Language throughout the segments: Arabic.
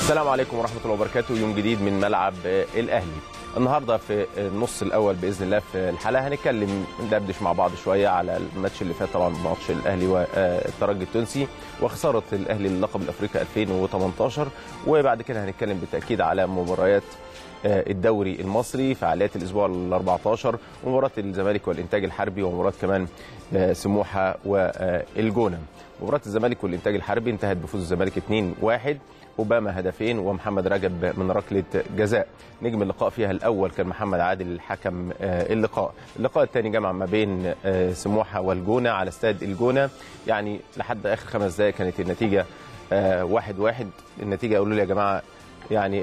السلام عليكم ورحمة الله وبركاته. يوم جديد من ملعب الأهلي. النهارده في النص الأول بإذن الله في الحلقة هنتكلم ندردش مع بعض شوية على الماتش اللي فات، طبعا ماتش الأهلي والترجي التونسي وخسارة الأهلي للقب الأفريقي 2018، وبعد كده هنتكلم بالتأكيد على مباريات الدوري المصري، فعاليات الأسبوع ال14، ومباراة الزمالك والإنتاج الحربي، ومباراة كمان سموحة والجونة. مباراة الزمالك والإنتاج الحربي انتهت بفوز الزمالك 2-1، أوباما هدفين ومحمد رجب من ركلة جزاء. نجم اللقاء فيها الأول كان محمد عادل الحكم اللقاء الثاني جمع ما بين سموحة والجونة على استاد الجونة، يعني لحد آخر 5 دقائق كانت النتيجة 1-1. النتيجة قالوا لي يا جماعة يعني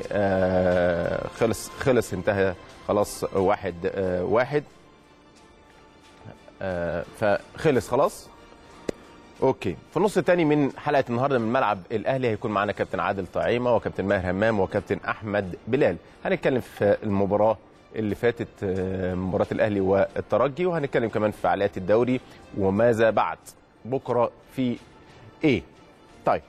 خلص انتهى خلاص 1-1، فخلص خلاص. اوكي، في النص الثاني من حلقه النهارده من ملعب الاهلي هيكون معنا كابتن عادل طعيمه وكابتن ماهر همام وكابتن احمد بلال. هنتكلم في المباراه اللي فاتت، مباراه الاهلي والترجي، وهنتكلم كمان في فعاليات الدوري وماذا بعد بكره في ايه. طيب،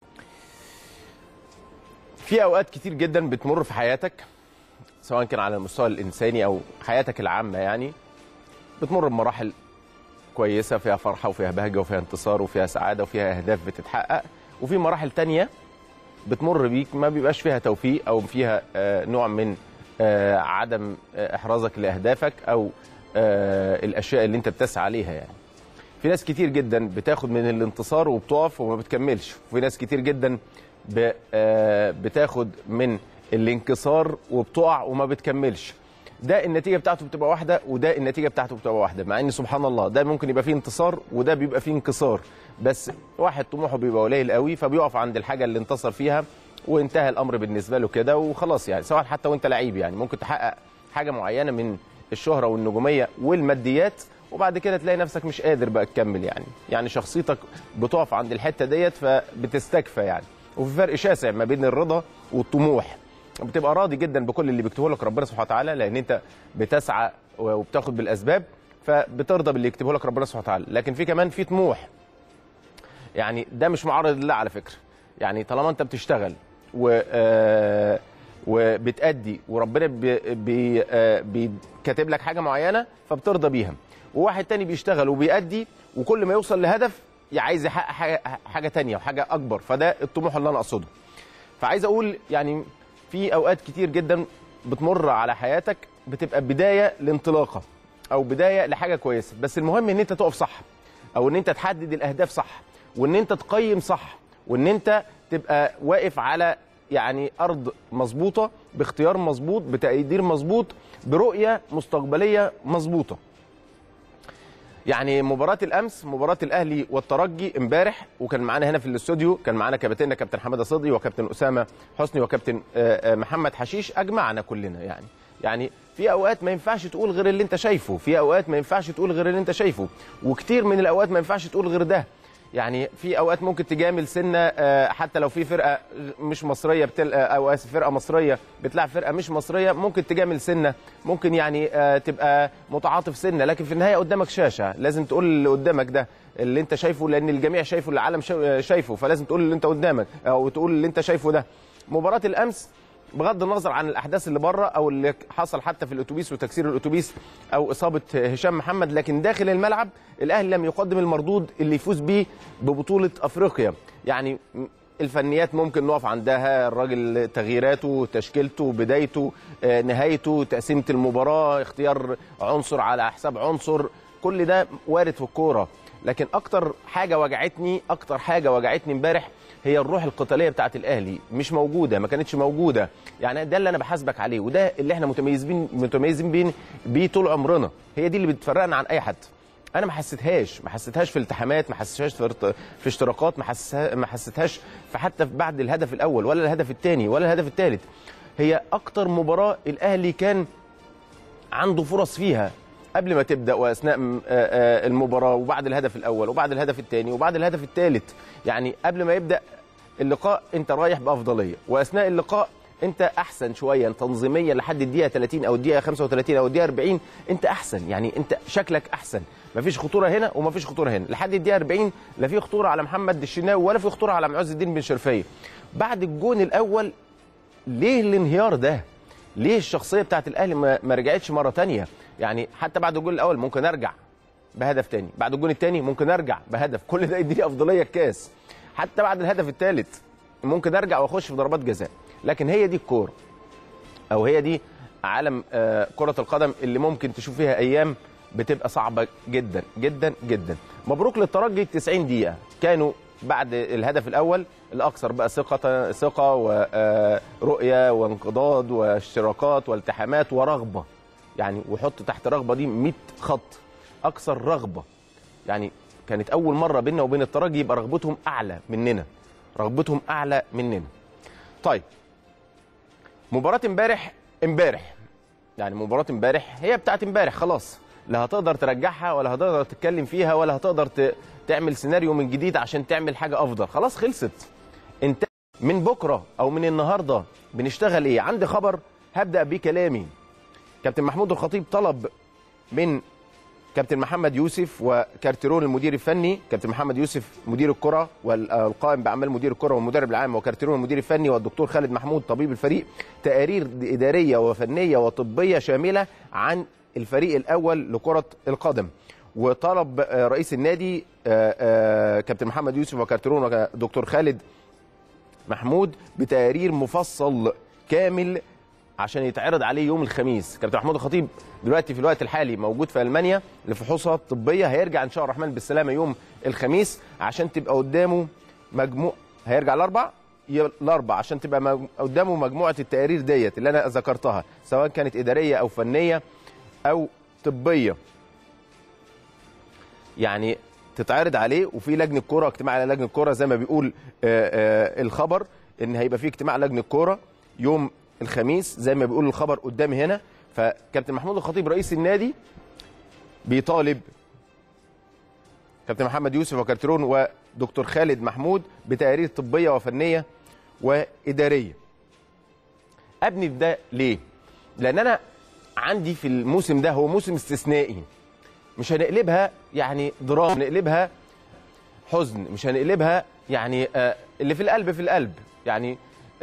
في اوقات كتير جدا بتمر في حياتك، سواء كان على المستوى الانساني او حياتك العامه، يعني بتمر بمراحل كويسة فيها فرحة وفيها بهجة وفيها انتصار وفيها سعادة وفيها أهداف بتتحقق، وفي مراحل تانية بتمر بيك ما بيبقاش فيها توفيق أو فيها نوع من عدم إحرازك لأهدافك أو الأشياء اللي أنت بتسعى عليها. يعني في ناس كتير جدا بتاخد من الانتصار وبتقف وما بتكملش، وفي ناس كتير جدا بتاخد من الانكسار وبتقع وما بتكملش. ده النتيجه بتاعته بتبقى واحده وده النتيجه بتاعته بتبقى واحده، مع ان سبحان الله ده ممكن يبقى فيه انتصار وده بيبقى فيه انكسار، بس واحد طموحه بيبقى قليل قوي فبيقف عند الحاجه اللي انتصر فيها وانتهى الامر بالنسبه له كده وخلاص. يعني سواء حتى وانت لعيب، يعني ممكن تحقق حاجه معينه من الشهره والنجوميه والماديات وبعد كده تلاقي نفسك مش قادر بقى تكمل، يعني شخصيتك بتقف عند الحته ديت فبتستكفى يعني. وفي فرق شاسع ما بين الرضا والطموح. بتبقى راضي جدا بكل اللي بيكتبه لك ربنا سبحانه وتعالى، لان انت بتسعى وبتاخد بالاسباب فبترضى باللي يكتبه لك ربنا سبحانه وتعالى. لكن في كمان في طموح، يعني ده مش معارض لله على فكره. يعني طالما انت بتشتغل وبتأدي وربنا بيكاتب لك حاجه معينه فبترضى بيها، وواحد تاني بيشتغل وبيأدي وكل ما يوصل لهدف عايز يحقق حاجه تانيه وحاجه اكبر، فده الطموح اللي انا اقصده. فعايز اقول يعني في اوقات كتير جدا بتمر على حياتك بتبقى بدايه لانطلاقه او بدايه لحاجه كويسه، بس المهم ان انت تقف صح، او ان انت تحدد الاهداف صح، وان انت تقيم صح، وان انت تبقى واقف على يعني ارض مظبوطه باختيار مظبوط بتقدير مظبوط برؤيه مستقبليه مظبوطه. يعني مباراة الأمس، مباراة الأهلي والترجي امبارح، وكان معانا هنا في الاستوديو كان معانا كابتننا كابتن حماده صدقي وكابتن أسامة حسني وكابتن محمد حشيش، أجمعنا كلنا. يعني في أوقات ما ينفعش تقول غير اللي أنت شايفه، في أوقات ما ينفعش تقول غير اللي أنت شايفه، وكتير من الأوقات ما ينفعش تقول غير ده. يعني في أوقات ممكن تجامل سنة حتى لو في فرقة مش مصرية أو فرقة مصرية بتلعب فرقة مش مصرية، ممكن تجامل سنة، ممكن يعني تبقى متعاطف سنة، لكن في النهاية قدامك شاشة لازم تقول اللي قدامك ده اللي أنت شايفه، لأن الجميع شايفه، العالم شايفه، فلازم تقول اللي أنت قدامك أو تقول اللي أنت شايفه ده. مباراة الأمس بغض النظر عن الاحداث اللي بره او اللي حصل حتى في الاتوبيس وتكسير الاتوبيس او اصابه هشام محمد، لكن داخل الملعب الاهلي لم يقدم المردود اللي يفوز بيه ببطوله افريقيا. يعني الفنيات ممكن نقف عندها، الراجل تغييراته، تشكيلته، بدايته، نهايته، تقسيمه المباراه، اختيار عنصر على حساب عنصر، كل ده وارد في الكوره. لكن اكتر حاجه وجعتني امبارح هي الروح القتاليه بتاعت الاهلي، مش موجوده، ما كانتش موجوده. يعني ده اللي انا بحاسبك عليه، وده اللي احنا متميزين بيه طول عمرنا، هي دي اللي بتفرقنا عن اي حد. انا ما حسيتهاش في التحامات، ما حسيتهاش في اشتراكات، ما حسيتهاش في حتى بعد الهدف الاول ولا الهدف الثاني ولا الهدف الثالث. هي اكتر مباراه الاهلي كان عنده فرص فيها قبل ما تبدا واثناء المباراه وبعد الهدف الاول وبعد الهدف الثاني وبعد الهدف الثالث. يعني قبل ما يبدا اللقاء انت رايح بافضليه، واثناء اللقاء انت احسن شويه تنظيميا لحد الدقيقه 30 او الدقيقه 35 او الدقيقه 40 انت احسن، يعني انت شكلك احسن، مفيش خطوره هنا ومفيش خطوره هنا. لحد الدقيقه 40 لا في خطوره على محمد الشناوي ولا في خطوره على معز الدين بن شرفيه. بعد الجون الاول ليه الانهيار ده؟ ليه الشخصيه بتاعت الاهلي ما رجعتش مره ثانيه؟ يعني حتى بعد الجول الاول ممكن ارجع بهدف ثاني، بعد الجول الثاني ممكن ارجع بهدف، كل ده يديني افضليه الكاس. حتى بعد الهدف الثالث ممكن ارجع واخش في ضربات جزاء. لكن هي دي الكوره، او هي دي عالم كره القدم اللي ممكن تشوف فيها ايام بتبقى صعبه جدا جدا جدا. مبروك للترجي، 90 دقيقه كانوا بعد الهدف الاول الاكثر بقى ثقه ورؤيه وانقضاض واشتراكات والتحامات ورغبه، يعني وحط تحت رغبه دي 100 خط، اكثر رغبه. يعني كانت اول مره بيننا وبين الترجي يبقى رغبتهم اعلى مننا، رغبتهم اعلى مننا. طيب مباراه امبارح يعني مباراه امبارح هي بتاعت امبارح خلاص، لا هتقدر ترجعها ولا هتقدر تتكلم فيها ولا هتقدر تعمل سيناريو من جديد عشان تعمل حاجه افضل، خلاص خلصت. انت من بكره او من النهارده بنشتغل ايه؟ عندي خبر هبدا بيه كلامي. كابتن محمود الخطيب طلب من كابتن محمد يوسف وكارتيرون المدير الفني، كابتن محمد يوسف مدير الكره والقائم باعمال مدير الكره والمدرب العام، وكارتيرون المدير الفني، والدكتور خالد محمود طبيب الفريق، تقارير اداريه وفنيه وطبيه شامله عن الفريق الاول لكره القدم. وطلب رئيس النادي كابتن محمد يوسف وكارتيرون ودكتور خالد محمود بتقارير مفصل كامل عشان يتعرض عليه يوم الخميس. كابتن محمود الخطيب دلوقتي في الوقت الحالي موجود في المانيا لفحوصات طبيه، هيرجع ان شاء الله الرحمن بالسلامه يوم الخميس عشان تبقى قدامه هيرجع الاربع عشان تبقى قدامه مجموعه التقارير ديت اللي انا ذكرتها، سواء كانت اداريه او فنيه او طبيه، يعني تتعرض عليه. وفي لجنه كوره، اجتماع على لجنه كوره زي ما بيقول الخبر ان هيبقى في اجتماع لجنه كوره يوم الخميس زي ما بيقول الخبر قدامي هنا. فكابتن محمود الخطيب رئيس النادي بيطالب كابتن محمد يوسف وكارتيرون ودكتور خالد محمود بتقارير طبيه وفنيه واداريه. ابني ده ليه؟ لان انا عندي في الموسم ده هو موسم استثنائي، مش هنقلبها يعني دراما، نقلبها حزن، مش هنقلبها يعني اللي في القلب في القلب. يعني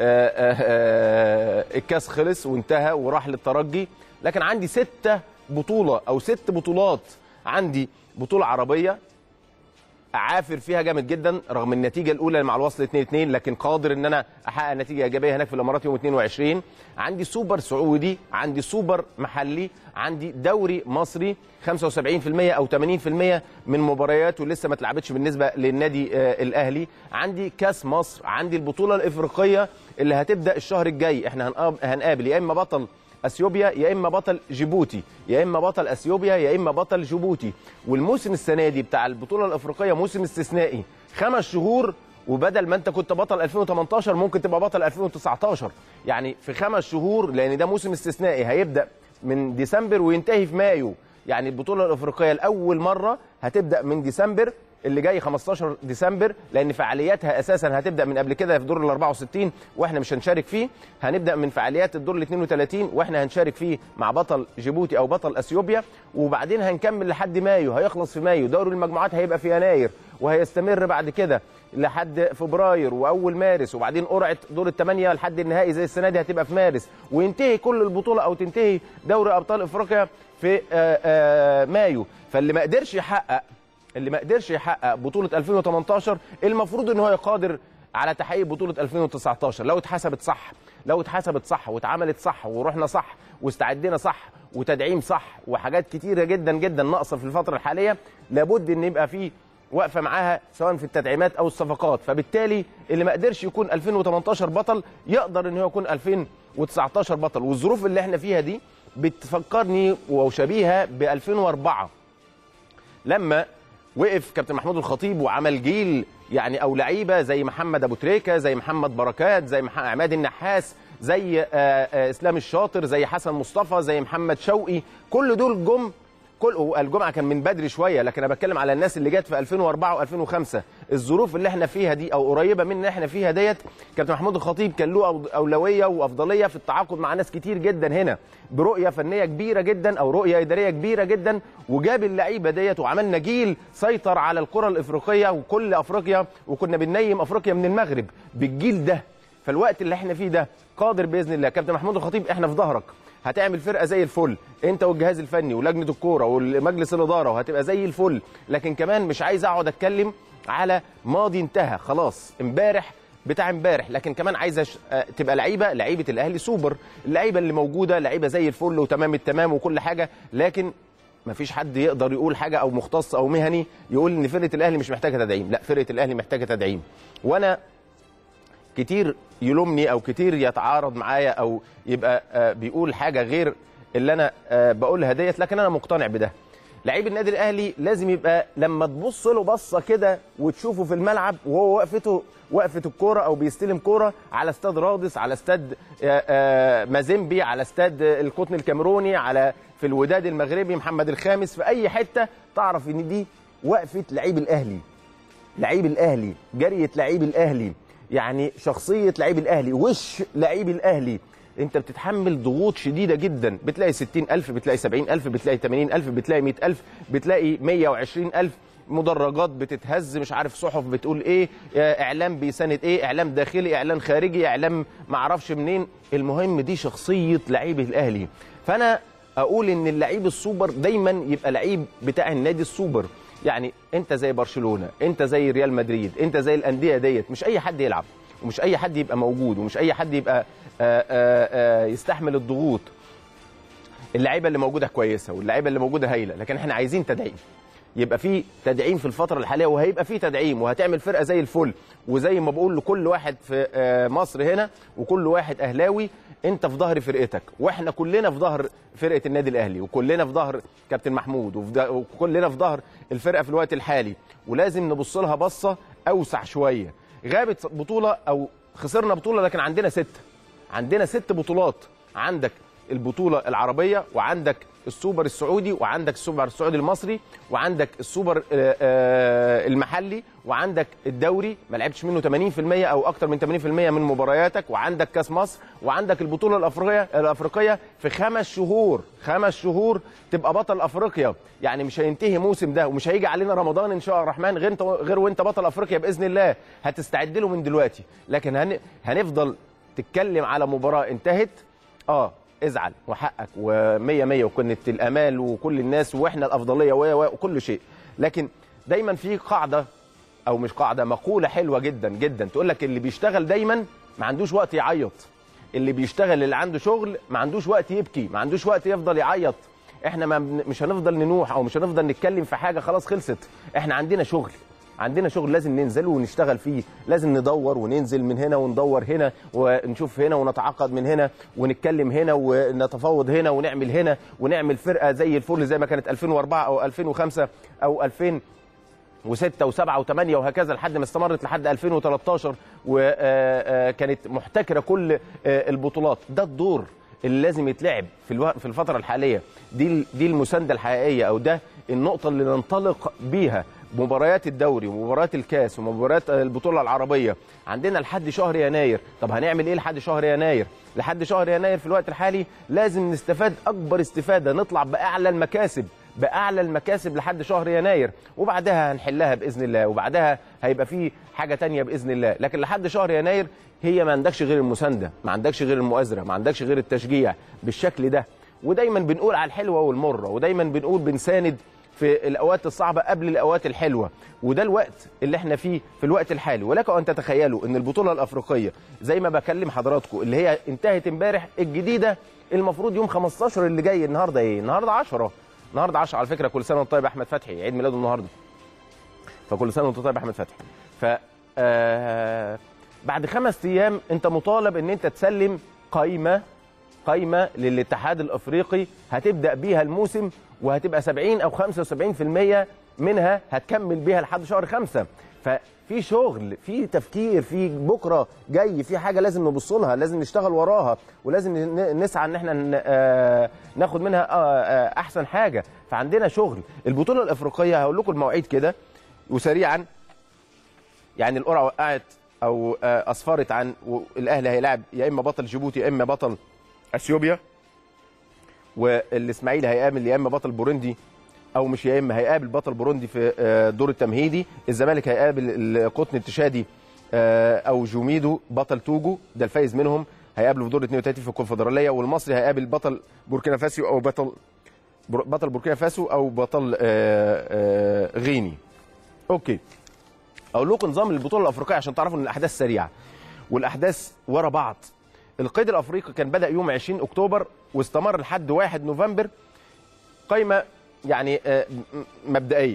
الكاس خلص وانتهى وراح للترجي، لكن عندي 6 بطولات. عندي بطولة عربية اعافر فيها جامد جدا رغم النتيجة الأولى مع الوصل 2-2، لكن قادر ان انا احقق نتيجة ايجابية هناك في الامارات يوم 22. عندي سوبر سعودي، عندي سوبر محلي، عندي دوري مصري 75% او 80% من مبارياته لسه ما اتلعبتش بالنسبة للنادي الاهلي. عندي كاس مصر، عندي البطولة الافريقية اللي هتبدأ الشهر الجاي. احنا هنقابل يا اما بطل اثيوبيا يا اما بطل جيبوتي، يا اما بطل اثيوبيا يا اما بطل جيبوتي. والموسم السنه دي بتاع البطوله الافريقيه موسم استثنائي، 5 شهور، وبدل ما انت كنت بطل 2018 ممكن تبقى بطل 2019، يعني في 5 شهور، لان ده موسم استثنائي هيبدا من ديسمبر وينتهي في مايو. يعني البطوله الافريقيه لاول مره هتبدا من ديسمبر اللي جاي 15 ديسمبر، لان فعالياتها اساسا هتبدا من قبل كده في دور ال 64 واحنا مش هنشارك فيه. هنبدا من فعاليات الدور ال 32 واحنا هنشارك فيه مع بطل جيبوتي او بطل اثيوبيا، وبعدين هنكمل لحد مايو، هيخلص في مايو. دوري المجموعات هيبقى في يناير وهيستمر بعد كده لحد فبراير واول مارس، وبعدين قرعه دور الثمانيه لحد النهائي زي السنه دي هتبقى في مارس، وينتهي كل البطوله او تنتهي دوري ابطال افريقيا في مايو. فاللي ما قدرش يحقق بطولة 2018 المفروض ان هو قادر على تحقيق بطولة 2019 لو اتحسبت صح واتعملت صح ورحنا صح واستعدينا صح وتدعيم صح وحاجات كتيرة جدا جدا ناقصة في الفترة الحالية. لابد ان يبقى في وقفة معاها سواء في التدعيمات او الصفقات. فبالتالي اللي ما قدرش يكون 2018 بطل يقدر ان هو يكون 2019 بطل. والظروف اللي احنا فيها دي بتفكرني وشبيهة ب 2004 لما وقف كابتن محمود الخطيب وعمل جيل يعني او لعيبه زي محمد ابو تريكه، زي محمد بركات، زي عماد النحاس، زي اسلام الشاطر، زي حسن مصطفى، زي محمد شوقي. كل دول كل الجمعه كان من بدري شويه، لكن انا بتكلم على الناس اللي جت في 2004 و2005. الظروف اللي احنا فيها دي او قريبه من اللي احنا فيها ديت، كابتن محمود الخطيب كان له اولويه وافضليه في التعاقد مع ناس كتير جدا هنا برؤيه فنيه كبيره جدا او رؤيه اداريه كبيره جدا، وجاب اللعيبه ديت وعملنا جيل سيطر على الكره الافريقيه وكل افريقيا، وكنا بننيم افريقيا من المغرب بالجيل ده. فالوقت اللي احنا فيه ده قادر باذن الله. كابتن محمود الخطيب احنا في ظهرك، هتعمل فرقه زي الفل انت والجهاز الفني ولجنه الكوره ومجلس الاداره، وهتبقى زي الفل. لكن كمان مش عايز اقعد اتكلم على ماضي انتهى خلاص، امبارح بتاع امبارح، لكن كمان عايزه تبقى لعيبه الاهلي سوبر. اللعيبه اللي موجوده لعيبه زي الفل وتمام التمام وكل حاجه، لكن ما فيش حد يقدر يقول حاجه او مختص او مهني يقول ان فرقه الاهلي مش محتاجه تدعيم. لا، فرقه الاهلي محتاجه تدعيم. وانا كتير يلومني او كتير يتعارض معايا او يبقى بيقول حاجه غير اللي انا بقولها ديت، لكن انا مقتنع بده. لعيب النادي الاهلي لازم يبقى لما تبص له بصه كده وتشوفه في الملعب وهو وقفه الكوره او بيستلم كوره على استاد رادس، على استاد مازيمبي، على استاد القطن الكاميروني، على في الوداد المغربي محمد الخامس، في اي حته تعرف ان دي وقفه لعيب الاهلي. لعيب الاهلي، جريه لعيب الاهلي، يعني شخصيه لعيب الاهلي، وش لعيب الاهلي. انت بتتحمل ضغوط شديده جدا، بتلاقي 60,000، بتلاقي 70,000، بتلاقي 80,000، بتلاقي 100,000، بتلاقي 120,000 مدرجات بتتهز، مش عارف صحف بتقول ايه، اعلام بيساند ايه، اعلام داخلي، اعلام خارجي، اعلام معرفش منين. المهم دي شخصيه لعيب الاهلي. فانا اقول ان اللعيب السوبر دايما يبقى لعيب بتاع النادي السوبر. يعني انت زي برشلونه، انت زي ريال مدريد، انت زي الانديه ديت. مش اي حد يلعب، ومش اي حد يبقى موجود، ومش اي حد يبقى يستحمل الضغوط. اللعيبه اللي موجوده كويسه واللعيبه اللي موجوده هايله، لكن احنا عايزين تدعيم. يبقى في تدعيم في الفتره الحاليه، وهيبقى في تدعيم، وهتعمل فرقه زي الفل. وزي ما بقول لكل واحد في مصر هنا وكل واحد اهلاوي، انت في ظهر فرقتك، واحنا كلنا في ظهر فرقه النادي الاهلي، وكلنا في ظهر كابتن محمود، وكلنا في ظهر الفرقه في الوقت الحالي. ولازم نبص لها بصه اوسع شويه. غابت بطوله او خسرنا بطوله، لكن عندنا 6 بطولات. عندك البطوله العربيه، وعندك السوبر السعودي، وعندك السوبر السعودي المصري، وعندك السوبر المحلي، وعندك الدوري ما لعبتش منه 80% او اكتر من 80% من مبارياتك، وعندك كاس مصر، وعندك البطوله الافريقيه في 5 شهور تبقى بطل افريقيا. يعني مش هينتهي موسم ده، ومش هيجي علينا رمضان ان شاء الرحمن غير وانت بطل افريقيا باذن الله. هتستعد له من دلوقتي. لكن هنفضل تتكلم على مباراه انتهت، ازعل وحقك ومية مية، وكانت الامال وكل الناس واحنا الافضليه وكل شيء. لكن دايما في قاعده، او مش قاعده، مقوله حلوه جدا جدا تقول لك اللي بيشتغل دايما ما عندوش وقت يعيط. اللي بيشتغل، اللي عنده شغل، ما عندوش وقت يبكي، ما عندوش وقت يفضل يعيط. احنا مش هنفضل ننوح او مش هنفضل نتكلم في حاجه خلاص خلصت. احنا عندنا شغل لازم ننزل ونشتغل فيه. لازم ندور وننزل من هنا وندور هنا ونشوف هنا ونتعاقد من هنا ونتكلم هنا ونتفاوض هنا ونعمل هنا ونعمل فرقه زي الفل زي ما كانت 2004 او 2005 او 2006 و7 و8 وهكذا لحد ما استمرت لحد 2013 وكانت محتكره كل البطولات. ده الدور اللي لازم يتلعب في الفتره الحاليه. دي المسانده الحقيقيه، او ده النقطه اللي ننطلق بيها. مباريات الدوري ومباريات الكاس ومباريات البطوله العربيه عندنا لحد شهر يناير. طب هنعمل ايه لحد شهر يناير؟ لحد شهر يناير في الوقت الحالي لازم نستفاد اكبر استفاده، نطلع باعلى المكاسب لحد شهر يناير، وبعدها هنحلها باذن الله، وبعدها هيبقى في حاجه تانية باذن الله. لكن لحد شهر يناير هي ما عندكش غير المسانده، ما عندكش غير المؤازره، ما عندكش غير التشجيع بالشكل ده. ودايما بنقول على الحلوه والمره، ودايما بنقول بنساند في الاوقات الصعبه قبل الاوقات الحلوه. وده الوقت اللي احنا فيه في الوقت الحالي. ولكم ان تتخيلوا ان البطوله الافريقيه زي ما بكلم حضراتكم اللي هي انتهت امبارح، الجديده المفروض يوم 15 اللي جاي. النهارده ايه؟ النهارده 10 على فكره. كل سنه وانت طيب احمد فتحي، عيد ميلاده النهارده، فكل سنه وانت طيب احمد فتحي. ف بعد 5 ايام انت مطالب ان انت تسلم قايمه للاتحاد الافريقي هتبدا بيها الموسم، وهتبقى 70 او 75% منها هتكمل بيها لحد شهر 5. ففي شغل، في تفكير، في بكره جاي، في حاجه لازم نبص لها، لازم نشتغل وراها، ولازم نسعى ان احنا ناخد منها احسن حاجه. فعندنا شغل. البطوله الافريقيه هقول لكم المواعيد كده وسريعا. يعني القرعه وقعت او اسفرت عن الاهلي هيلاعب يا اما بطل جيبوتي يا اما بطل اثيوبيا، والاسماعيلي هيقابل يا اما بطل بوروندي او مش يا اما هيقابل بطل بوروندي في دور التمهيدي. الزمالك هيقابل القطن التشادي او جوميدو بطل توجو، ده الفايز منهم هيقابله في دور 32 في الكونفدراليه، والمصري هيقابل بطل بوركينا فاسو او بطل بوركينا فاسو او بطل غيني. اوكي، اقول لكم نظام البطوله الافريقيه عشان تعرفوا ان الاحداث سريعه والاحداث ورا بعض. القيد الافريقي كان بدا يوم 20 اكتوبر واستمر لحد 1 نوفمبر. قائمه يعني مبدئيه،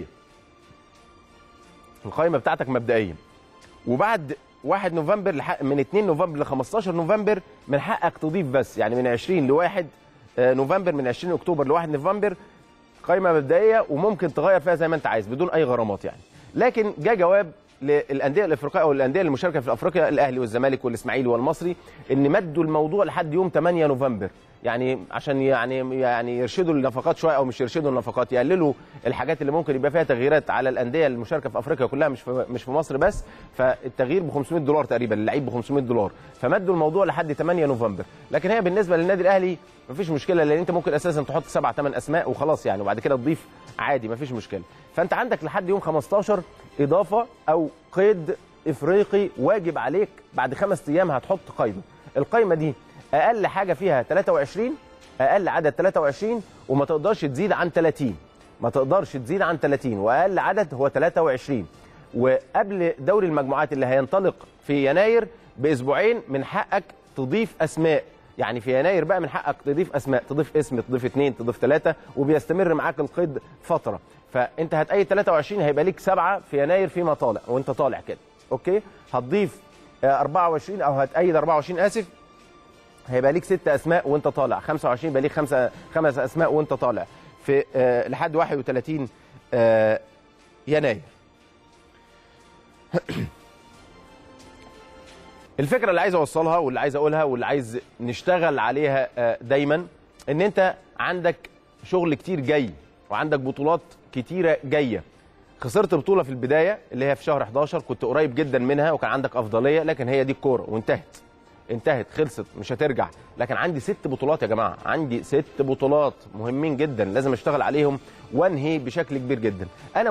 القائمه بتاعتك مبدئيه، وبعد 1 نوفمبر من 2 نوفمبر ل 15 نوفمبر من حقك تضيف بس، يعني من 20 ل 1 نوفمبر، من 20 اكتوبر ل 1 نوفمبر قائمه مبدئيه وممكن تغير فيها زي ما انت عايز بدون اي غرامات يعني. لكن جاء جواب للانديه الافريقيه او الانديه المشاركه في افريقيا، الاهلي والزمالك والاسماعيلي والمصري، ان مدوا الموضوع لحد يوم 8 نوفمبر، يعني عشان يعني يرشدوا النفقات شويه، او مش يرشدوا النفقات، يقللوا الحاجات اللي ممكن يبقى فيها تغييرات على الانديه المشاركه في افريقيا كلها، مش في مصر بس. فالتغيير ب 500 دولار تقريبا، اللعيب ب 500 دولار، فمدوا الموضوع لحد 8 نوفمبر. لكن هي بالنسبه للنادي الاهلي مفيش مشكله، لان انت ممكن اساسا تحط 7 8 اسماء وخلاص يعني، وبعد كده تضيف عادي مفيش مشكله. فانت عندك لحد يوم 15 اضافه او قيد افريقي واجب عليك. بعد 5 ايام هتحط قائمه، القائمه دي اقل حاجه فيها 23، اقل عدد 23، وما تقدرش تزيد عن 30، ما تقدرش تزيد عن 30، واقل عدد هو 23. وقبل دوري المجموعات اللي هينطلق في يناير باسبوعين من حقك تضيف اسماء، يعني في يناير بقى من حقك تضيف اسماء، تضيف اسم، تضيف 2، تضيف 3، وبيستمر معاك القيد فتره. فانت هتأيد 23 هيبقى ليك 7 في يناير فيما طالع، وانت طالع كده اوكي. هتضيف 24 او هتأيد 24 اسف، هيبقى ليك 6 اسماء وانت طالع. 25 يبقى ليك 5 اسماء وانت طالع في لحد 31 يناير. الفكره اللي عايز اوصلها واللي عايز اقولها واللي عايز نشتغل عليها دايما، ان انت عندك شغل كتير جاي وعندك بطولات كتيره جايه. خسرت بطوله في البدايه اللي هي في شهر 11، كنت قريب جدا منها وكان عندك افضليه، لكن هي دي الكوره وانتهت خلصت مش هترجع. لكن عندي 6 بطولات يا جماعه، عندي 6 بطولات مهمين جدا لازم اشتغل عليهم وانهي بشكل كبير جدا. انا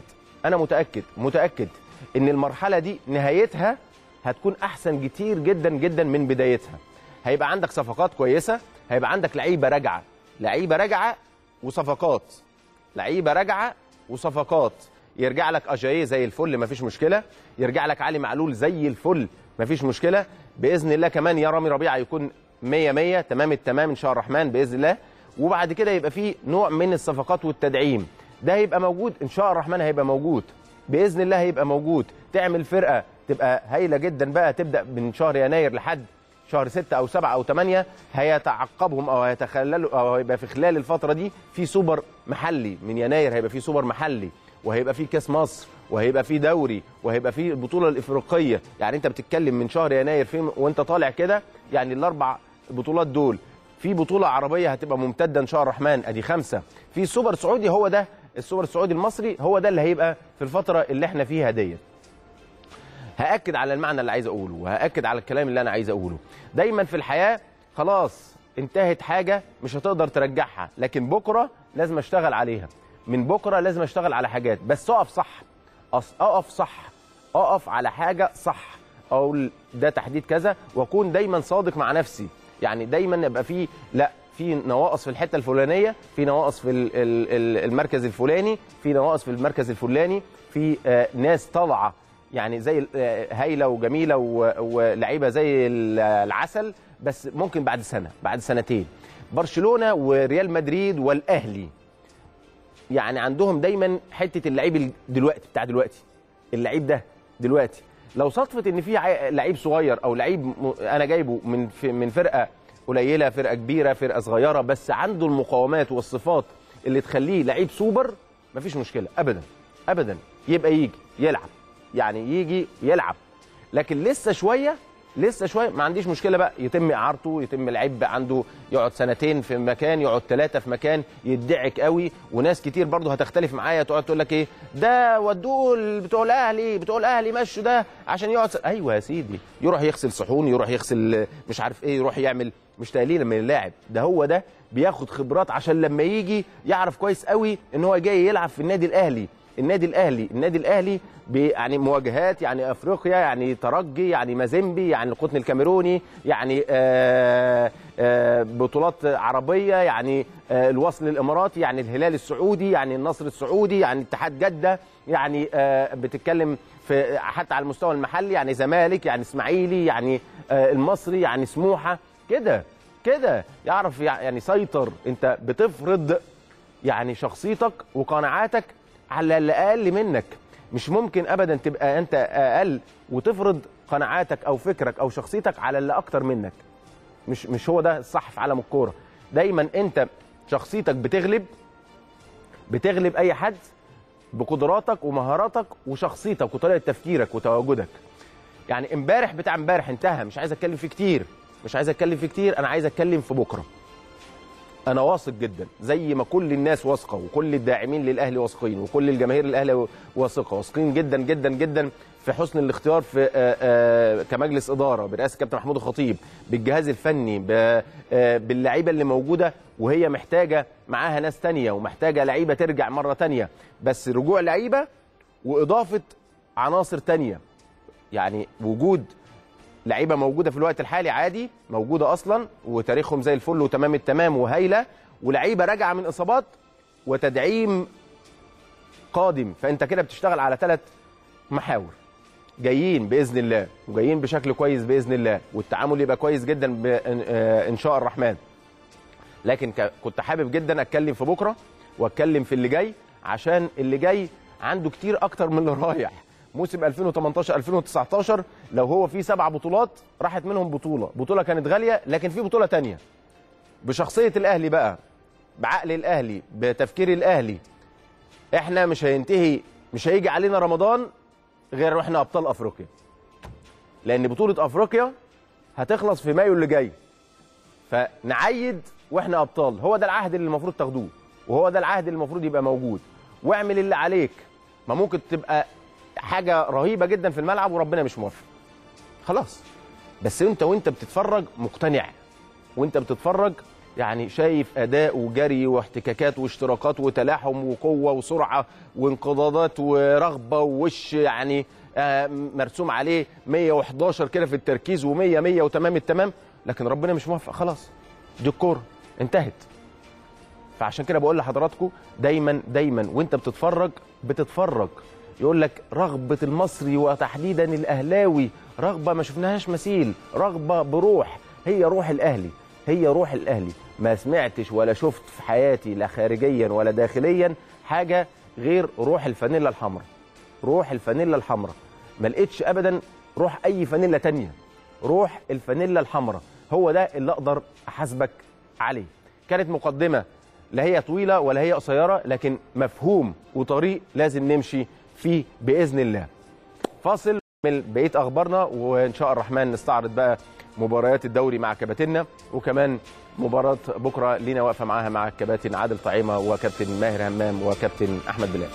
متاكد ان المرحله دي نهايتها هتكون احسن كتير جدا جدا من بدايتها. هيبقى عندك صفقات كويسه، هيبقى عندك لعيبه راجعه وصفقات، لعيبه راجعه وصفقات. يرجع لك اجاييه زي الفل مفيش مشكله، يرجع لك علي معلول زي الفل مفيش مشكله باذن الله. كمان يا رامي ربيعه يكون 100 تمام التمام ان شاء الرحمن باذن الله. وبعد كده يبقى في نوع من الصفقات والتدعيم، ده هيبقى موجود ان شاء الرحمن، هيبقى موجود باذن الله، هيبقى موجود. تعمل فرقه تبقى هايله جدا بقى، تبدا من شهر يناير لحد شهر 6 أو 7 أو 8 هيتعقبهم او هيتخللوا او هيبقى في خلال الفتره دي في سوبر محلي. من يناير هيبقى في سوبر محلي، وهيبقى في كاس مصر، وهيبقى في دوري، وهيبقى في البطوله الافريقيه. يعني انت بتتكلم من شهر يناير وانت طالع كده، يعني ال4 بطولات دول، في بطوله عربيه هتبقى ممتده ان شاء الرحمن ادي 5، في سوبر سعودي، هو ده السوبر السعودي المصري، هو ده اللي هيبقى في الفتره اللي احنا فيها ديت. هاكد على المعنى اللي عايز اقوله، وهاكد على الكلام اللي انا عايز اقوله. دايما في الحياه خلاص انتهت حاجه مش هتقدر ترجعها، لكن بكره لازم اشتغل عليها، من بكره لازم اشتغل على حاجات، بس اقف صح، اقف صح، اقف على حاجه صح، اقول ده تحديد كذا، واكون دايما صادق مع نفسي. يعني دايما يبقى في في نواقص في الحته الفلانيه، في نواقص في المركز الفلاني، في نواقص في المركز الفلاني، في ناس طالعه يعني زي هايله وجميله ولعيبه زي العسل، بس ممكن بعد سنه بعد سنتين. برشلونه وريال مدريد والاهلي يعني عندهم دايما حته اللعيب دلوقتي بتاع دلوقتي، اللعيب ده دلوقتي لو صدفت ان في لعيب صغير او لعيب انا جايبه من فرقه قليله، فرقه كبيره، فرقه صغيره، بس عنده المقومات والصفات اللي تخليه لعيب سوبر، مفيش مشكله ابدا ابدا، يبقى يجي يلعب، يعني يجي يلعب. لكن لسه شويه ما عنديش مشكله بقى، يتم اعارته، يتم العيب عنده يقعد 2 في مكان، يقعد 3 في مكان، يدعك قوي. وناس كتير برضه هتختلف معايا، تقعد تقول لك ايه ده ودوه بتوع الاهلي مشوا ده عشان يقعد ايوه يا سيدي، يروح يغسل صحون، يروح يغسل مش عارف ايه، يروح يعمل، مش تقليلا من اللاعب ده، هو ده بياخد خبرات عشان لما يجي يعرف كويس قوي ان هو جاي يلعب في النادي الاهلي، النادي الاهلي يعني مواجهات، يعني افريقيا، يعني ترجي، يعني مازيمبي، يعني القطن الكاميروني، يعني بطولات عربيه، يعني الوصل الاماراتي، يعني الهلال السعودي، يعني النصر السعودي، يعني اتحاد جده، يعني بتتكلم في حتى على المستوى المحلي، يعني زمالك، يعني اسماعيلي، يعني المصري، يعني سموحه، كده يعرف يعني سيطر. انت بتفرض يعني شخصيتك وقناعاتك على اللي اقل منك. مش ممكن ابدا تبقى انت اقل وتفرض قناعاتك او فكرك او شخصيتك على اللي اكتر منك. مش هو ده الصح في عالم الكوره. دايما انت شخصيتك بتغلب اي حد بقدراتك ومهاراتك وشخصيتك وطريقه تفكيرك وتواجدك. يعني امبارح بتاع امبارح انتهى، مش عايز اتكلم فيه كتير، انا عايز اتكلم في بكره. انا واثق جدا زي ما كل الناس واثقه وكل الداعمين للاهلي واثقين وكل الجماهير الاهلي واثقين جدا جدا جدا في حسن الاختيار في كمجلس اداره برئاسه كابتن محمود الخطيب، بالجهاز الفني، باللعيبه اللي موجوده، وهي محتاجه معاها ناس ثانيه ومحتاجه لعيبه ترجع مره ثانيه، بس رجوع لعيبه واضافه عناصر ثانيه. يعني وجود لعيبه موجوده في الوقت الحالي عادي، موجوده اصلا وتاريخهم زي الفل وتمام التمام وهايله، ولعيبه راجعه من اصابات وتدعيم قادم. فانت كده بتشتغل على 3 محاور جايين باذن الله، وجايين بشكل كويس باذن الله، والتعامل يبقى كويس جدا ان شاء الرحمن. لكن كنت حابب جدا اتكلم في بكره واتكلم في اللي جاي، عشان اللي جاي عنده كتير اكتر من اللي رايح. موسم 2018 2019 لو هو فيه 7 بطولات راحت منهم بطوله كانت غاليه، لكن في بطوله ثانيه بشخصيه الاهلي بقى، بعقل الاهلي، بتفكير الاهلي. احنا مش هيجي علينا رمضان غير واحنا ابطال افريقيا، لان بطوله افريقيا هتخلص في مايو اللي جاي، فنعيد واحنا ابطال. هو ده العهد اللي المفروض تاخدوه، وهو ده العهد اللي المفروض يبقى موجود. واعمل اللي عليك. ما ممكن تبقى حاجه رهيبه جدا في الملعب وربنا مش موافق، خلاص. بس وانت بتتفرج مقتنع، وانت بتتفرج يعني شايف اداء وجري واحتكاكات واشتراكات وتلاحم وقوه وسرعه وانقضاضات ورغبه ووش يعني مرسوم عليه 111 كده في التركيز و100 100 وتمام التمام، لكن ربنا مش موافق، خلاص دي الكوره انتهت. فعشان كده بقول لحضراتكم دايما وانت بتتفرج يقول لك رغبه المصري وتحديدا الاهلاوي رغبه ما شفناهاش مثيل، رغبه بروح، هي روح الاهلي. ما سمعتش ولا شفت في حياتي لا خارجيا ولا داخليا حاجه غير روح الفانيلا الحمراء. ما لقيتش ابدا روح اي فانيلا تانية، روح الفانيلا الحمراء. هو ده اللي اقدر احاسبك عليه. كانت مقدمه لا هي طويله ولا هي قصيره، لكن مفهوم وطريق لازم نمشي فيه باذن الله. فاصل من بقيه اخبارنا، وان شاء الرحمن نستعرض بقى مباريات الدوري مع كباتننا، وكمان مباراه بكره لينا واقفه معاها مع الكباتن عادل طعيمه وكابتن ماهر همام وكابتن احمد بلال.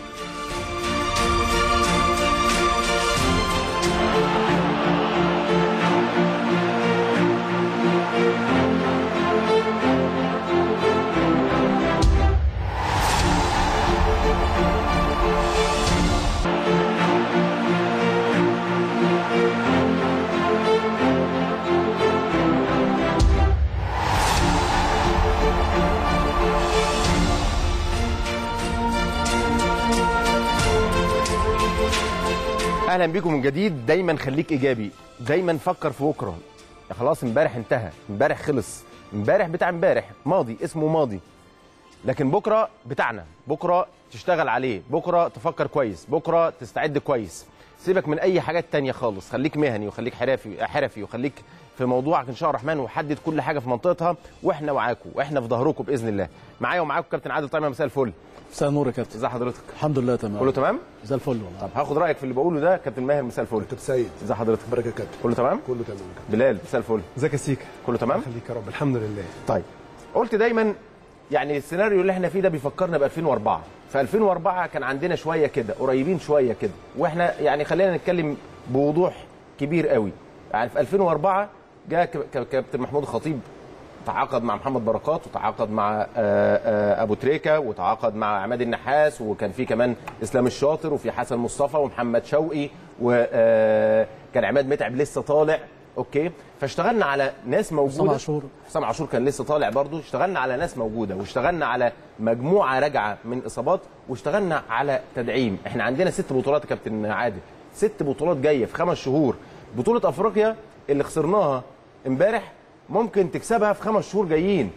اهلا بيكم من جديد. دايما خليك ايجابي، دايما فكر في بكره. خلاص امبارح انتهى، امبارح خلص، امبارح بتاع امبارح ماضي، اسمه ماضي. لكن بكره بتاعنا، بكره تشتغل عليه، بكره تفكر كويس، بكره تستعد كويس. سيبك من اي حاجات تانية خالص، خليك مهني وخليك حرفي وخليك في موضوعك ان شاء الرحمن، وحدد كل حاجه في منطقتها، واحنا معاكم واحنا في ظهركم باذن الله. معايا ومعاكم كابتن عادل طعيمه. مساء الفل. مساء النور يا كابتن. ازي حضرتك؟ الحمد لله تمام. كله تمام؟ زي الفل والله. طب هاخد رايك في اللي بقوله ده. كابتن ماهر مساء الفل. كابتن سيد ازي حضرتك؟ بركه يا كابتن. كله تمام؟ كله تمام. بلال مساء الفل. ازيك يا سيكا؟ كله تمام؟ خليك يا رب. الحمد لله. طيب قلت دايما يعني السيناريو اللي احنا فيه ده بيفكرنا ب 2004. في 2004 كان عندنا شويه كده قريبين شويه كده، واحنا يعني خلينا نتكلم بوضوح كبير قوي. يعني في 2004 جاء كابتن محمود الخطيب تعاقد مع محمد بركات، وتعاقد مع ابو تريكه، وتعاقد مع عماد النحاس، وكان في كمان اسلام الشاطر، وفي حسن مصطفى ومحمد شوقي، وكان عماد متعب لسه طالع. اوكي، فاشتغلنا على ناس موجوده. حسام عاشور كان لسه طالع برضو. اشتغلنا على ناس موجوده، واشتغلنا على مجموعه راجعه من اصابات، واشتغلنا على تدعيم. احنا عندنا 6 بطولات يا كابتن عادل، 6 بطولات جايه في 5 شهور. بطوله افريقيا اللي خسرناها امبارح ممكن تكسبها في 5 شهور جايين.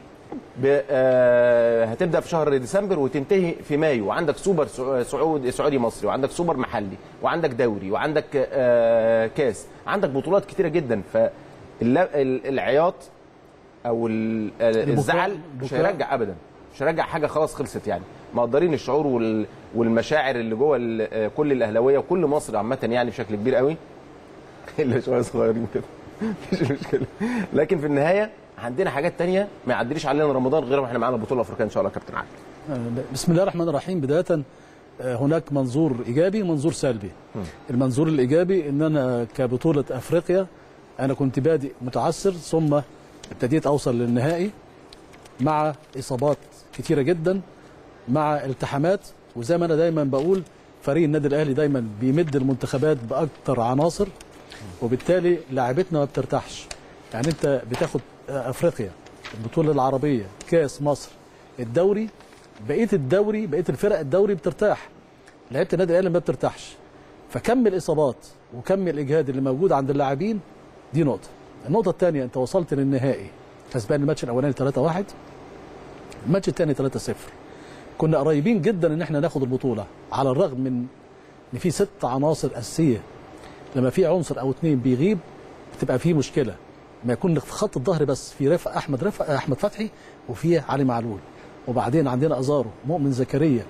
هتبدا في شهر ديسمبر وتنتهي في مايو، وعندك سوبر سعودي مصري، وعندك سوبر محلي، وعندك دوري، وعندك كاس، عندك بطولات كتيره جدا. فالعياط او الزعل مش هيرجع ابدا، مش هيرجع حاجه خلاص خلصت. يعني مقدرين الشعور والمشاعر اللي جوه كل الاهلاويه وكل مصر عامه يعني بشكل كبير قوي، الا شويه صغيرين كده مش مشكله. لكن في النهايه عندنا حاجات تانية ما يعديش علينا رمضان غير واحنا معانا البطوله الافريقيه ان شاء الله يا كابتن عادل. بسم الله الرحمن الرحيم. بدايه هناك منظور ايجابي ومنظور سلبي. المنظور الايجابي ان انا كبطوله افريقيا انا كنت بادئ متعثر، ثم ابتديت اوصل للنهائي مع اصابات كتيره جدا، مع التحامات. وزي ما انا دايما بقول فريق النادي الاهلي دايما بيمد المنتخبات باكثر عناصر، وبالتالي لاعبتنا ما بترتاحش. يعني انت بتاخد افريقيا، البطوله العربيه، كاس مصر، الدوري، بقيه الفرق الدوري بترتاح، لعيبه النادي الاهلي ما بترتاحش. فكم الاصابات وكم الاجهاد اللي موجود عند اللاعبين دي نقطه. النقطه الثانيه، انت وصلت للنهائي كسبان الماتش الاولاني 3-1، الماتش الثاني 3-0. كنا قريبين جدا ان احنا ناخد البطوله، على الرغم من ان في 6 عناصر اساسيه. لما في عنصر او 2 بيغيب بتبقى فيه مشكله. ما يكون في خط الظهر بس في احمد فتحي، وفي علي معلول، وبعدين عندنا ازارو، مؤمن زكريا،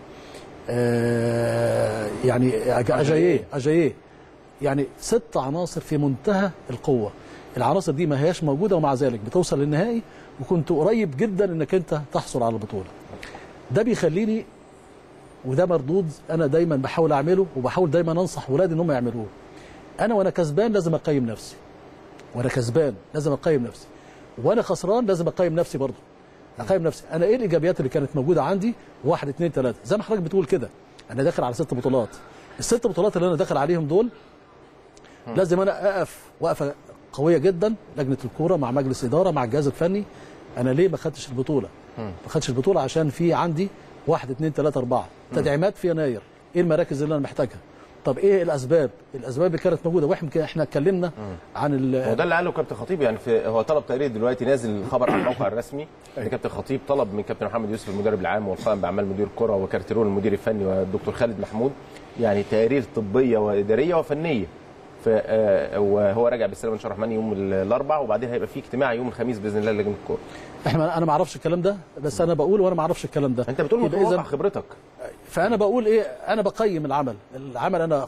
يعني اجاييه، يعني 6 عناصر في منتهى القوه. العناصر دي ما هياش موجوده، ومع ذلك بتوصل للنهائي، وكنت قريب جدا انك انت تحصل على البطوله. ده بيخليني، وده مردود انا دايما بحاول اعمله، وبحاول دايما انصح ولادي ان هم يعملوه. انا وانا كسبان لازم اقيم نفسي، وانا خسران لازم اقيم نفسي برضه. اقيم نفسي انا ايه الايجابيات اللي كانت موجوده عندي، 1 2 3 زي ما حضرتك بتقول كده. انا داخل على 6 بطولات، ال6 بطولات اللي انا داخل عليهم دول لازم انا اقف وقفه قويه جدا. لجنه الكوره مع مجلس اداره مع الجهاز الفني، انا ليه ما خدتش البطوله؟ ما خدتش البطوله عشان في عندي 1 2 3 4 تدعيمات في يناير. ايه المراكز اللي انا محتاجها؟ طب ايه الاسباب اللي كانت موجوده؟ واحنا اتكلمنا عن هو ده اللي قاله كابتن خطيب. يعني هو طلب تقرير دلوقتي نازل الخبر على الموقع الرسمي ان كابتن خطيب طلب من كابتن محمد يوسف المدرب العام والقائم باعمال مدير الكره، وكارتيرون المدير الفني، والدكتور خالد محمود، يعني تقارير طبيه واداريه وفنيه. وهو راجع بالسلامه ان شاء الله الرحمن يوم الاربعاء، وبعدين هيبقى في اجتماع يوم الخميس باذن الله لجنه الكوره. انا ما اعرفش الكلام ده، بس انا بقول وانا ما اعرفش الكلام ده. انت بتقول من واقع خبرتك. فانا بقول ايه، انا بقيم العمل انا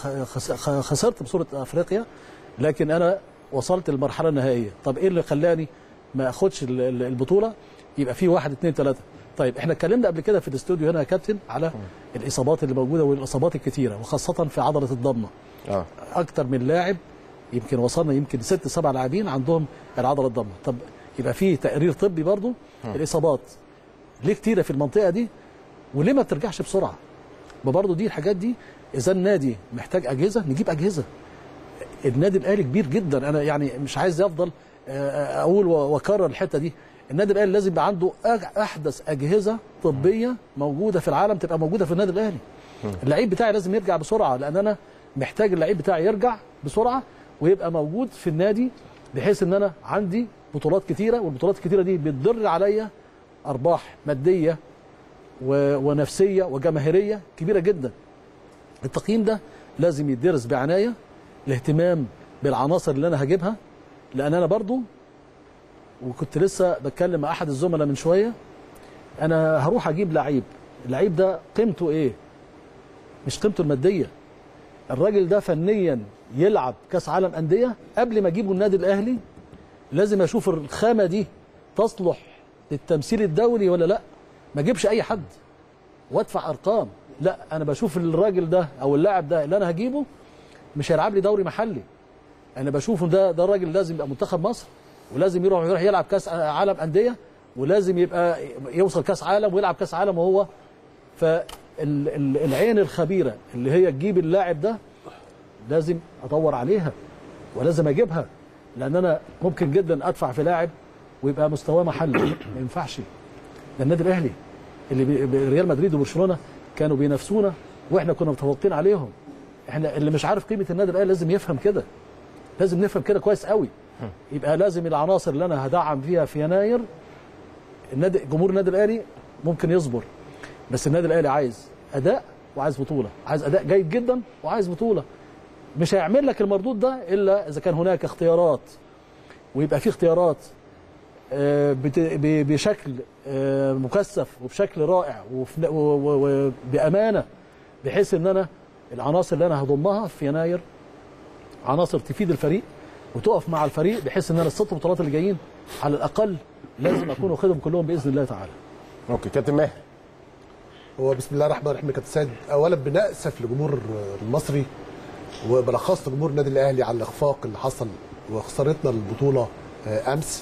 خسرت بصوره افريقيا، لكن انا وصلت للمرحله النهائيه. طب ايه اللي خلاني ما اخدش البطوله؟ يبقى في 1 2 3. طيب احنا اتكلمنا قبل كده في الاستوديو هنا يا كابتن على الاصابات اللي موجوده، والاصابات الكتيره، وخاصه في عضله الضمه. اكتر من لاعب، يمكن وصلنا يمكن 6 7 لاعبين عندهم العضله الضمه. طب يبقى في تقرير طبي برضو الاصابات ليه كتيره في المنطقه دي، وليه ما بترجعش بسرعه؟ برضو دي الحاجات دي، اذا النادي محتاج اجهزه نجيب اجهزه. النادي الاهلي كبير جدا، انا يعني مش عايز افضل اقول واكرر الحته دي. النادي الاهلي لازم يبقى عنده احدث اجهزه طبيه موجوده في العالم تبقى موجوده في النادي الاهلي. اللعيب بتاعي لازم يرجع بسرعه، لان انا محتاج اللعيب بتاعي يرجع بسرعه ويبقى موجود في النادي، بحيث ان انا عندي بطولات كتيره، والبطولات الكتيره دي بتضر عليا ارباح ماديه ونفسيه وجماهيريه كبيره جدا. التقييم ده لازم يدرس بعنايه، الاهتمام بالعناصر اللي انا هجيبها، لان انا برضو، وكنت لسه بتكلم مع احد الزملاء من شويه، انا هروح اجيب لعيب، اللعيب ده قيمته ايه؟ مش قيمته الماديه. الراجل ده فنيا يلعب كاس عالم انديه، قبل ما اجيبه النادي الاهلي لازم اشوف الخامه دي تصلح للتمثيل الدولي ولا لا. ما اجيبش اي حد وادفع ارقام، لا، انا بشوف الراجل ده او اللاعب ده اللي انا هجيبه مش هيلعب لي دوري محلي. انا بشوف ده الراجل لازم يبقى منتخب مصر، ولازم يروح يلعب كاس عالم انديه، ولازم يبقى يوصل كاس عالم ويلعب كاس عالم. وهو فالعين الخبيره اللي هي تجيب اللاعب ده لازم ادور عليها ولازم اجيبها، لان انا ممكن جدا ادفع في لاعب ويبقى مستواه محلي. ما ينفعش. ده النادي الاهلي اللي ريال مدريد وبرشلونه كانوا بينافسونا واحنا كنا متفوقين عليهم. احنا اللي مش عارف قيمه النادي الاهلي لازم يفهم كده، لازم نفهم كده كويس قوي. يبقى لازم العناصر اللي انا هدعم فيها في يناير، جمهور النادي الاهلي ممكن يصبر، بس النادي الاهلي عايز اداء وعايز بطوله، عايز اداء جيد جدا وعايز بطوله. مش هيعمل لك المردود ده الا اذا كان هناك اختيارات، ويبقى في اختيارات بشكل مكثف وبشكل رائع وبامانه، بحيث ان انا العناصر اللي انا هضمها في يناير عناصر تفيد الفريق وتقف مع الفريق، بحيث ان انا الست بطولات اللي جايين على الاقل لازم اكون واخدهم كلهم باذن الله تعالى. اوكي كابتن ماهر. هو بسم الله الرحمن الرحيم. كابتن سيد، اولا بنأسف لجمهور المصري وبالاخص جمهور النادي الاهلي على الاخفاق اللي حصل وخسارتنا البطوله امس.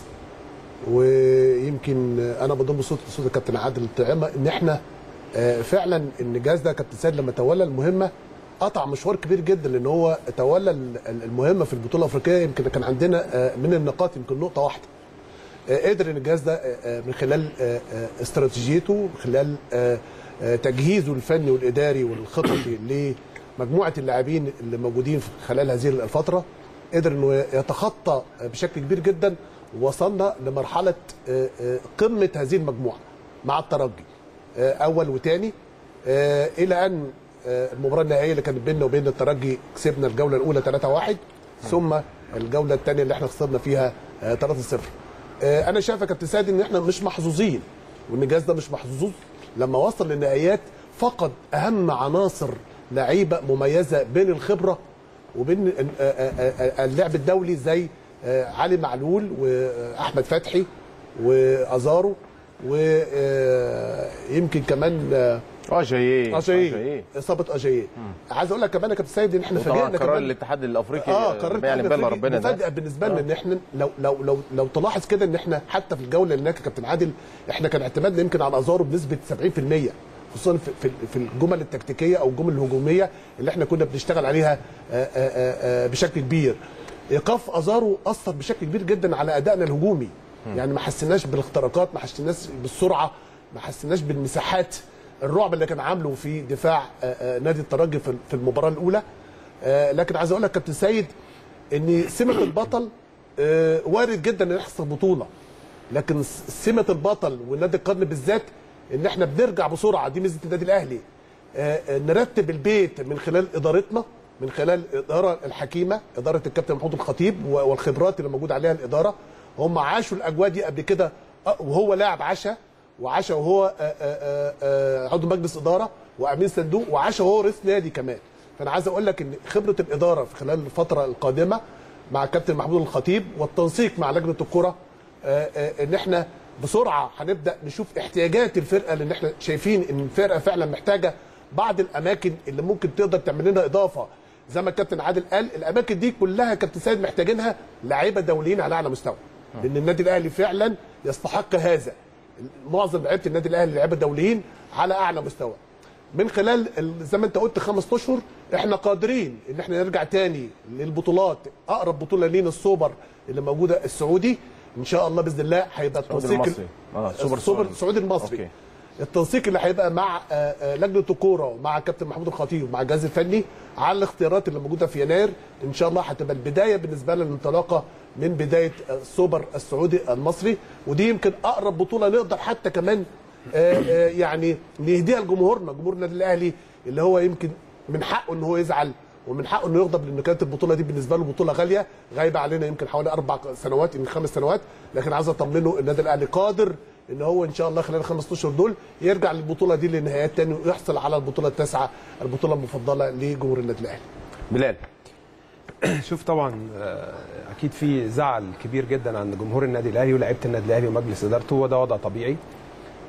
ويمكن انا بضم صوت الكابتن عادل الطعيمه ان احنا فعلا ان الجهاز ده كابتن سيد لما تولى المهمه قطع مشوار كبير جدا، لان هو تولى المهمه في البطوله الافريقيه. يمكن كان عندنا من النقاط يمكن نقطه واحده قدر ان الجهاز ده من خلال استراتيجيته، من خلال تجهيزه الفني والاداري والخططي لمجموعه اللاعبين اللي موجودين خلال هذه الفتره، قدر انه يتخطى بشكل كبير جدا. ووصلنا لمرحله قمه هذه المجموعه مع الترجي اول وثاني، الى ان المباراه النهائيه اللي كانت بيننا وبين الترجي كسبنا الجوله الاولى 3-1، ثم الجوله الثانيه اللي احنا خسرنا فيها 3-0. انا شايف يا كابتن سيد ان احنا مش محظوظين، وان الجهاز ده مش محظوظ لما وصل للنهائيات. فقد اهم عناصر لعيبه مميزه بين الخبره وبين اللعب الدولي زي علي معلول واحمد فتحي وازارو، ويمكن كمان اجاييه اصابه اجاييه. عايز اقول لك كمان يا كابتن سيد ان احنا فاجئنا قرار الاتحاد الافريقي قرار ربنا مفاجاه بالنسبه لنا. ان احنا لو تلاحظ كده ان احنا حتى في الجوله اللي هناك يا كابتن عادل احنا كان اعتمادنا يمكن على ازارو بنسبه 70%، خصوصا في الجمل التكتيكيه او الجمل الهجوميه اللي احنا كنا بنشتغل عليها بشكل كبير. ايقاف ازارو اثر بشكل كبير جدا على ادائنا الهجومي. يعني ما حسيناش بالاختراقات، ما حسيناش بالسرعه، ما حسيناش بالمساحات، الرعب اللي كان عامله في دفاع نادي الترجي في المباراه الاولى. لكن عايز اقول لك كابتن سيد ان سمه البطل وارد جدا ان يحصل بطوله، لكن سمه البطل ونادي القرن بالذات ان احنا بنرجع بسرعه. دي ميزه النادي الاهلي. نرتب البيت من خلال ادارتنا، من خلال الاداره الحكيمه، اداره الكابتن محمود الخطيب والخبرات اللي موجود عليها الاداره. هم عاشوا الاجواء دي قبل كده، وهو لاعب عاشها، وعاشها وهو عضو مجلس اداره وامين صندوق، وعاشها وهو رئيس نادي كمان. فانا عايز اقول لك ان خبره الاداره في خلال الفتره القادمه مع الكابتن محمود الخطيب والتنسيق مع لجنه الكره ان احنا بسرعه هنبدا نشوف احتياجات الفرقه، لان احنا شايفين ان الفرقه فعلا محتاجه بعض الاماكن اللي ممكن تقدر تعمل لنا اضافه. زي ما الكابتن عادل قال، الاماكن دي كلها كابتن سيد محتاجينها لعيبه دوليين على اعلى مستوى، لان النادي الاهلي فعلا يستحق هذا. معظم لعيبه النادي الاهلي لعيبه دوليين على اعلى مستوى. من خلال زي ما انت قلت 5 اشهر احنا قادرين ان احنا نرجع تاني للبطولات. اقرب بطوله لينا السوبر اللي موجوده السعودي، ان شاء الله باذن الله هيبقى التنسيق السوبر السعودي المصري. أوكي. التنسيق اللي هيبقى مع لجنه الكوره ومع الكابتن محمود الخطيب ومع الجهاز الفني على الاختيارات اللي موجوده في يناير، ان شاء الله هتبقى البدايه بالنسبه لنا الانطلاقه من بدايه السوبر السعودي المصري. ودي يمكن اقرب بطوله نقدر حتى كمان يعني نهديها لجمهورنا، جمهور النادي الاهلي اللي هو يمكن من حقه ان هو يزعل ومن حقه انه يغضب، لان كانت البطوله دي بالنسبه له بطوله غاليه غايبه علينا يمكن حوالي 4 سنوات يمكن 5 سنوات. لكن عايز اطمنه النادي الاهلي قادر ان هو ان شاء الله خلال 5 اشهر دول يرجع للبطوله دي للنهايات تاني ويحصل على البطوله التاسعه، البطوله المفضله لجمهور النادي الاهلي. بلال، شوف طبعا اكيد في زعل كبير جدا عند جمهور النادي الاهلي ولاعيبه النادي الاهلي ومجلس ادارته، وده وضع طبيعي.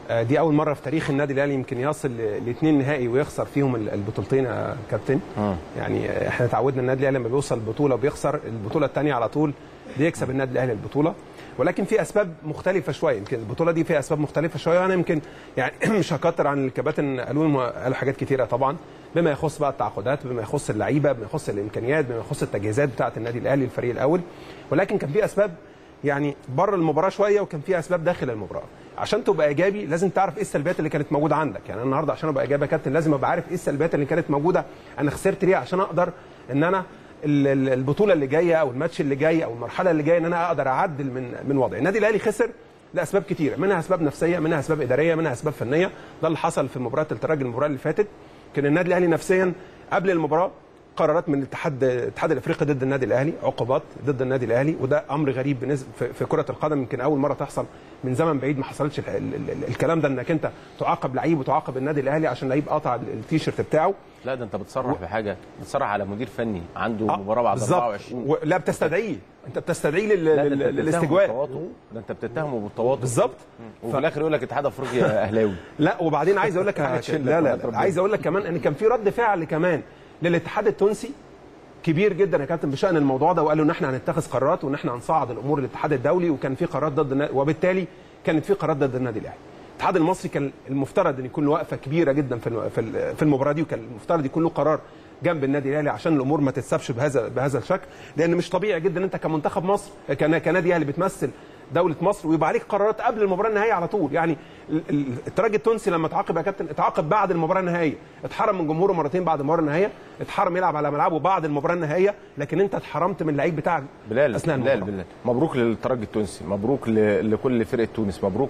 دي اول مره في تاريخ النادي الاهلي يمكن يصل لاثنين نهائي ويخسر فيهم البطولتين يا كابتن. يعني احنا تعودنا النادي الاهلي لما بيوصل بطوله وبيخسر البطوله الثانيه على طول بيكسب النادي الاهلي البطوله، ولكن في اسباب مختلفه شويه. يمكن البطوله دي فيها اسباب مختلفه شويه، وانا يمكن يعني مش هكتر عن الكباتن، قالوا حاجات كتيره طبعا بما يخص بقى التعاقدات، بما يخص اللعيبه، بما يخص الامكانيات، بما يخص التجهيزات بتاعه النادي الاهلي الفريق الاول. ولكن كان في اسباب يعني بره المباراه شويه، وكان في اسباب داخل المباراه. عشان تبقى ايجابي لازم تعرف ايه السلبيات اللي كانت موجوده عندك. يعني النهارده عشان ابقى ايجابي يا كابتن لازم ابقى عارف ايه السلبيات اللي كانت موجوده، انا خسرت ليه، عشان اقدر ان انا البطوله اللي جايه او الماتش اللي جاي او المرحله اللي جايه ان انا اقدر اعدل من وضعي. النادي الاهلي خسر لاسباب كتيره، منها اسباب نفسيه، منها اسباب اداريه، منها اسباب فنيه. ده اللي حصل في مباراه الترجي المباراه اللي فاتت. كان النادي الاهلي نفسيا قبل المباراه قرارات من الاتحاد الافريقي ضد النادي الاهلي، عقوبات ضد النادي الاهلي، وده امر غريب بالنسبه في كره القدم، يمكن اول مره تحصل من زمن بعيد. ما حصلتش الكلام ده انك انت تعاقب لعيب وتعاقب النادي الاهلي عشان لعيب قطع التيشيرت بتاعه. لا ده انت بتصرح بحاجه، بتصرح على مدير فني عنده مباراه بعد 24 لا بتستدعيه، انت بتستدعيه للاستجواب. ده انت بتتهمه بالتواطؤ بالظبط، وفي الاخر يقول لك اتحاد افريقيا اهلاوي. لا وبعدين عايز اقول لك لا عايز اقول لك كمان ان كان في رد فعل كمان للاتحاد التونسي كبير جدا يا كابتن بشان الموضوع ده، وقالوا ان احنا هنتخذ قرارات وان احنا هنصعد الامور للاتحاد الدولي، وكان في قرارات ضد وبالتالي كانت في قرارات ضد النادي الاهلي. الاتحاد المصري كان المفترض ان يكون له وقفه كبيره جدا في المباراه دي، وكان المفترض يكون له قرار جنب النادي الاهلي عشان الامور ما تتسابش بهذا الشكل، لان مش طبيعي جدا ان انت كمنتخب مصر كنادي اهلي بتمثل دوله مصر ويبقى عليك قرارات قبل المباراه النهائيه على طول. يعني الترجي التونسي لما اتعاقب يا كابتن اتعاقب بعد المباراه النهائيه، اتحرم من جمهوره مرتين بعد المباراه النهائيه، اتحرم يلعب على ملعبه بعد المباراه النهائيه، لكن انت اتحرمت من اللعيب بتاعك اثناء المباراه. بلال مبروك للترجي التونسي، مبروك لكل فرقه تونس، مبروك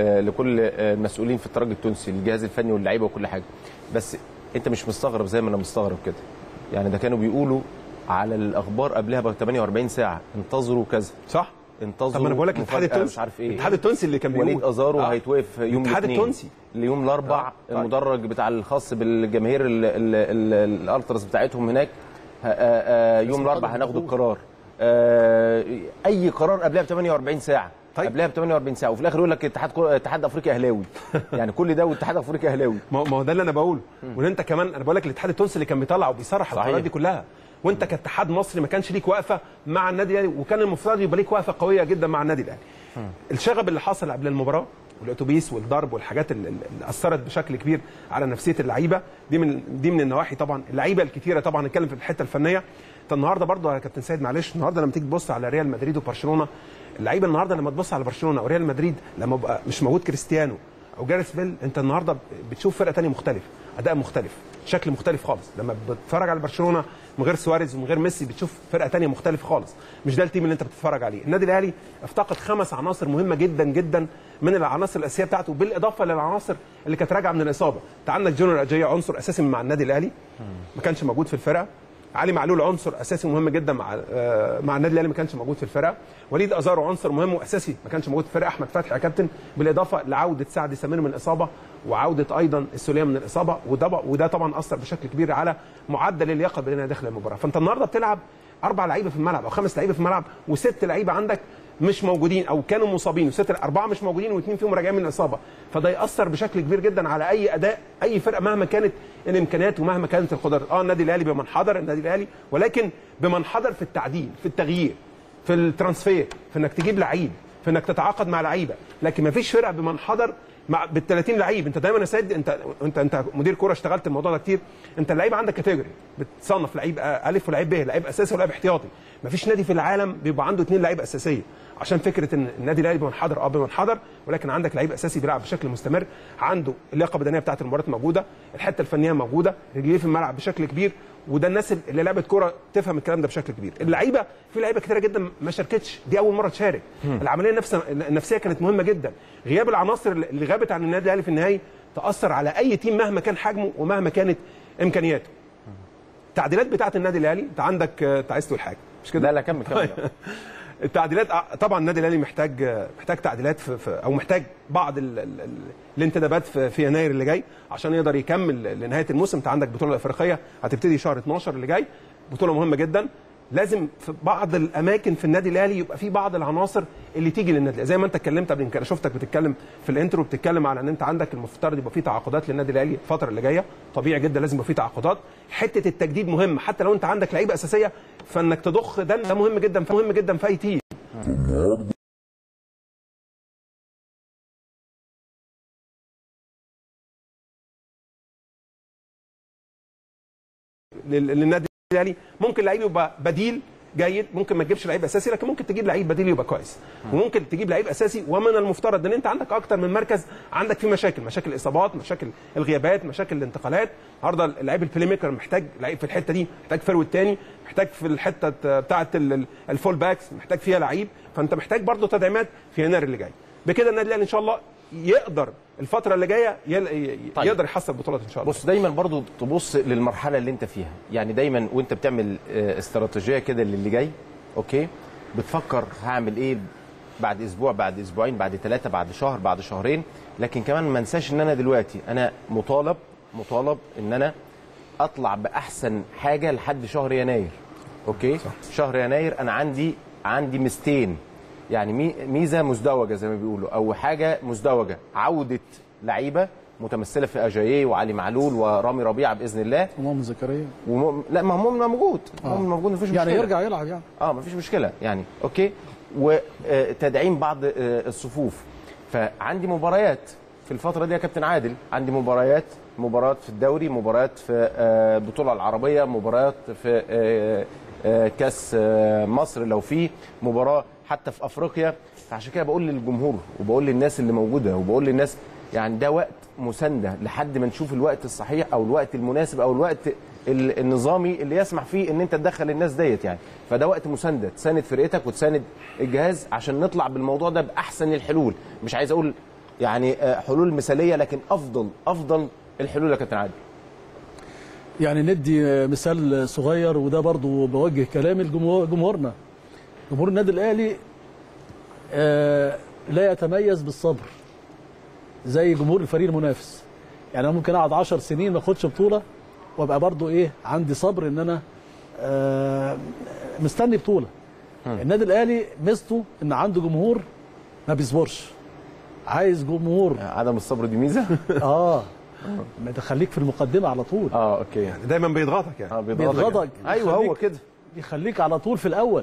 لكل المسؤولين في الترجي التونسي، الجهاز الفني واللعيبه وكل حاجه. بس انت مش مستغرب زي ما انا مستغرب كده؟ يعني ده كانوا بيقولوا على الاخبار قبلها ب 48 ساعه انتظروا كذا، صح؟ انتظروا. طب انا بقول لك الاتحاد التونسي مش عارف ايه، الاتحاد التونسي اللي كان بيقول وليد ازارو هيتوقف يوم الاتحاد التونسي ليوم الاربع. المدرج بتاع الخاص بالجماهير الالتراس بتاعتهم هناك يوم الاربع هناخدوا القرار. اي قرار قبلها ب 48 ساعه. طيب. قبلها ب 48 ساعه، وفي الاخر يقول لك اتحاد افريقيا اهلاوي. يعني كل ده والاتحاد افريقيا اهلاوي. ما هو ده اللي انا بقوله. وان انت كمان انا بقول لك الاتحاد التونسي اللي كان بيطلع وبيصرح القرارات دي كلها، وانت كاتحاد مصري ما كانش ليك وقفه مع النادي الاهلي، وكان المفترض يبقى ليك وقفه قويه جدا مع النادي الاهلي. الشغب اللي حصل قبل المباراه والاتوبيس والضرب والحاجات اللي اثرت بشكل كبير على نفسيه اللعيبه دي من النواحي. طبعا اللعيبه الكثيره طبعا نتكلم في الحته الفنيه. انت النهارده برضه يا كابتن سيد معلش، النهارده لما تيجي تبص على ريال مدريد وبرشلونه، اللعيبه النهارده لما تبص على برشلونه وريال مدريد لما بقى مش موجود كريستيانو او جاريث بيل، انت النهارده بتشوف فرقه ثانيه مختلفه، اداء مختلف، شكل مختلف خالص. لما بتتفرج على برشلونه من غير سواريز ومن غير ميسي بتشوف فرقه ثانيه مختلفه خالص، مش ده التيم اللي انت بتتفرج عليه. النادي الاهلي افتقد 5 عناصر مهمه جدا جدا من العناصر الاساسيه بتاعته، بالاضافه للعناصر اللي كانت راجعه من الاصابه. انت عندك جونيور اجاي عنصر اساسي مع النادي الاهلي ما كانش موجود في الفرقه، علي معلول عنصر اساسي مهم جدا مع النادي الاهلي ما كانش موجود في الفرقه، وليد ازارو عنصر مهم واساسي ما كانش موجود في الفرقه، احمد فتحي يا كابتن، بالاضافه لعوده سعد سمير من الاصابه وعوده ايضا السوليه من الاصابه، وده طبعا اثر بشكل كبير على معدل اللياقه البدنيه داخل المباراه. فانت النهارده بتلعب 4 لعيبه في الملعب او 5 لعيبه في الملعب و6 لعيبه عندك مش موجودين او كانوا مصابين، و4 مش موجودين و2 فيهم راجعين من الاصابه، فده ياثر بشكل كبير جدا على اي اداء اي فرقه مهما كانت الامكانيات ومهما كانت القدرات. النادي الاهلي بمنحدر النادي الاهلي، ولكن بمنحدر في التعديل، في التغيير، في الترانسفير، في انك تجيب لعيب، في انك تتعاقد مع لعيبه، لكن ما فيش فرقه بمنحدر بال 30 لعيب. انت دايما يا سيد انت مدير كوره اشتغلت الموضوع ده كتير، انت اللعيبه عندك كاتيجوري، بتصنف لعيب الف ولاعيب ب، لعيب اساسي ولاعيب احتياطي. ما فيش نادي في العالم بيبقى عنده 2 لعيبه اساسيه، عشان فكره ان النادي الاهلي بمنحدر بمنحدر، ولكن عندك لعيب اساسي بيلعب بشكل مستمر، عنده اللياقه البدنيه بتاعه المباراه موجوده، الحته الفنيه موجوده، رجليه في الملعب بشكل كبير، وده الناس اللي لعبت كوره تفهم الكلام ده بشكل كبير. اللعيبه في لعيبه كتيره جدا ما شاركتش، دي اول مره تشارك. العمليه النفسيه كانت مهمه جدا. غياب العناصر اللي غابت عن النادي الاهلي في النهائي تاثر على اي تيم مهما كان حجمه ومهما كانت امكانياته. التعديلات بتاعه النادي الاهلي، انت عندك انت عايز تقول حاجه مش كده؟ لا كمل. التعديلات طبعا النادي الاهلي محتاج تعديلات او محتاج بعض الانتدابات في يناير اللي جاي عشان يقدر يكمل لنهايه الموسم. انت عندك بطوله افريقيه هتبتدي شهر 12 اللي جاي، بطوله مهمه جدا. لازم في بعض الاماكن في النادي الاهلي يبقى في بعض العناصر اللي تيجي للنادي الاهلي، زي ما انت اتكلمت قبل كده، شفتك بتتكلم في الانترو بتتكلم على ان انت عندك المفترض يبقى في تعاقدات للنادي الاهلي الفتره اللي جايه، طبيعي جدا لازم يبقى في تعاقدات. حته التجديد مهم، حتى لو انت عندك لعيبه اساسيه فانك تضخ ده مهم جدا، مهم جدا في اي تيم. للنادي الاهلي ممكن لعيب يبقى بديل جيد، ممكن ما تجيبش لعيب اساسي، لكن ممكن تجيب لعيب بديل يبقى كويس، وممكن تجيب لعيب اساسي. ومن المفترض ان انت عندك اكتر من مركز عندك فيه مشاكل الاصابات، مشاكل الغيابات، مشاكل الانتقالات. النهارده اللعيب البلاي ميكر محتاج لعيب في الحته دي، محتاج فروت تاني، محتاج في الحته بتاعه الفول باكس محتاج فيها لعيب، فانت محتاج برضه تدعيمات في يناير اللي جاي. بكده النادي الاهلي ان شاء الله يقدر الفتره اللي جايه طيب. يقدر يحصل بطولات ان شاء الله. بص دايما برضو تبص للمرحله اللي انت فيها، يعني دايما وانت بتعمل استراتيجيه كده للي جاي، اوكي، بتفكر هعمل ايه بعد اسبوع، بعد اسبوعين، بعد 3، بعد شهر، بعد شهرين. لكن كمان ما انساش ان انا دلوقتي انا مطالب ان انا اطلع باحسن حاجه لحد شهر يناير. اوكي صح. شهر يناير انا عندي ميزتين، يعني ميزه مزدوجه زي ما بيقولوا، او حاجه مزدوجه، عوده لعيبه متمثله في اجاييه وعلي معلول ورامي ربيعه باذن الله، ومؤمن زكريا لا ما هو موجود، موجود مفيش مشكله، يعني يرجع يلعب يعني مفيش مشكله يعني. اوكي، وتدعيم بعض الصفوف. فعندي مباريات في الفتره دي يا كابتن عادل، عندي مباريات في الدوري، مباريات في البطوله العربيه، مباريات في كاس مصر لو في مباراه حتى في افريقيا. فعشان كده بقول للجمهور وبقول للناس اللي موجوده وبقول للناس يعني ده وقت مسانده لحد ما نشوف الوقت الصحيح او الوقت المناسب او الوقت النظامي اللي يسمح فيه ان انت تدخل الناس ديت يعني. فده وقت مسانده، تساند فرقتك وتساند الجهاز عشان نطلع بالموضوع ده باحسن الحلول. مش عايز اقول يعني حلول مثاليه، لكن افضل الحلول يا كابتن عادل. يعني ندي مثال صغير، وده برضو بوجه كلامي لجمهورنا. جمهور النادي الاهلي لا يتميز بالصبر زي جمهور الفريق المنافس. يعني انا ممكن اقعد 10 سنين ما اخدش بطوله وابقى برضو عندي صبر ان انا مستني بطوله. النادي الاهلي ميزته ان عنده جمهور ما بيصبرش، عايز جمهور. عدم الصبر دي ميزه. ما تخليك في المقدمه على طول. اوكي، يعني دايما بيضغطك يعني. بيضغطك يعني. ايوه هو كده، يخليك على طول في الاول.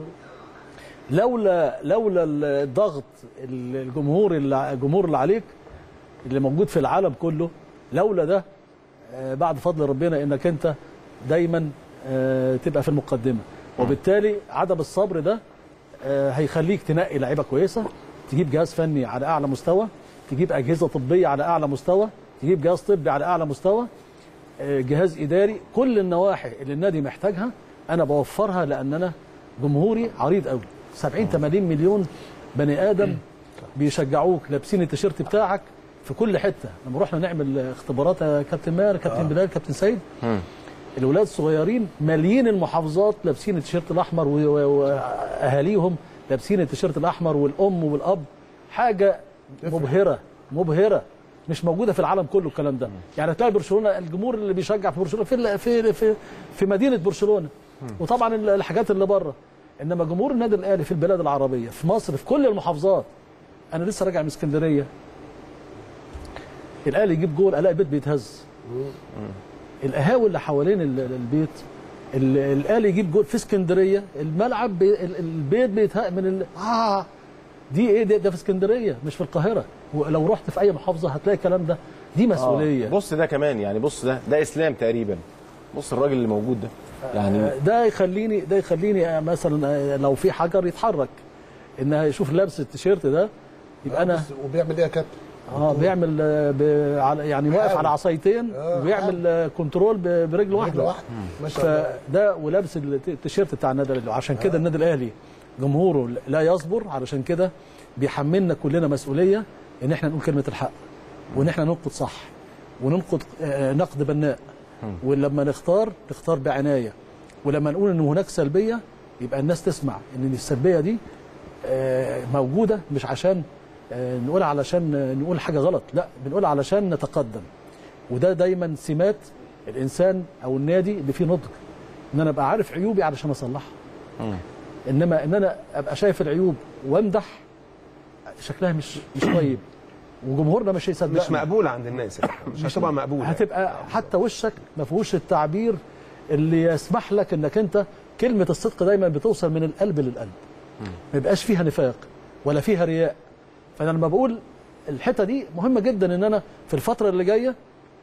لولا الضغط الجمهور اللي عليك اللي موجود في العالم كله، لولا ده بعد فضل ربنا انك انت دايما تبقى في المقدمه، وبالتالي عدم الصبر ده هيخليك تنقي لعيبه كويسه، تجيب جهاز فني على اعلى مستوى، تجيب اجهزه طبيه على اعلى مستوى، تجيب جهاز طبي على اعلى مستوى، جهاز اداري، كل النواحي اللي النادي محتاجها انا بوفرها، لان انا جمهوري عريض قوي. 70-80 مليون بني ادم بيشجعوك، لابسين التيشيرت بتاعك في كل حته. لما رحنا نعمل اختبارات يا كابتن ماهر، كابتن بلال، كابتن سيد، الاولاد الصغيرين ماليين المحافظات لابسين التيشيرت الاحمر، واهاليهم لابسين التيشيرت الاحمر، والام والاب. حاجه مبهره مش موجوده في العالم كله الكلام ده. يعني تلاقي برشلونه الجمهور اللي بيشجع في برشلونه في مدينه برشلونه، وطبعا الحاجات اللي بره. انما جمهور النادي الاهلي في البلاد العربيه، في مصر، في كل المحافظات. انا لسه راجع من اسكندريه، الاهلي يجيب جول الاقي بيت بيتهز. القهاوي اللي حوالين البيت، الاهلي يجيب جول في اسكندريه، الملعب البيت بيتهز من دي ايه ده في اسكندريه مش في القاهره. ولو رحت في اي محافظه هتلاقي الكلام ده. دي مسؤوليه. بص ده كمان يعني، بص ده اسلام تقريبا. بص الراجل اللي موجود ده يعني ده يخليني مثلا لو في حجر يتحرك، انها يشوف لابس التيشيرت ده يبقى انا. وبيعمل ايه يا كابتن؟ بيعمل يعني واقف على عصايتين، وبيعمل كنترول برجل واحده. فده ولابس التيشيرت بتاع النادي الاهلي. عشان كده النادي الاهلي جمهوره لا يصبر، علشان كده بيحملنا كلنا مسؤوليه ان احنا نقول كلمه الحق، وان احنا ننقد صح، وننقد نقد بناء. ولما نختار بعنايه، ولما نقول ان هناك سلبيه يبقى الناس تسمع ان السلبيه دي موجوده، مش عشان نقول علشان نقول حاجه غلط، لا، بنقول علشان نتقدم. وده دايما سمات الانسان او النادي اللي فيه نضج. ان انا ابقى عارف عيوبي علشان اصلحها. انما ان انا ابقى شايف العيوب وامدح شكلها مش طيب، وجمهورنا مش هيصدقني، مش مقبوله عند الناس، مش هتبقى مقبوله. هتبقى حتى وشك ما فيهوش التعبير اللي يسمح لك انك انت كلمه الصدق دايما بتوصل من القلب للقلب، ما يبقاش فيها نفاق ولا فيها رياء. فانا لما بقول الحته دي مهمه جدا، ان انا في الفتره اللي جايه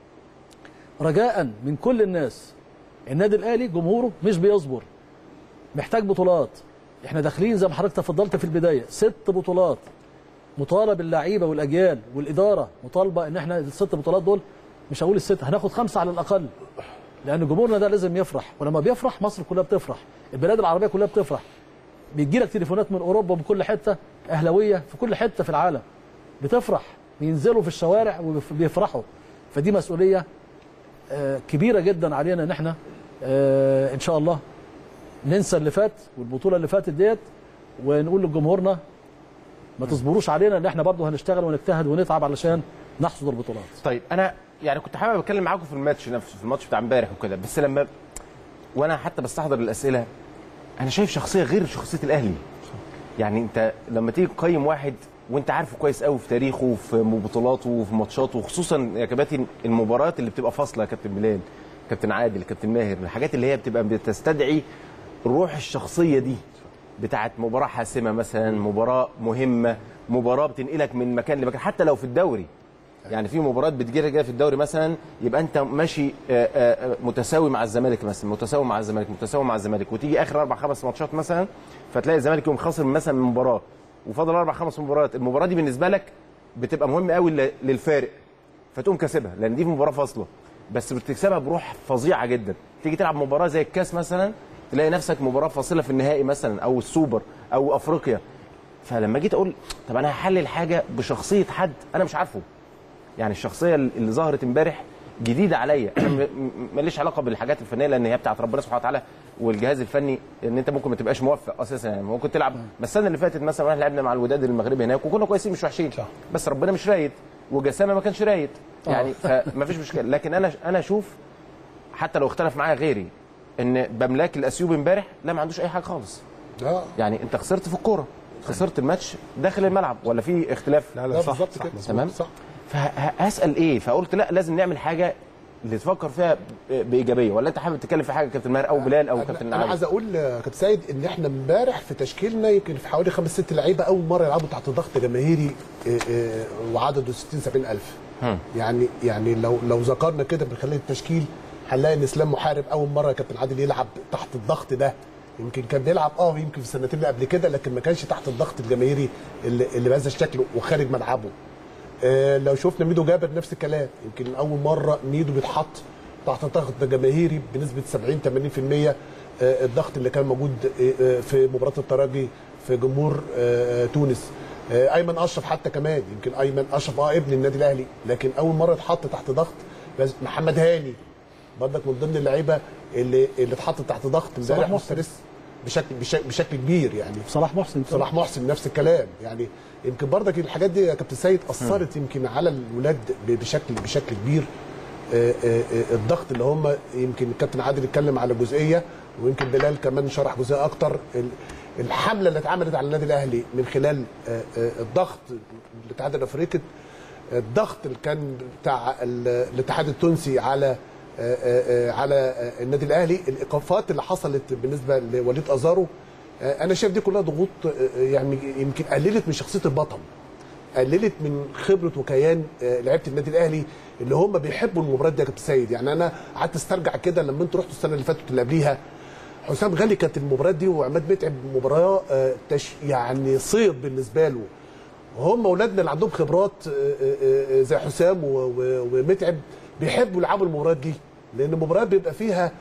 رجاء من كل الناس، النادي الاهلي جمهوره مش بيصبر، محتاج بطولات. احنا داخلين زي ما حضرتك تفضلت في البدايه 6 بطولات، مطالب اللعيبه والاجيال والاداره مطالبه ان احنا ال6 بطولات دول، مش هقول ال6، هناخد 5 على الاقل، لان جمهورنا ده لازم يفرح، ولما بيفرح مصر كلها بتفرح، البلاد العربيه كلها بتفرح. بيجي لك تليفونات من اوروبا ومن كل حته، اهلاويه في كل حته في العالم بتفرح، بينزلوا في الشوارع وبيفرحوا. فدي مسؤوليه كبيره جدا علينا، ان احنا ان شاء الله ننسى اللي فات والبطوله اللي فاتت ديت، ونقول لجمهورنا ما تصبروش علينا، ان احنا برضه هنشتغل ونجتهد ونتعب علشان نحصد البطولات. طيب انا يعني كنت حابب اتكلم معاكم في الماتش نفسه، في الماتش بتاع امبارح وكده، بس لما وانا حتى بستحضر الاسئله انا شايف شخصيه غير شخصيه الاهلي. يعني انت لما تيجي تقيم واحد وانت عارفه كويس قوي في تاريخه وفي بطولاته وفي ماتشاته، وخصوصا يا كباتن المباريات اللي بتبقى فاصله، يا كابتن بلال، كابتن عادل، كابتن ماهر، الحاجات اللي هي بتبقى بتستدعي الروح الشخصيه دي بتاعت مباراه حاسمه مثلا، مباراه مهمه، مباراه بتنقلك من مكان لمكان، حتى لو في الدوري. يعني في مباريات بتجي في الدوري مثلا يبقى انت ماشي متساوي مع الزمالك مثلا، متساوي مع الزمالك، متساوي مع الزمالك، وتيجي اخر 4-5 ماتشات مثلا فتلاقي الزمالك يوم خسر مثلا من مباراه وفاضل 4-5 مباريات، المباراه دي بالنسبه لك بتبقى مهمه قوي للفارق، فتقوم كاسبها لان دي مباراه فاصله، بس بتكسبها بروح فظيعه جدا. تيجي تلعب مباراه زي الكاس مثلا تلاقي نفسك مباراه فاصله في النهائي مثلا، او السوبر او افريقيا. فلما جيت اقول طب انا هحلل حاجه بشخصيه حد انا مش عارفه، يعني الشخصيه اللي ظهرت امبارح جديده عليا، انا ماليش علاقه بالحاجات الفنيه لان هي بتاعت ربنا سبحانه وتعالى والجهاز الفني، ان انت ممكن ما تبقاش موفق اساسا، يعني ممكن تلعب. بس السنه اللي فاتت مثلا احنا لعبنا مع الوداد المغربي هناك وكنا كويسين مش وحشين، بس ربنا مش رايد وجسامه ما كانش رايد، يعني فما فيش مشكله. لكن انا اشوف حتى لو اختلف معايا غيري ان بملاك الاسيوبي امبارح لا ما عندوش اي حاجه خالص. يعني انت خسرت في الكوره، خسرت الماتش داخل الملعب، ولا في اختلاف؟ لا صح بالظبط كده، تمام صح. فهسال ايه؟ فقلت لا لازم نعمل حاجه اللي تفكر فيها بايجابيه. ولا انت حابب تتكلم في حاجه كابتن ماهر او بلال او كابتن انا عايز اقول كابتن سيد ان احنا امبارح في تشكيلنا يمكن في حوالي 5-6 لعيبه اول مره يلعبوا تحت ضغط جماهيري وعدده 60-70 الف. يعني لو ذكرنا كده من خلال التشكيل هنلاقي ان اسلام محارب اول مره يا كابتن عادل يلعب تحت الضغط ده. يمكن كان بيلعب يمكن في السنتين اللي قبل كده، لكن ما كانش تحت الضغط الجماهيري اللي بهذا الشكل وخارج ملعبه. لو شفنا ميدو جابر نفس الكلام، يمكن اول مره ميدو بيتحط تحت ضغط جماهيري بنسبه 70-80%. الضغط اللي كان موجود في مباراه الترجي في جمهور تونس. ايمن اشرف حتى كمان، يمكن ايمن اشرف ابن النادي الاهلي، لكن اول مره اتحط تحت ضغط. محمد هاني برضك من ضمن اللعيبه اللي اتحط تحت ضغط امبارح مسترس بشكل كبير. يعني صلاح محسن نفس الكلام. يعني يمكن برضك الحاجات دي يا كابتن سيد اثرت يمكن على الولاد بشكل كبير. الضغط اللي هم يمكن الكابتن عادل اتكلم على جزئيه، ويمكن بلال كمان شرح جزئيه اكتر. الحمله اللي اتعملت على النادي الاهلي من خلال الضغط الاتحاد الافريقي، الضغط اللي كان بتاع الاتحاد التونسي على النادي الاهلي، الايقافات اللي حصلت بالنسبه لوليد ازارو، انا شايف دي كلها ضغوط يعني يمكن قللت من شخصيه البطل، قللت من خبره وكيان لعيبه النادي الاهلي اللي هم بيحبوا المباريات دي يا كابتن سيد. يعني انا قعدت استرجع كده لما انتوا رحتوا السنه اللي فاتت اللي قبليها، حسام غالي كانت المباريات دي وعماد متعب مباراه يعني صيد بالنسبه له. هم اولادنا اللي عندهم خبرات زي حسام ومتعب بيحبوا يلعبوا المباريات دي، لان المباريات بيبقى فيها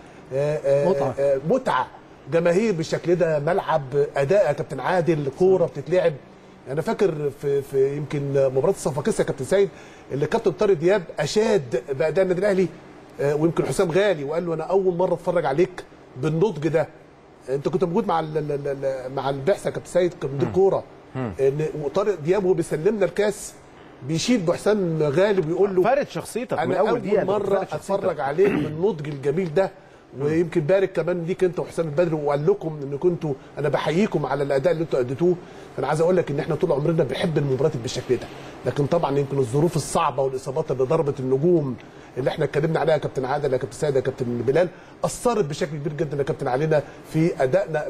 متعه جماهير بالشكل ده، ملعب اداء يا كابتن عادل، كوره بتتلعب. انا فاكر في يمكن مباراه الصفاقسي يا كابتن سيد اللي كابتن طارق دياب اشاد باداء النادي الاهلي، ويمكن حسام غالي وقال له انا اول مره اتفرج عليك بالنضج ده. انت كنت موجود مع البعثه يا كابتن سيد كمدير كوره، ان طارق دياب وهو بيسلمنا الكاس بيشيد بحسام غالي وبيقول له فرد شخصيتك من اول دقيقه، انا اول مره اتفرج عليك بالنضج الجميل ده، ويمكن بارك كمان ليك انت وحسام البدري وقال لكم ان كنتوا، انا بحييكم على الاداء اللي انتوا اديتوه. فانا عايز اقول لك ان احنا طول عمرنا بنحب المباريات بالشكل ده، لكن طبعا يمكن الظروف الصعبه والاصابات اللي ضربت النجوم اللي احنا اتكلمنا عليها يا كابتن عادل يا كابتن سيد يا كابتن بلال اثرت بشكل كبير جدا يا كابتن علينا في ادائنا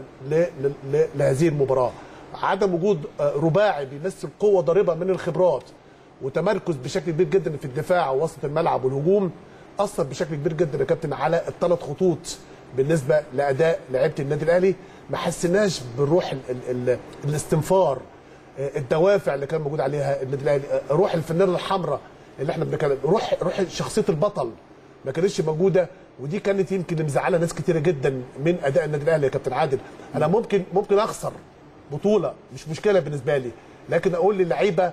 لهذه المباراه. عدم وجود رباعي بيمثل قوه ضاربه من الخبرات وتمركز بشكل كبير جدا في الدفاع ووسط الملعب والهجوم اثر بشكل كبير جدا يا كابتن على الثلاث خطوط. بالنسبه لاداء لعيبه النادي الاهلي ما حسيناش بالروح الاستنفار، الدوافع اللي كان موجود عليها النادي الاهلي، روح الفنانه الحمراء اللي احنا بنتكلم، روح شخصيه البطل ما كانتش موجوده. ودي كانت يمكن مزعله ناس كتيره جدا من اداء النادي الاهلي يا كابتن عادل. انا ممكن اخسر بطوله مش مشكله بالنسبه لي، لكن اقول للعيبه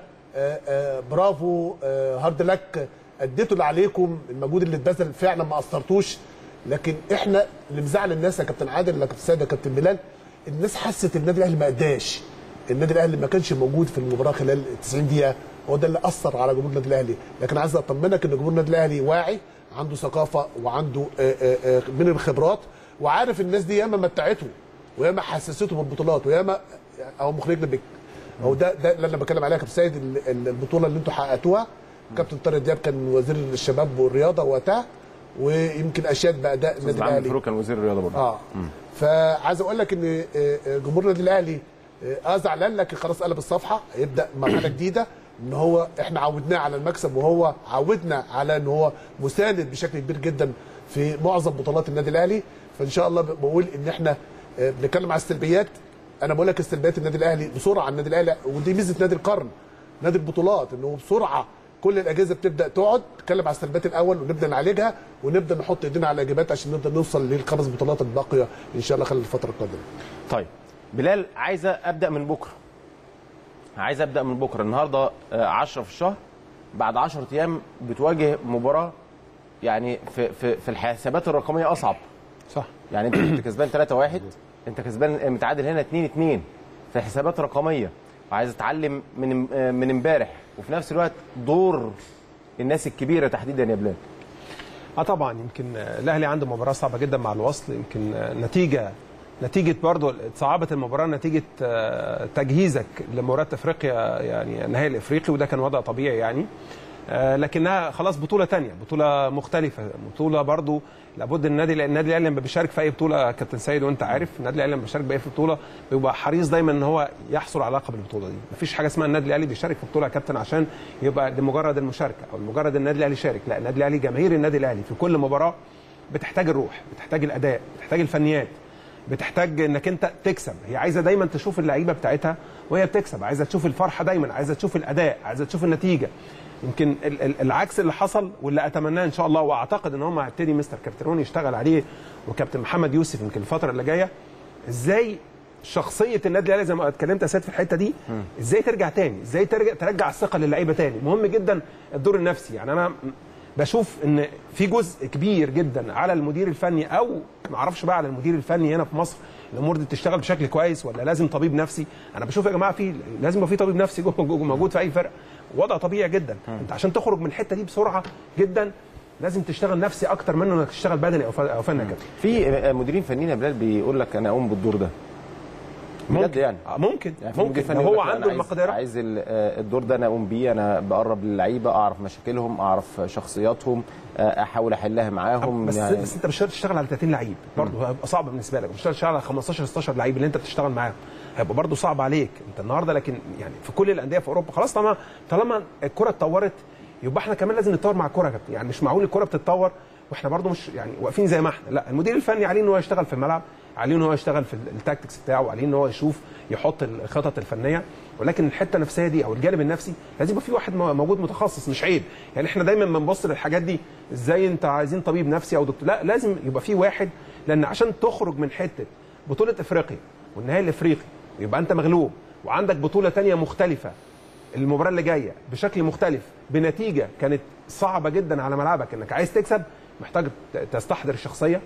برافو، هارد لك، اديتوا اللي عليكم، المجهود اللي اتبذل فعلا ما قصرتوش. لكن احنا اللي مزعل الناس يا كابتن عادل يا كابتن سيد يا كابتن بلال، الناس حست النادي الاهلي ما اداش، النادي الاهلي ما كانش موجود في المباراه خلال 90 دقيقه، هو ده اللي اثر على جمهور النادي الاهلي. لكن عايز اطمنك ان جمهور النادي الاهلي واعي، عنده ثقافه وعنده من الخبرات، وعارف الناس دي ياما متعته وياما حسسته بالبطولات وياما او مخرجنا بك. هو ده اللي انا بتكلم عليه يا كابتن سيد، البطوله اللي انتم حققتوها. كابتن طارق دياب كان وزير الشباب والرياضه وقتها، ويمكن اشاد باداء النادي الاهلي. فاروق كان وزير الرياضه برضه. فعايز اقول لك ان جمهور النادي الاهلي زعلان، لكن خلاص قلب الصفحه، هيبدا مرحله جديده، ان هو احنا عودناه على المكسب وهو عودنا على ان هو مساند بشكل كبير جدا في معظم بطولات النادي الاهلي. فان شاء الله بقول ان احنا بنتكلم على السلبيات، انا بقول لك السلبيات النادي الاهلي بسرعه، النادي الاهلي ودي ميزه نادي القرن، نادي البطولات، انه بسرعه كل الاجهزه بتبدا تقعد تتكلم على السلبيات الاول ونبدا نعالجها ونبدا نحط ايدينا على الاجابات عشان نقدر نوصل للخمس بطولات الباقيه ان شاء الله خلال الفتره القادمه. طيب بلال، عايز ابدا من بكره، النهارده 10 في الشهر، بعد 10 ايام بتواجه مباراه يعني في الحسابات الرقميه اصعب. صح، يعني انت كنت كسبان 3-1، انت كسبان متعادل هنا 2-2 في حسابات رقميه، وعايز اتعلم من امبارح، وفي نفس الوقت دور الناس الكبيره تحديدا يا بلال. طبعا يمكن الاهلي عنده مباراه صعبه جدا مع الوصل، يمكن نتيجه برضه صعوبه المباراه نتيجه تجهيزك لمباراه افريقيا، يعني النهائي الافريقي، وده كان وضع طبيعي يعني. لكنها خلاص بطوله ثانيه، بطوله مختلفه، بطوله برضو لابد النادي الاهلي لما بيشارك في اي بطوله كابتن سيد وانت عارف، النادي الاهلي لما بيشارك باي بطوله بيبقى حريص دايما ان هو يحصل على لقب البطوله دي. مفيش حاجه اسمها النادي الاهلي بيشارك في بطوله يا كابتن عشان يبقى لمجرد المشاركه او لمجرد النادي الاهلي شارك، لا، النادي الاهلي جماهير النادي الاهلي في كل مباراه بتحتاج الروح، بتحتاج الاداء، بتحتاج الفنيات، بتحتاج انك انت تكسب. هي عايزه دايما تشوف اللعيبه بتاعتها وهي بتكسب، عايزه تشوف الفرحه دايما، عايزه تشوف الاداء، عايزه تشوف النتيجه. يمكن العكس اللي حصل واللي اتمناه ان شاء الله، واعتقد ان هم هيبتدي مستر كابتن يشتغل عليه وكابتن محمد يوسف يمكن الفتره اللي جايه، ازاي شخصيه النادي الاهلي زي ما اتكلمت يا سيد في الحته دي، ازاي ترجع تاني، ازاي ترجع الثقه للعيبه تاني. مهم جدا الدور النفسي، يعني انا بشوف ان في جزء كبير جدا على المدير الفني، او ما اعرفش بقى على المدير الفني هنا في مصر الامور دي بتشتغل بشكل كويس ولا لازم طبيب نفسي. انا بشوف يا جماعه لازم يبقى في طبيب نفسي موجود في اي فرقه، وضع طبيعي جدا. انت عشان تخرج من الحته دي بسرعه جدا لازم تشتغل نفسي اكتر منه انك تشتغل بدني او فني كده. في مديرين فنيين يا بلال بيقول لك انا اقوم بالدور ده ممكن يعني ممكن هو عنده المقدره، عايز الدور ده انا اقوم بيه، انا بقرب للعيبه، اعرف مشاكلهم، اعرف شخصياتهم، احاول احلها معاهم. بس يعني بس انت مش هتقدر تشتغل على 30 لعيب برضه، هيبقى صعب بالنسبه لك. مش هتقدر تشتغل على 15 16 لعيب اللي انت بتشتغل معاهم، هيبقى برضه صعب عليك انت النهارده. لكن يعني في كل الانديه في اوروبا خلاص طالما الكره اتطورت يبقى احنا كمان لازم نتطور مع الكره يا كابتن. يعني مش معقول الكره بتتطور واحنا برضه مش يعني واقفين زي ما احنا. لا، المدير الفني عليه ان هو يشتغل في الملعب، عليه ان هو يشتغل في التاكتكس بتاعه، عليه ان هو يحط الخطط الفنيه، ولكن الحته النفسيه دي او الجانب النفسي لازم يبقى في واحد موجود متخصص. مش عيب يعني احنا دايما بنبص للحاجات دي ازاي انت عايزين طبيب نفسي او دكتور، لا، لازم يبقى في واحد، لان عشان تخرج من حته بطوله افريقيا والنهائي الافريقي يبقى انت مغلوب وعندك بطوله ثانيه مختلفه المباراه اللي جايه بشكل مختلف بنتيجه كانت صعبه جدا على ملعبك، انك عايز تكسب، محتاج تستحضر الشخصيه،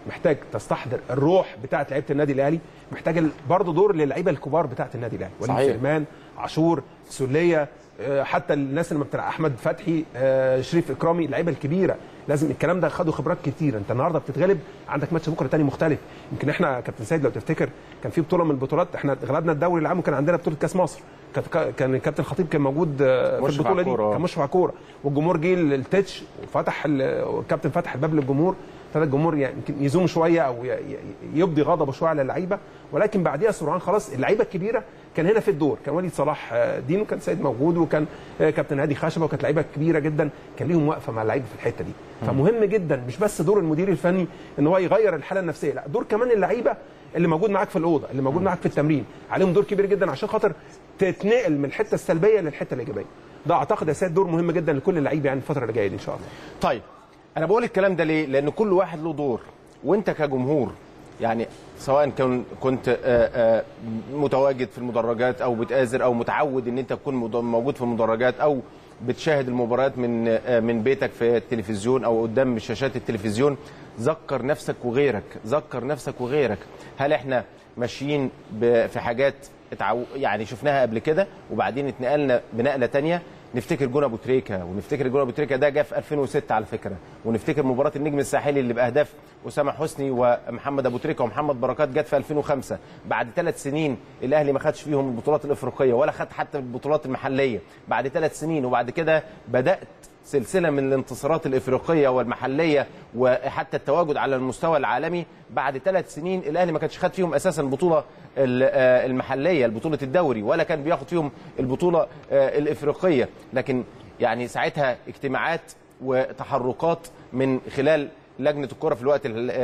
محتاج تستحضر الروح بتاعه لعيبه النادي الاهلي، محتاج برضه دور للعيبه الكبار بتاعه النادي الاهلي، وليد سليمان، عاشور، سوليه، حتى الناس اللي ما بتلعب، احمد فتحي، شريف اكرامي، اللعيبه الكبيره لازم الكلام ده خدوا خبرات كتير. انت النهارده بتتغلب، عندك ماتش بكره تاني مختلف. يمكن احنا كابتن سيد لو تفتكر كان في بطوله من البطولات، احنا غلبنا الدوري العام وكان عندنا بطوله كاس مصر، كان الكابتن الخطيب كان موجود في البطوله دي، كان مشرف على الكوره، والجمهور جه التتش وفتح الكابتن فتح الباب للجمهور، ابتدى الجمهور يعني يمكن يزوم شويه او يبدي غضبه شويه على اللعيبه، ولكن بعديها سرعان خلاص اللعيبه الكبيره كان هنا في الدور، كان وليد صلاح دين وكان سيد موجود وكان كابتن هادي خشبه، وكانت لعيبه كبيره جدا كان ليهم واقفه مع اللعيبه في الحته دي. فمهم جدا مش بس دور المدير الفني ان هو يغير الحاله النفسيه، لا دور كمان اللعيبه اللي موجود معاك في الاوضه، اللي موجود معاك في التمرين، عليهم دور كبير جدا عشان خاطر تتنقل من الحته السلبيه للحته الايجابيه. ده اعتقد يا سيد دور مهم جدا لكل اللعيبه يعني الفتره اللي جايه دي ان شاء الله. طيب انا بقول الكلام ده ليه؟ لان كل واحد له دور، وانت كجمهور يعني سواء كنت متواجد في المدرجات او بتآزر او متعود ان انت تكون موجود في المدرجات او بتشاهد المباريات من بيتك في التلفزيون او قدام شاشات التلفزيون، ذكر نفسك وغيرك، ذكر نفسك وغيرك. هل احنا ماشيين في حاجات يعني شفناها قبل كده وبعدين اتنقلنا بنقله ثانيه؟ نفتكر جون ابو تريكه، ونفتكر جون ابو تريكه ده جه في 2006 على فكره، ونفتكر مباراه النجم الساحلي اللي باهداف اسامه حسني ومحمد ابو تريكه ومحمد بركات جت في 2005. بعد 3 سنين الاهلي ما خدش فيهم البطولات الافريقيه ولا خد حتى البطولات المحليه بعد 3 سنين، وبعد كده بدات سلسله من الانتصارات الافريقيه والمحليه وحتى التواجد على المستوى العالمي. بعد 3 سنين الاهلي ما كانش خد فيهم اساسا البطوله المحليه، البطوله الدوري، ولا كان بياخد فيهم البطوله الافريقيه. لكن يعني ساعتها اجتماعات وتحركات من خلال لجنه الكره في الوقت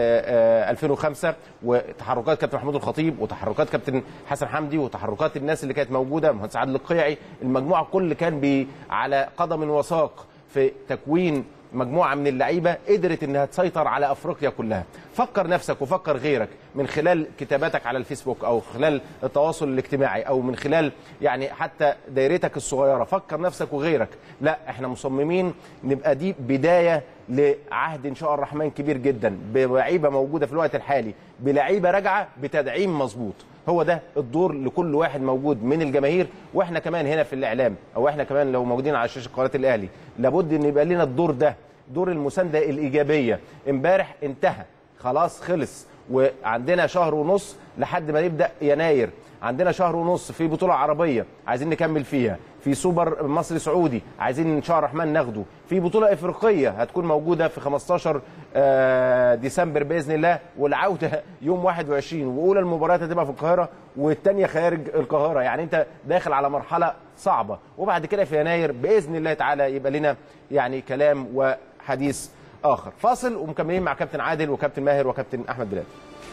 2005، وتحركات كابتن محمود الخطيب وتحركات كابتن حسن حمدي وتحركات الناس اللي كانت موجوده، مهندس عادل القيعي، المجموعه كل كان على قدم وساق في تكوين مجموعه من اللعيبه قدرت انها تسيطر على افريقيا كلها. فكر نفسك وفكر غيرك من خلال كتاباتك على الفيسبوك او خلال التواصل الاجتماعي او من خلال يعني حتى دايرتك الصغيره، فكر نفسك وغيرك. لا احنا مصممين نبقى دي بدايه لعهد ان شاء الرحمن كبير جدا، بلعيبه موجوده في الوقت الحالي، بلعيبه راجعه، بتدعيم مظبوط. هو ده الدور لكل واحد موجود من الجماهير، واحنا كمان هنا في الاعلام او احنا كمان لو موجودين على شاشه قناه الاهلي لابد ان يبقى لنا الدور ده، دور المسانده الايجابيه. امبارح انتهى خلاص خلص، وعندنا شهر ونص لحد ما نبدا يناير، عندنا شهر ونص في بطوله عربيه عايزين نكمل فيها، في سوبر مصري سعودي عايزين ان شاء الرحمن ناخده، في بطوله افريقيه هتكون موجوده في 15 ديسمبر باذن الله، والعوده يوم 21، واولى المباريات هتبقى في القاهره والثانيه خارج القاهره. يعني انت داخل على مرحله صعبه، وبعد كده في يناير باذن الله تعالى يبقى لنا يعني كلام وحديث اخر. فاصل ومكملين مع كابتن عادل وكابتن ماهر وكابتن احمد بلال.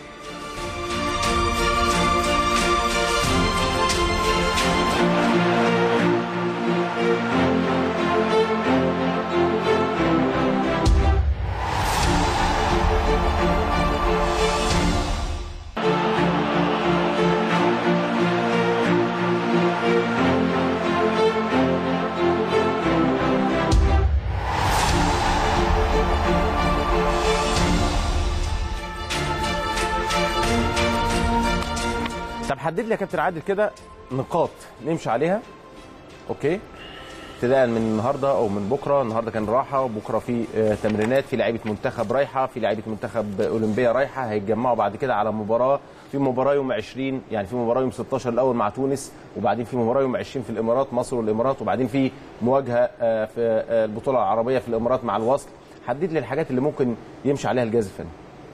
طب حدد لي يا كابتن عادل كده نقاط نمشي عليها، اوكي، ابتداء من النهارده او من بكره. النهارده كان راحه وبكره في تمرينات، في لعيبه منتخب رايحه، في لعيبه منتخب اولمبيه رايحه، هيتجمعوا بعد كده على مباراه، في مباراه يوم 20، يعني في مباراه يوم 16 الاول مع تونس، وبعدين في مباراه يوم 20 في الامارات، مصر والامارات، وبعدين في مواجهه في البطوله العربيه في الامارات مع الوصل. حدد لي الحاجات اللي ممكن يمشي عليها الجهاز الفني.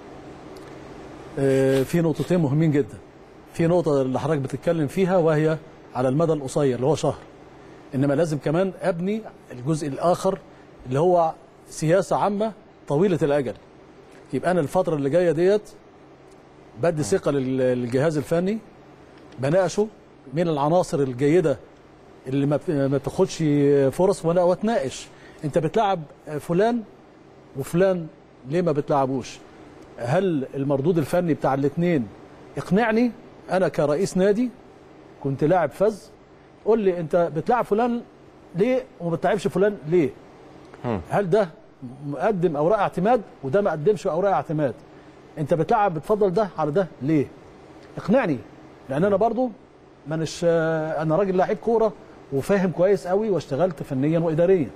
في نقطتين مهمين جدا. في نقطة اللي حضرتك بتتكلم فيها وهي على المدى القصير اللي هو شهر، إنما لازم كمان أبني الجزء الآخر اللي هو سياسة عامة طويلة الأجل. يبقى أنا الفترة اللي جاية ديت بدي ثقة للجهاز الفني، بناقشه من العناصر الجيدة اللي ما بتاخدش فرص، واتناقش أنت بتلعب فلان وفلان ليه ما بتلعبوش؟ هل المردود الفني بتاع الاثنين يقنعني؟ أنا كرئيس نادي كنت لاعب فز، قول لي أنت بتلعب فلان ليه وما بتلعبش فلان ليه؟ هل ده مقدم أوراق اعتماد وده ما قدمش أوراق اعتماد؟ انت بتفضل ده على ده ليه؟ اقنعني، لان انا برضو مانيش انا راجل لاعب كوره وفاهم كويس قوي واشتغلت فنيا واداريا.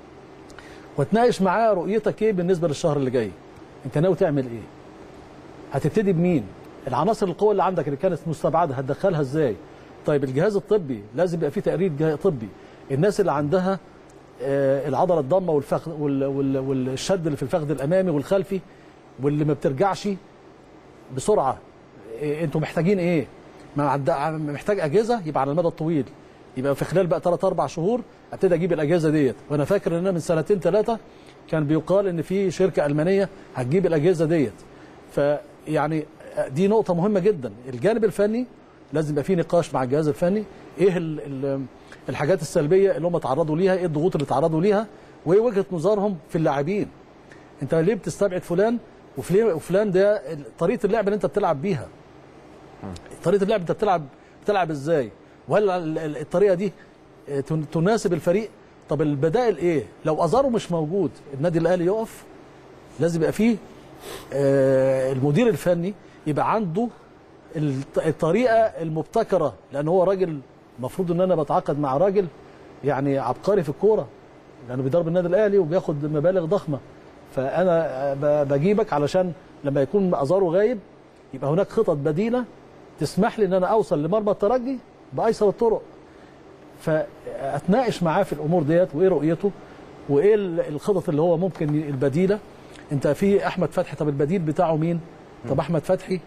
واتناقش معاه رؤيتك ايه بالنسبه للشهر اللي جاي؟ انت ناوي تعمل ايه؟ هتبتدي بمين؟ العناصر القوه اللي عندك اللي كانت مستبعده هتدخلها ازاي؟ طيب الجهاز الطبي لازم يبقى فيه تقرير طبي، الناس اللي عندها العضله الضامه والفخذ والشد اللي في الفخذ الامامي والخلفي واللي ما بترجعش بسرعه، انتوا محتاجين ايه؟ محتاج اجهزه يبقى على المدى الطويل، يبقى في خلال بقى 3-4 شهور ابتدي اجيب الاجهزه ديت. وانا فاكر ان انا من 2-3 كان بيقال ان في شركه المانيه هتجيب الاجهزه ديت. فيعني دي نقطه مهمه جدا. الجانب الفني لازم يبقى في نقاش مع الجهاز الفني، ايه الحاجات السلبيه اللي هم تعرضوا ليها، ايه الضغوط اللي تعرضوا ليها، وايه وجهه نظرهم في اللاعبين. انت ليه بتستبعد فلان وفلان؟ ده طريقه اللعب اللي انت بتلعب بيها، طريقه اللعب انت بتلعب ازاي، وهل الطريقه دي تناسب الفريق؟ طب البدائل ايه؟ لو ازارو مش موجود النادي الاهلي يقف. لازم يبقى فيه المدير الفني يبقى عنده الطريقه المبتكره، لان هو راجل المفروض ان انا بتعاقد مع راجل يعني عبقري في الكوره، لانه بيدرب النادي الاهلي وبياخد مبالغ ضخمه. فانا بجيبك علشان لما يكون ازارو غايب يبقى هناك خطط بديله تسمح لي ان انا اوصل لمرمى الترجي بايسر الطرق. فاتناقش معاه في الامور ديت، وايه رؤيته وايه الخطط اللي هو ممكن البديله. انت في احمد فتحي، طب البديل بتاعه مين؟ طب احمد فتحي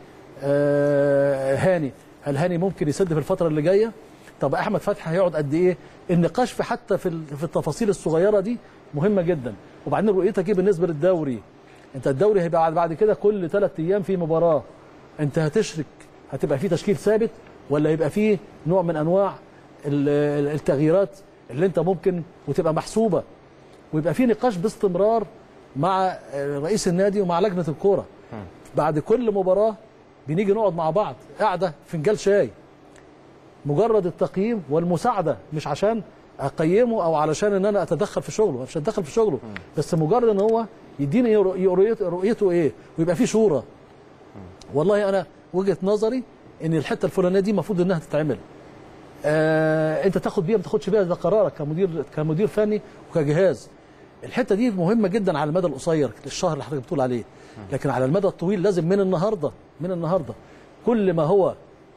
هاني، هل هاني ممكن يسد في الفتره اللي جايه؟ طب احمد فتحي هيقعد قد ايه؟ النقاش في حتى في التفاصيل الصغيره دي مهمه جدا. وبعدين رؤيتك ايه بالنسبه للدوري؟ انت الدوري هيبقى بعد كده كل 3 ايام في مباراه، انت هتشرك، هتبقى في تشكيل ثابت ولا يبقى في نوع من انواع التغييرات اللي انت ممكن وتبقى محسوبه، ويبقى في نقاش باستمرار مع رئيس النادي ومع لجنه الكوره. بعد كل مباراه بنيجي نقعد مع بعض قاعده فنجان شاي، مجرد التقييم والمساعده، مش عشان اقيمه او علشان ان انا اتدخل في شغله، مش هتدخل في شغله، بس مجرد ان هو يديني رؤيته ايه، ويبقى في شورى. والله انا وجهه نظري ان الحته الفلانيه دي المفروض انها تتعمل، انت تاخد بيها ما تاخدش بيها، ده قرارك كمدير فني وكجهاز. الحته دي مهمه جدا على المدى القصير، الشهر اللي حضرتك بتقول عليه، لكن على المدى الطويل لازم من النهارده كل ما هو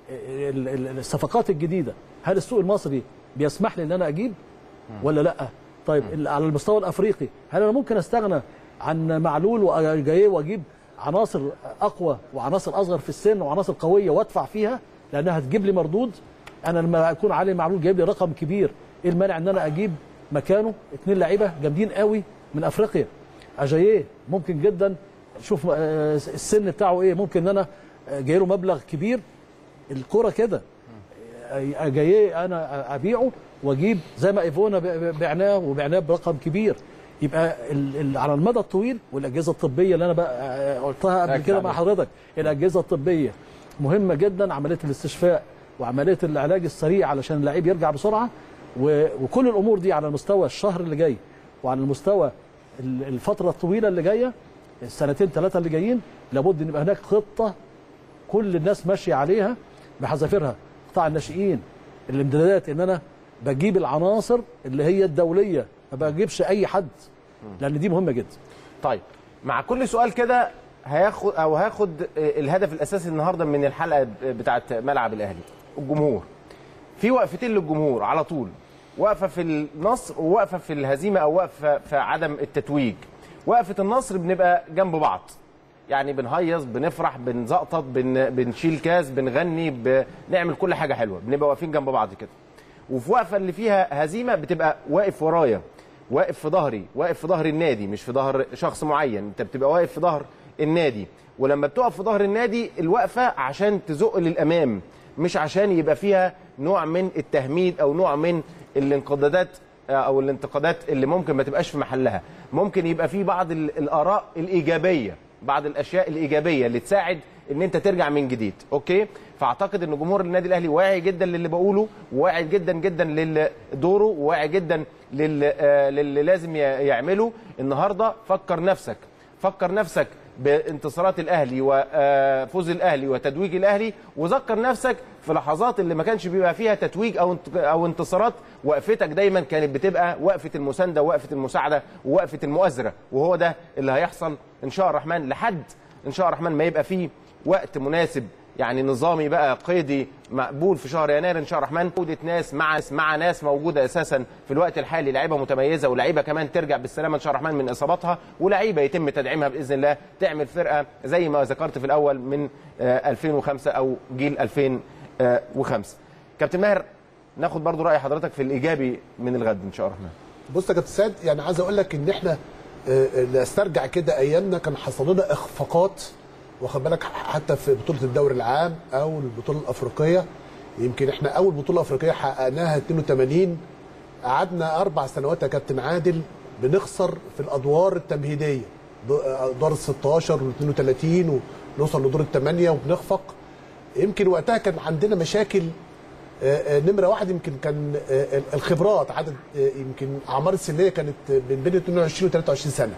الصفقات الجديده، هل السوق المصري بيسمح لي ان انا اجيب ولا لا؟ طيب على المستوى الافريقي هل انا ممكن استغنى عن معلول وجاي واجيب عناصر اقوى وعناصر اصغر في السن وعناصر قويه وادفع فيها لانها هتجيب لي مردود؟ انا لما اكون علي معلول جايب لي رقم كبير، ايه المانع ان انا اجيب مكانه 2 لعيبه جامدين قوي من افريقيا؟ اجاييه ممكن جدا، شوف السن بتاعه ايه، ممكن ان انا جاي له مبلغ كبير. الكوره كده، اجاييه انا ابيعه واجيب زي ما ايفونا وبعناه برقم كبير. يبقى على المدى الطويل، والاجهزه الطبيه اللي انا بقى قلتها قبل كده مع حضرتك، الاجهزه الطبيه مهمه جدا، عمليه الاستشفاء وعمليه العلاج السريع علشان اللعيب يرجع بسرعه، وكل الامور دي على مستوى الشهر اللي جاي وعلى المستوى الفتره الطويله اللي جايه، 2-3 اللي جايين، لابد ان يبقى هناك خطه كل الناس ماشيه عليها بحذافيرها. قطاع الناشئين، الامدادات، ان انا بجيب العناصر اللي هي الدوليه، ما بجيبش اي حد، لان دي مهمه جدا. طيب مع كل سؤال كده هاخد الهدف الاساسي النهارده من الحلقه بتاعه ملعب الاهلي. الجمهور، في وقفتين للجمهور على طول، وقفه في النصر ووقفه في الهزيمه او وقفه في عدم التتويج. وقفه النصر بنبقى جنب بعض، يعني بنهيص، بنفرح، بنزقطط، بنشيل كاس، بنغني، بنعمل كل حاجه حلوه، بنبقى واقفين جنب بعض كده. وفي وقفه اللي فيها هزيمه بتبقى واقف ورايا، واقف في ظهري، واقف في ظهر النادي، مش في ظهر شخص معين، انت بتبقى واقف في ظهر النادي. ولما بتقف في ظهر النادي الوقفه عشان تزق للامام، مش عشان يبقى فيها نوع من التهميد او نوع من الانقضاضات او الانتقادات اللي ممكن ما تبقاش في محلها. ممكن يبقى في بعض الاراء الايجابيه، بعض الاشياء الايجابيه اللي تساعد ان انت ترجع من جديد. اوكي، فاعتقد ان جمهور النادي الاهلي واعي جدا للي بقوله، وواعي جدا جدا لدوره، وواعي جدا للي لازم يعمله النهارده. فكر نفسك بانتصارات الاهلي وفوز الاهلي وتتويج الاهلي، وذكر نفسك في لحظات اللي ما كانش بيبقى فيها تتويج او انتصارات، وقفتك دايما كانت بتبقى وقفه المسانده ووقفه المساعده ووقفه المؤازره، وهو ده اللي هيحصل ان شاء الرحمن لحد ان شاء الرحمن ما يبقى فيه وقت مناسب يعني نظامي بقى قيدي مقبول في شهر يناير ان شاء الرحمن. موجوده ناس مع ناس موجوده اساسا في الوقت الحالي، لعيبه متميزه ولاعيبه كمان ترجع بالسلامه ان شاء الرحمن من اصاباتها، ولاعيبه يتم تدعيمها باذن الله تعمل فرقه زي ما ذكرت في الاول من 2005 او جيل 2005. كابتن ماهر، ناخد برضو راي حضرتك في الايجابي من الغد ان شاء الرحمن. بص يا كابتن سيد، يعني عايز اقول لك ان احنا نسترجع كده ايامنا كان حصل لنا اخفاقات، واخد بالك، حتى في بطوله الدوري العام او البطوله الافريقيه. يمكن احنا اول بطوله افريقيه حققناها 82، قعدنا 4 سنوات يا كابتن عادل بنخسر في الادوار التمهيديه، ادوار ال 16 وال 32 ونوصل لدور الثمانيه وبنخفق. يمكن وقتها كان عندنا مشاكل. نمره واحد يمكن كان الخبرات، عدد يمكن اعمار السنيه كانت بين 22 و 23 سنه.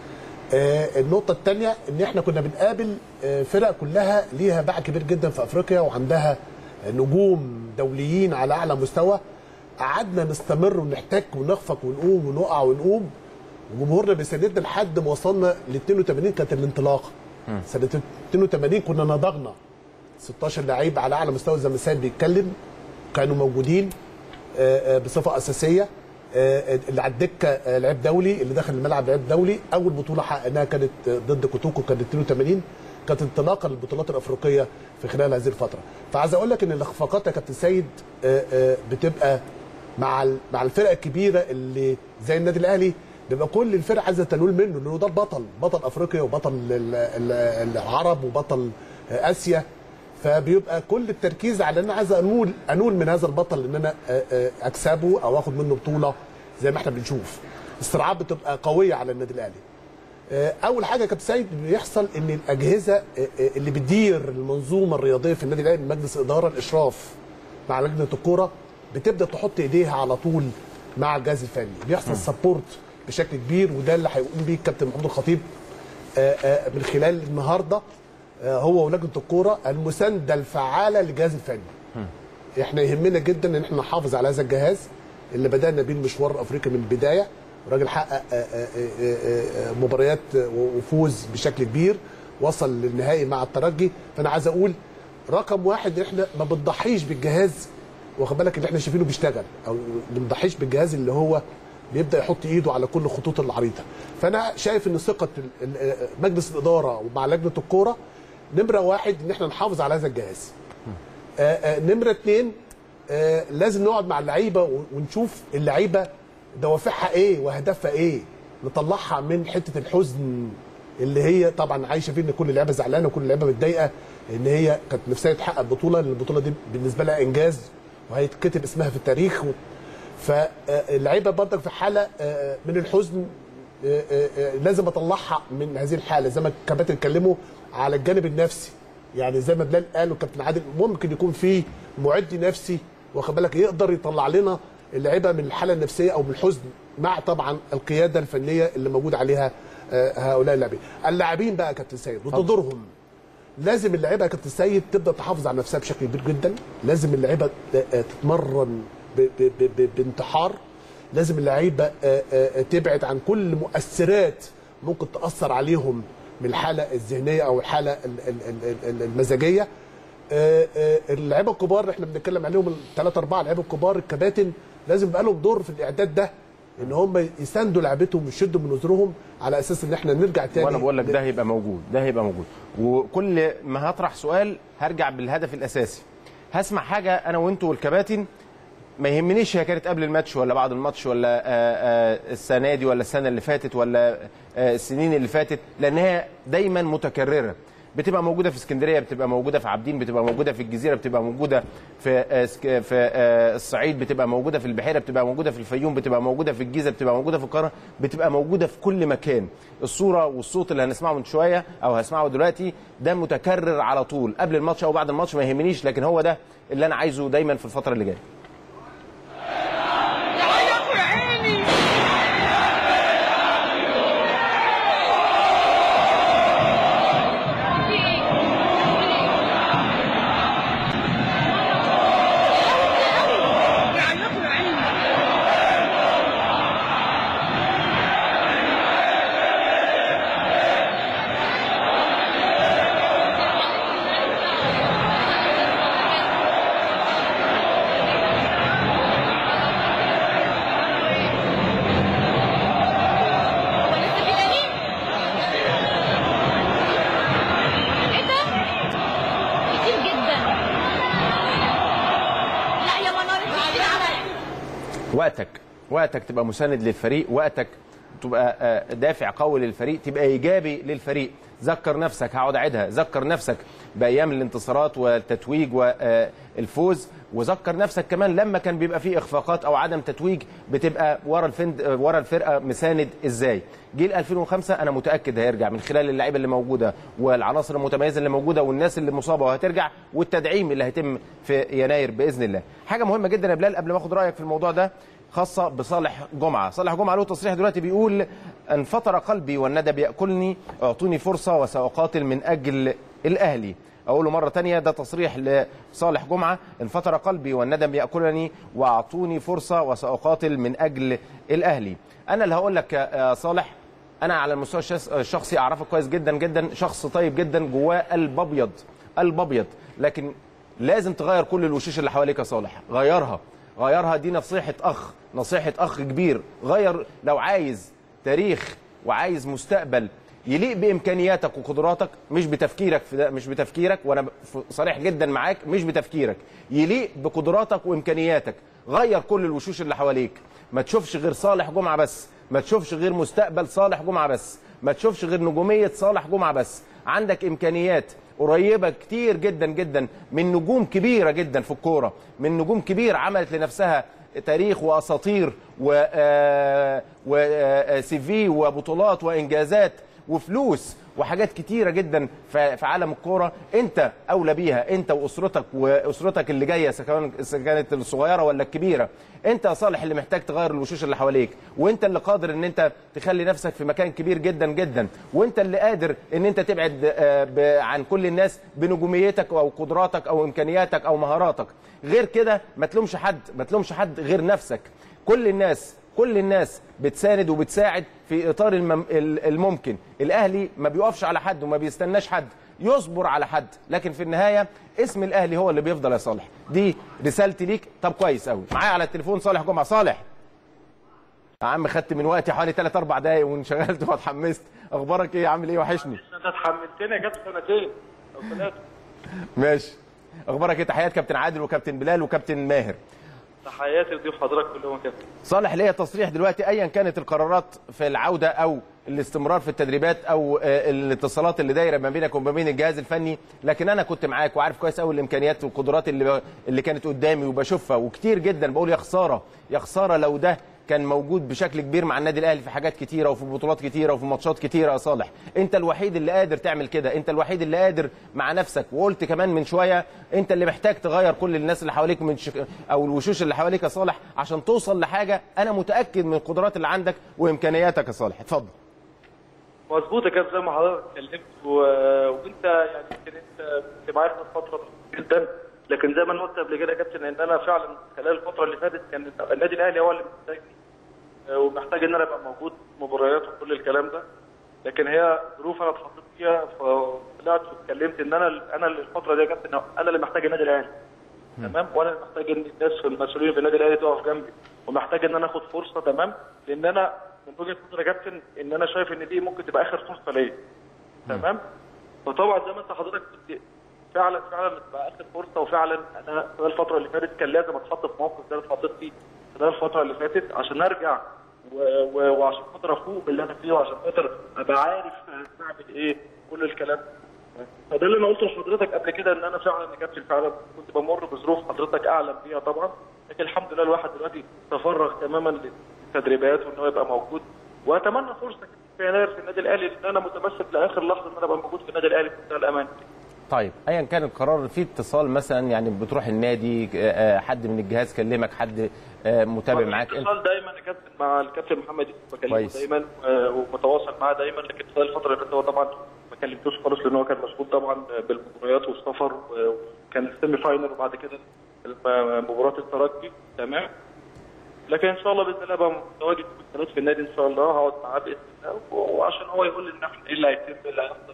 النقطة الثانية ان احنا كنا بنقابل فرق كلها ليها باع كبير جدا في افريقيا وعندها نجوم دوليين على اعلى مستوى. قعدنا نستمر ونحتك ونخفق ونقوم ونقع ونقوم، وجمهورنا بيساندنا لحد ما وصلنا ل 82 كانت الانطلاقة. سنة 82 كنا نضجنا 16 لعيب على اعلى مستوى زي ما سيد بيتكلم، كانوا موجودين بصفة اساسية. اللي على الدكه لعيب دولي، اللي دخل الملعب لعيب دولي. اول بطوله حققناها كانت ضد كوتوكو، كانت 82، كانت انطلاقه للبطولات الافريقيه في خلال هذه الفتره. فعايز اقول لك ان الاخفاقات يا كابتن سيد بتبقى مع الفرقه الكبيره اللي زي النادي الاهلي، بيبقى كل الفرق عايزه تنول منه، لانه ده البطل، بطل افريقيا وبطل العرب وبطل اسيا. فبيبقى كل التركيز على ان انا عايز انول من هذا البطل، ان انا اكسبه او اخد منه بطوله زي ما احنا بنشوف. الصراعات بتبقى قويه على النادي الاهلي. اول حاجه يا كابتن سيد بيحصل ان الاجهزه اللي بتدير المنظومه الرياضيه في النادي الاهلي، مجلس اداره، الاشراف مع لجنه الكوره، بتبدا تحط ايديها على طول مع الجهاز الفني، بيحصل سبورت بشكل كبير. وده اللي هيقوم بيه الكابتن محمود الخطيب من خلال النهارده هو ولجنه الكوره، المسانده الفعاله للجهاز الفني. احنا يهمنا جدا ان احنا نحافظ على هذا الجهاز اللي بدانا بيه المشوار الافريقي من البدايه. الراجل حقق مباريات وفوز بشكل كبير، وصل للنهائي مع الترجي. فانا عايز اقول رقم واحد، احنا ما بنضحيش بالجهاز، واخد بالك، اللي احنا شايفينه بيشتغل، او ما بنضحيش بالجهاز اللي هو بيبدا يحط ايده على كل خطوط العريضه. فانا شايف ان ثقه مجلس الاداره ومع لجنه الكوره نمره واحد ان احنا نحافظ على هذا الجهاز. نمره اثنين، لازم نقعد مع اللعيبه ونشوف اللعيبه دوافعها ايه واهدافها ايه، نطلعها من حته الحزن اللي هي طبعا عايشه فيه، ان كل لعيبه زعلانه وكل لعيبه متضايقه ان هي كانت نفسها تحقق بطوله، لان البطوله دي بالنسبه لها انجاز وهيتكتب اسمها في التاريخ. فاللعيبه برضك في حاله من الحزن، لازم اطلعها من هذه الحاله. زي ما الكباتن اتكلموا على الجانب النفسي، يعني زي ما بلال قال وكابتن عادل، ممكن يكون في معد نفسي، واخد بالك، يقدر يطلع لنا اللعيبه من الحاله النفسيه او من الحزن، مع طبعا القياده الفنيه اللي موجود عليها هؤلاء اللاعبين. اللاعبين بقى يا كابتن سيد وتدورهم، لازم اللعيبه يا كابتن سيد تبدا تحافظ على نفسها بشكل كبير جدا. لازم اللعيبه تتمرن بانتحار. لازم اللعيبه تبعد عن كل مؤثرات ممكن تاثر عليهم من الحاله الذهنيه او الحاله المزاجيه. اللعيبه الكبار اللي احنا بنتكلم عليهم، ال3 4 لعيبه الكبار الكباتن، لازم يبقى لهم دور في الاعداد ده، ان هم يساندوا لعبتهم ويشدوا من وزرهم على اساس ان احنا نرجع تاني. وانا بقول لك ده هيبقى موجود، ده هيبقى موجود. وكل ما هطرح سؤال هرجع بالهدف الاساسي. هسمع حاجه انا وانتوا والكباتن، ما يهمنيش هي كانت قبل الماتش ولا بعد الماتش ولا السنه دي ولا السنه اللي فاتت ولا السنين اللي فاتت، لان هي دايما متكرره. بتبقى موجوده في اسكندريه، بتبقى موجوده في عابدين، بتبقى موجوده في الجزيره، بتبقى موجوده في الصعيد، بتبقى موجوده في البحيره، بتبقى موجوده في الفيوم، بتبقى موجوده في الجيزه، بتبقى موجوده في القاهره، بتبقى موجوده في كل مكان. الصوره والصوت اللي هنسمعه من شويه او هسمعه دلوقتي ده متكرر على طول، قبل الماتش او بعد الماتش ما يهمنيش، لكن هو ده اللي انا عايزه دايما في الفتره اللي جايه. وقتك تبقى مساند للفريق، وقتك تبقى دافع قوي للفريق، تبقى ايجابي للفريق. ذكر نفسك، هقعد اعيدها، ذكر نفسك بايام الانتصارات والتتويج والفوز، وذكر نفسك كمان لما كان بيبقى فيه اخفاقات او عدم تتويج بتبقى ورا الفرقه مساند ازاي. جيل 2005 انا متاكد هيرجع من خلال اللعيبه اللي موجوده والعناصر المتميزه اللي موجوده والناس اللي مصابه وهترجع، والتدعيم اللي هيتم في يناير باذن الله. حاجه مهمه جدا يا بلال قبل ما اخد رايك في الموضوع ده، خاصة بصالح جمعة. صالح جمعة له تصريح دلوقتي بيقول: انفطر قلبي والندى بيأكلني، اعطوني فرصة وسأقاتل من أجل الأهلي. أقوله مرة تانية، ده تصريح لصالح جمعة: انفطر قلبي والندى بيأكلني وأعطوني فرصة وسأقاتل من أجل الأهلي. أنا اللي هقول لك يا صالح، أنا على المستوى الشخصي أعرفك كويس جدا جدا، شخص طيب جدا، جواه قلب أبيض، قلب أبيض، لكن لازم تغير كل الوشوش اللي حواليك يا صالح، غيرها. دي نصيحة أخ كبير. غير، لو عايز تاريخ وعايز مستقبل يليق بإمكانياتك وقدراتك، مش بتفكيرك في ده، مش بتفكيرك، وأنا صريح جدا معاك، مش بتفكيرك، يليق بقدراتك وإمكانياتك. غير كل الوشوش اللي حواليك، ما تشوفش غير صالح جمعة بس، ما تشوفش غير مستقبل صالح جمعة بس، ما تشوفش غير نجومية صالح جمعة بس. عندك إمكانيات قريبة كتير جدا جدا من نجوم كبيرة جدا في الكورة، من نجوم كبير عملت لنفسها تاريخ وأساطير وسي في وبطولات وإنجازات وفلوس وحاجات كتيرة جدا في عالم الكورة. انت أولى بيها، انت وأسرتك اللي جاية، سواء كانت الصغيرة ولا الكبيرة. انت يا صالح اللي محتاج تغير الوشوش اللي حواليك، وانت اللي قادر ان انت تخلي نفسك في مكان كبير جدا جدا، وانت اللي قادر ان انت تبعد عن كل الناس بنجوميتك او قدراتك او امكانياتك او مهاراتك. غير كده ما تلومش حد غير نفسك. كل الناس بتساند وبتساعد في اطار الممكن. الاهلي ما بيوقفش على حد وما بيستناش حد يصبر على حد، لكن في النهايه اسم الاهلي هو اللي بيفضل يا صالح. دي رسالتي ليك. طب كويس قوي، معايا على التليفون صالح جمعه. صالح يا عم، خدت من وقتي حوالي 3-4 دقايق وانشغلت واتحمست. اخبارك ايه؟ عامل ايه؟ وحشني. انت اتحملتني، جت سنتين او 3. ماشي، اخبارك ايه؟ تحيات كابتن عادل وكابتن بلال وكابتن ماهر. تحياتي لضيوف حضرتك كلهم يا كابتن. صالح، ليا تصريح دلوقتي ايا كانت القرارات في العوده او الاستمرار في التدريبات او الاتصالات اللي دايره ما بينك وما بين الجهاز الفني، لكن انا كنت معاك وعارف كويس قوي الامكانيات والقدرات اللي كانت قدامي وبشوفها، وكتير جدا بقول يا خساره لو ده كان موجود بشكل كبير مع النادي الاهلي في حاجات كتيره وفي بطولات كتيره وفي ماتشات كتيره. يا صالح، انت الوحيد اللي قادر تعمل كده، انت الوحيد اللي قادر مع نفسك. وقلت كمان من شويه انت اللي محتاج تغير كل الناس اللي حواليك او الوشوش اللي حواليك يا صالح عشان توصل لحاجه. انا متاكد من القدرات اللي عندك وامكانياتك يا صالح. اتفضل. مظبوط يا كابتن، زي ما حضرتك اتكلمت وانت يعني يمكن انت كنت معايا في فتره جدا، لكن زي ما انا قلت قبل كده يا كابتن ان انا فعلا خلال الفتره اللي فاتت كان النادي الاهلي هو اللي محتاجني ومحتاج ان انا ابقى موجود في مباريات وكل الكلام ده، لكن هي ظروف انا اتحطيت فيها فطلعت واتكلمت ان انا الفتره دي يا كابتن انا اللي محتاج النادي الاهلي. تمام، وانا اللي محتاج ان الناس المسؤولين في النادي الاهلي تقف جنبي، ومحتاج ان انا اخد فرصه. تمام، لان انا من وجهه نظري يا كابتن ان انا شايف ان دي ممكن تبقى اخر فرصه ليا. تمام، فطبعا زي ما انت حضرتك كنت فعلا تبقى اخر فرصه، وفعلا انا خلال الفتره اللي فاتت كان لازم اتحط في موقف ده اللي اتحطيت فيه خلال الفتره اللي فاتت عشان ارجع وعشان خاطر افوق باللي انا فيه، وعشان خاطر ابقى عارف اعمل ايه كل الكلام. فده اللي انا قلته لحضرتك قبل كده ان انا فعلا يا كابتن فعلا كنت بمر بظروف حضرتك اعلم بيها طبعا، لكن الحمد لله الواحد دلوقتي تفرغ تماما للتدريبات وان هو يبقى موجود، واتمنى فرصه في يناير في النادي الاهلي ان انا متمسك لاخر لحظه ان انا ابقى موجود في النادي الاهلي بمنتهى الامان. طيب ايا كان القرار، في اتصال مثلا يعني بتروح النادي، حد من الجهاز كلمك، حد متابع معاك؟ اتصال دايما يا كابتن مع الكابتن محمد يوسف، بكلمه دايما ومتواصل معاه دايما، لكن خلال الفتره اللي فاتت هو طبعا ما كلمتوش خالص لان هو كان مشغول طبعا بالمباريات والسفر، وكان السيمي فاينل وبعد كده مباراه الترجي. تمام، لكن ان شاء الله باذن الله ابقى متواجد في النادي ان شاء الله، هقعد معاه باذن الله وعشان هو يقول لي ان احنا ايه اللي هيتم ايه اللي هيحصل،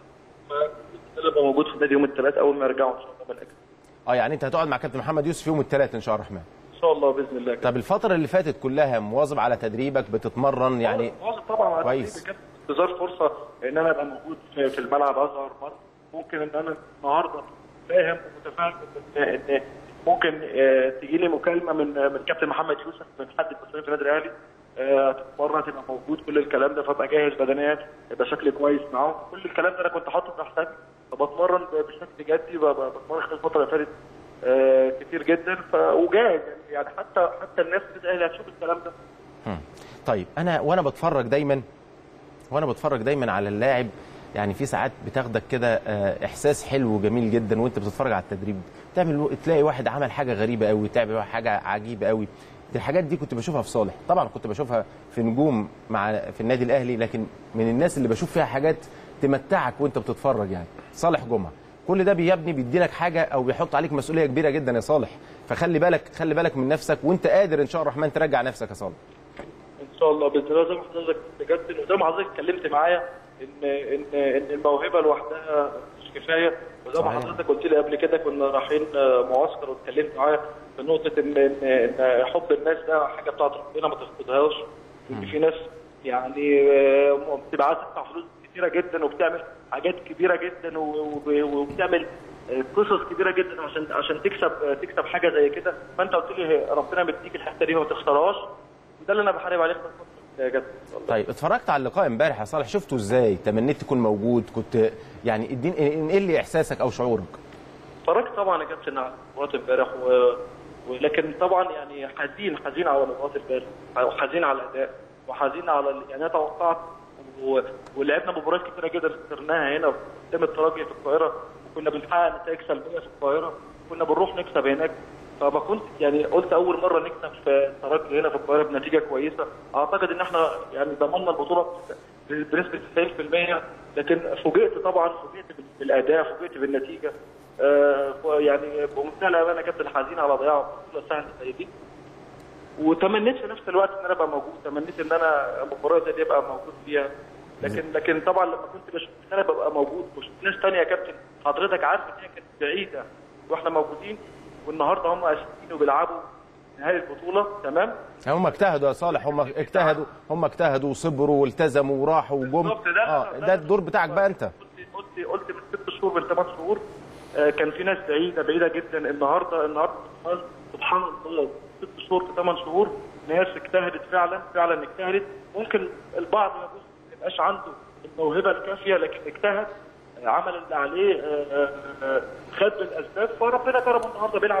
ابقى موجود في النادي يوم الثلاث اول ما يرجعوا ان شاء الله بالاجازه. يعني انت هتقعد مع كابتن محمد يوسف يوم الثلاث ان شاء الله الرحمن؟ ان شاء الله باذن الله. طب الفتره اللي فاتت كلها مواظب على تدريبك، بتتمرن يعني؟ مواظب طبعا على كويس. تدريبي، انتظار فرصه ان انا ابقى موجود في الملعب اظهر مره. ممكن ان انا النهارده فاهم ومتفاهم ان ممكن تجي لي مكالمه من كابتن محمد يوسف من حد مسؤول في النادي الاهلي مره تبقى موجود كل الكلام ده، فابقى جاهز بدنيا، يبقى شكلي كويس معاهم. كل الكلام ده انا كنت حاطه في حسابي، فبتمرن بشكل جدي، بتمرن خلال الفتره اللي فاتت كتير جدا، وجاهز يعني حتى الناس في الاهلي هتشوف الكلام ده. طيب وانا بتفرج دايما على اللاعب، يعني في ساعات بتاخدك كده احساس حلو وجميل جدا وانت بتتفرج على التدريب، تلاقي واحد عمل حاجه غريبه قوي، تعمل حاجه عجيبه قوي. الحاجات دي كنت بشوفها في صالح، طبعا كنت بشوفها في نجوم في النادي الاهلي، لكن من الناس اللي بشوف فيها حاجات تمتعك وانت بتتفرج يعني صالح جمعه. كل ده بيدي لك حاجه او بيحط عليك مسؤوليه كبيره جدا يا صالح، فخلي بالك من نفسك، وانت قادر ان شاء الله الرحمن ترجع نفسك يا صالح. ان شاء الله باذن الله. زي ما حضرتك بجد وزي ما حضرتك اتكلمت معايا ان الموهبه لوحدها مش كفايه، وزي ما حضرتك قلت لي قبل كده كنا رايحين معسكر واتكلمت معايا في نقطه ان حب الناس ده حاجه بتاعت ربنا ما تفقدهاش، ان في ناس يعني بتبقى عايزه تدفع فلوس كتيره جدا وبتعمل حاجات كبيره جدا وبتعمل قصص كبيره جدا عشان تكسب حاجه زي كده. فانت قلت لي ربنا مديك الحته دي وما تخسرهاش، وده اللي انا بحارب عليه في الفتره جد. طيب اتفرجت على اللقاء امبارح يا صالح، شفته ازاي؟ تمنيت تكون موجود؟ كنت يعني انقل لي احساسك او شعورك. اتفرجت طبعا يا كابتن على مباراه امبارح ولكن طبعا يعني حزين على مباراه امبارح، وحزين على الاداء، وحزين على يعني انا توقعت ولعبنا مباريات كثيره جدا خسرناها هنا قدام الترجي في القاهره، وكنا بنحقق نتائج سلبيه في القاهره، كنا بنروح نكسب هناك. فما كنت يعني قلت اول مره نكسب في الترجي هنا في القاهره بنتيجه كويسه، اعتقد ان احنا يعني ضمننا البطوله بنسبه 90%، لكن فوجئت بالاداء، فوجئت بالنتيجه. يعني بمنتهى الامانه كابتن حزين على ضياع بطوله سهله زي دي، وتمنيت في نفس الوقت ان انا ابقى موجود، تمنيت ان انا مباراه زي دي ابقى موجود فيها، لكن طبعا لما كنت بشوف ان انا ببقى موجود وشفت ناس ثانيه يا كابتن حضرتك عارف ان هي كانت بعيده واحنا موجودين، والنهارده هم اساسيين وبيلعبوا نهائي البطوله. تمام، هم اجتهدوا يا صالح، هم اجتهدوا وصبروا والتزموا وراحوا وجم. ده الدور بتاعك بقى انت. قلت من 6 شهور من 8 شهور كان في ناس بعيده جدا. النهارده سبحان الله 6 شهور في 8 شهور ناس اجتهدت فعلا اجتهدت. ممكن البعض ما يبقاش عنده الموهبه الكافيه، لكن اجتهد، عمل اللي عليه، خد بالاسباب، فربنا كرمه النهارده بيلعب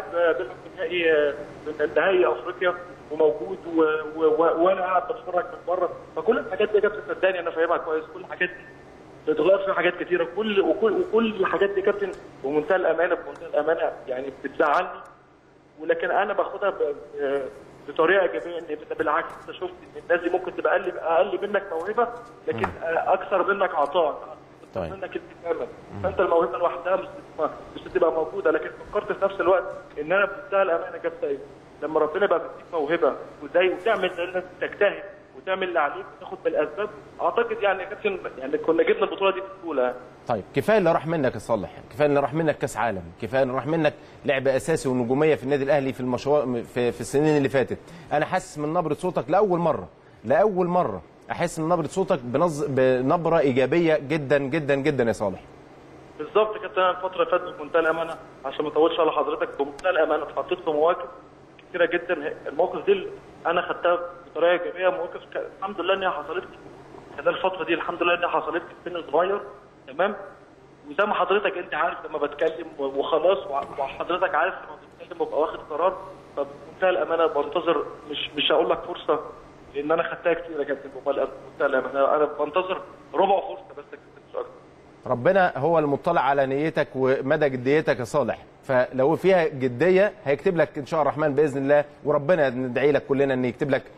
في نهائي افريقيا وموجود، وانا قاعد بتفرج من بره. فكل الحاجات دي كابتن صدقني انا فاهمها كويس، كل الحاجات دي بتغير فيها حاجات كثيره، وكل الحاجات دي كابتن بمنتهى الامانه يعني بتزعلني، ولكن انا باخدها بطريقه ايجابيه، ان بالعكس انت شفت ان الناس دي ممكن تبقى اقل منك موهبه، لكن اكثر منك عطاء، طيب منك التزاما. فانت الموهبه لوحدها مش هتبقى موجوده، لكن فكرت في نفس الوقت ان انا بمنتهى الامانه كابتن لما ربنا بقى بيديك موهبه وتعمل تجتهد وتعمل اللي عليك وتاخد بالاسباب، اعتقد يعني يا كابتن يعني كنا جبنا البطوله دي بسهوله. طيب كفايه اللي راح منك يا صالح، كفايه اللي راح منك كاس عالم، كفايه اللي راح منك لعب اساسي ونجوميه في النادي الاهلي في المشروع في السنين اللي فاتت. انا حاسس من نبره صوتك لاول مره احس ان نبره صوتك بنبره ايجابيه جدا جدا جدا يا صالح. بالظبط يا كابتن، الفتره اللي فاتت بمنتهى الامانه عشان ما اطولش على حضرتك، بمنتهى الامانه اتحطيت في مواقف كثيره جدا. المواقف دي انا خدتها بطريقه ايجابيه، مواقف الحمد لله انها حصلت خلال الفتره دي، الحمد لله انها حصلت في سن صغير. تمام، وزي ما حضرتك انت عارف لما بتكلم وخلاص، وحضرتك عارف لما بتكلم وابقى واخد قرار، فبمنتهى الامانه بنتظر، مش هقول لك فرصه لان انا خدتها كتير يا كابتن، بمنتهى الامانه انا بنتظر ربع فرصه بس يا كابتن، مش اكتر. ربنا هو المطلع على نيتك ومدى جديتك يا صالح، فلو فيها جديه هيكتب لك ان شاء الله الرحمن باذن الله، وربنا ندعي لك كلنا ان يكتب لك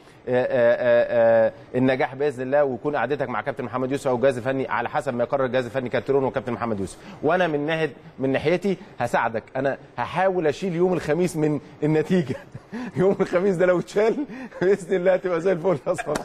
النجاح باذن الله، ويكون قعدتك مع كابتن محمد يوسف او الجهاز الفني على حسب ما يقرر الجهاز الفني كارتيرون وكابتن محمد يوسف. وانا من ناحيتي هساعدك، انا هحاول اشيل يوم الخميس من النتيجه. يوم الخميس ده لو اتشال باذن الله هتبقى زي الفل يا صالح.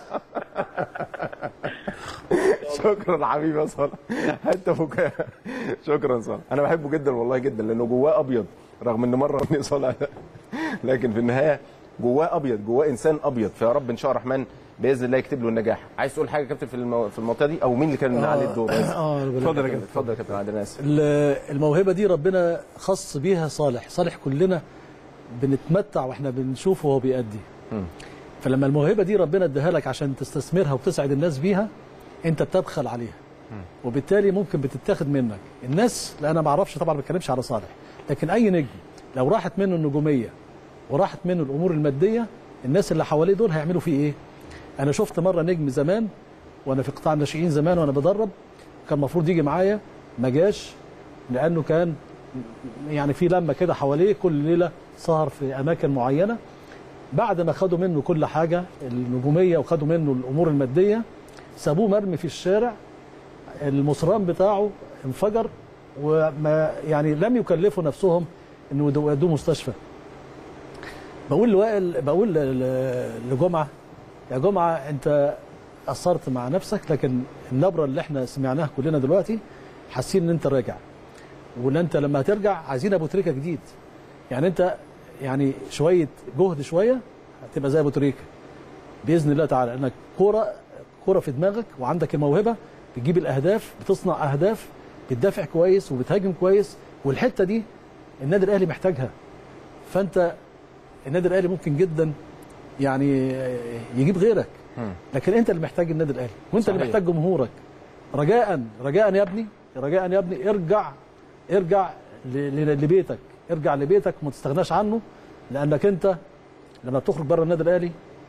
شكرا حبيبي يا صالح، حتى فوق. شكرا صالح، انا بحبه جدا والله جدا، لانه جواه ابيض رغم ان مره صالح، لكن في النهايه جواه ابيض، جواه انسان ابيض. فيا رب ان شاء الله الرحمن باذن الله يكتب له النجاح. عايز تقول حاجه يا كابتن في المنطقه دي، او مين اللي كان عليه الدور؟ اتفضل يا كابتن. اتفضل يا كابتن عادل. اسف. الموهبه دي ربنا خص بيها صالح كلنا بنتمتع واحنا بنشوفه وهو بيأدي. فلما الموهبه دي ربنا اداها لك عشان تستثمرها وتسعد الناس بيها، انت بتبخل عليها، وبالتالي ممكن بتتاخد منك. الناس، لا انا ما اعرفش طبعا، ما بتكلمش على صالح، لكن اي نجم لو راحت منه النجوميه وراحت منه الامور الماديه، الناس اللي حواليه دول هيعملوا فيه ايه؟ انا شفت مره نجم زمان وانا في قطاع الناشئين زمان وانا بدرب، كان المفروض يجي معايا، ما جاش لانه كان يعني في لمه كده حواليه، كل ليله سهر في اماكن معينه. بعد ما خدوا منه كل حاجه النجوميه وخدوا منه الامور الماديه، سابوه مرمي في الشارع، المصران بتاعه انفجر، وما يعني لم يكلفوا نفسهم انه يودوه مستشفى. بقول لجمعه، يا جمعه انت قصرت مع نفسك، لكن النبره اللي احنا سمعناها كلنا دلوقتي حاسين ان انت راجع، وان انت لما هترجع عايزين ابو تريكه جديد. يعني انت يعني شويه جهد شويه هتبقى زي ابو تريكه باذن الله تعالى، انك كوره في دماغك وعندك الموهبه، بتجيب الاهداف، بتصنع اهداف، بتدافع كويس وبتهاجم كويس، والحته دي النادي الاهلي محتاجها. فانت النادي الاهلي ممكن جدا يعني يجيب غيرك، لكن انت اللي محتاج النادي الاهلي، وانت اللي محتاج جمهورك. رجاء يا ابني، ارجع لبيتك، ارجع لبيتك وما تستغناش عنه، لانك انت لما بتخرج بره النادي الاهلي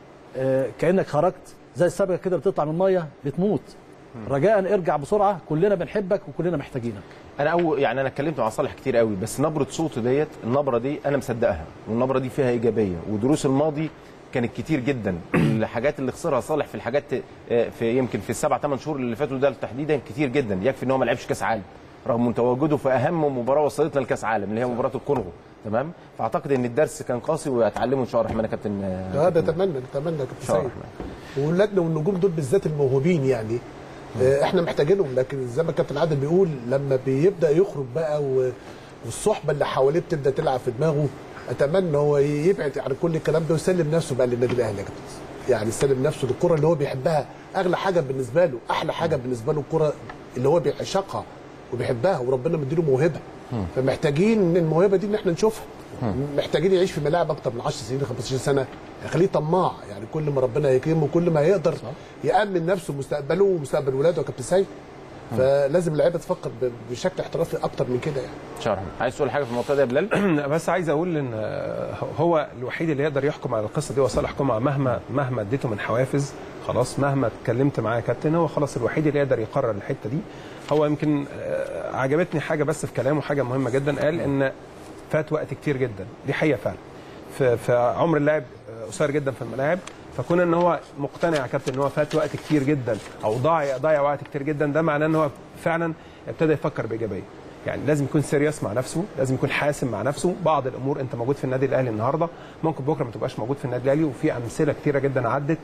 كانك خرجت زي السمكه كده بتطلع من الميه بتموت. رجاء ارجع بسرعه، كلنا بنحبك وكلنا محتاجينك. انا اتكلمت مع صالح كتير قوي، بس نبره صوته ديت، النبره دي انا مصدقها، والنبره دي فيها ايجابيه، ودروس الماضي كانت كتير جدا. الحاجات اللي خسرها صالح في الحاجات في يمكن في ال7 8 شهور اللي فاتوا ده تحديدا كتير جدا. يكفي ان هو ما لعبش كاس عالم رغم تواجده في اهم مباراه وصلتنا لكاس عالم اللي هي مباراه الكونغو. تمام. فاعتقد ان الدرس كان قاسي وهتعلمه ان شاء الله الرحمن يا كابتن. هذا اتمنى يا كابتن سيد. واولادنا والنجوم دول بالذات الموهوبين يعني احنا محتاجينهم، لكن زي ما الكابتن عادل بيقول لما بيبدا يخرج بقى والصحبه اللي حواليه بتبدا تلعب في دماغه، اتمنى هو يبعد عن كل الكلام ده ويسلم نفسه بقى للنادي الاهلي يا كابتن. يعني يسلم نفسه للكره اللي هو بيحبها، اغلى حاجه بالنسبه له، احلى حاجه بالنسبه له الكره اللي هو بيعشقها وبيحبها، وربنا مديله موهبه. فمحتاجين ان الموهبه دي ان احنا نشوفها. محتاجين يعيش في ملاعب اكتر من 10 سنين 15 سنه، يخليه طماع. يعني كل ما ربنا يكرمه كل ما يقدر يامن نفسه مستقبله ومستقبل ولاده يا كابتن سيد. فلازم اللعيبه تفكر بشكل احترافي اكتر من كده يعني. شرح. عايز تقول حاجه في الموضوع ده يا بلال؟ بس عايز اقول ان هو الوحيد اللي يقدر يحكم على القصه دي وصالح جمعه، مهما اديته من حوافز، خلاص مهما اتكلمت معاه يا كابتن، هو خلاص الوحيد اللي يقدر يقرر الحته دي. هو يمكن عجبتني حاجه بس في كلامه، حاجه مهمه جدا، قال ان فات وقت كتير جدا. دي حقيقه فعلا. في عمر اللاعب قصير جدا في الملاعب، فكون ان هو مقتنع يا كابتن ان هو فات وقت كتير جدا او ضايع وقت كتير جدا، ده معناه ان هو فعلا ابتدى يفكر بايجابيه. يعني لازم يكون سيريس مع نفسه، لازم يكون حاسم مع نفسه. بعض الامور انت موجود في النادي الاهلي النهارده، ممكن بكره ما تبقاش موجود في النادي الاهلي، وفي امثله كتيره جدا عدت.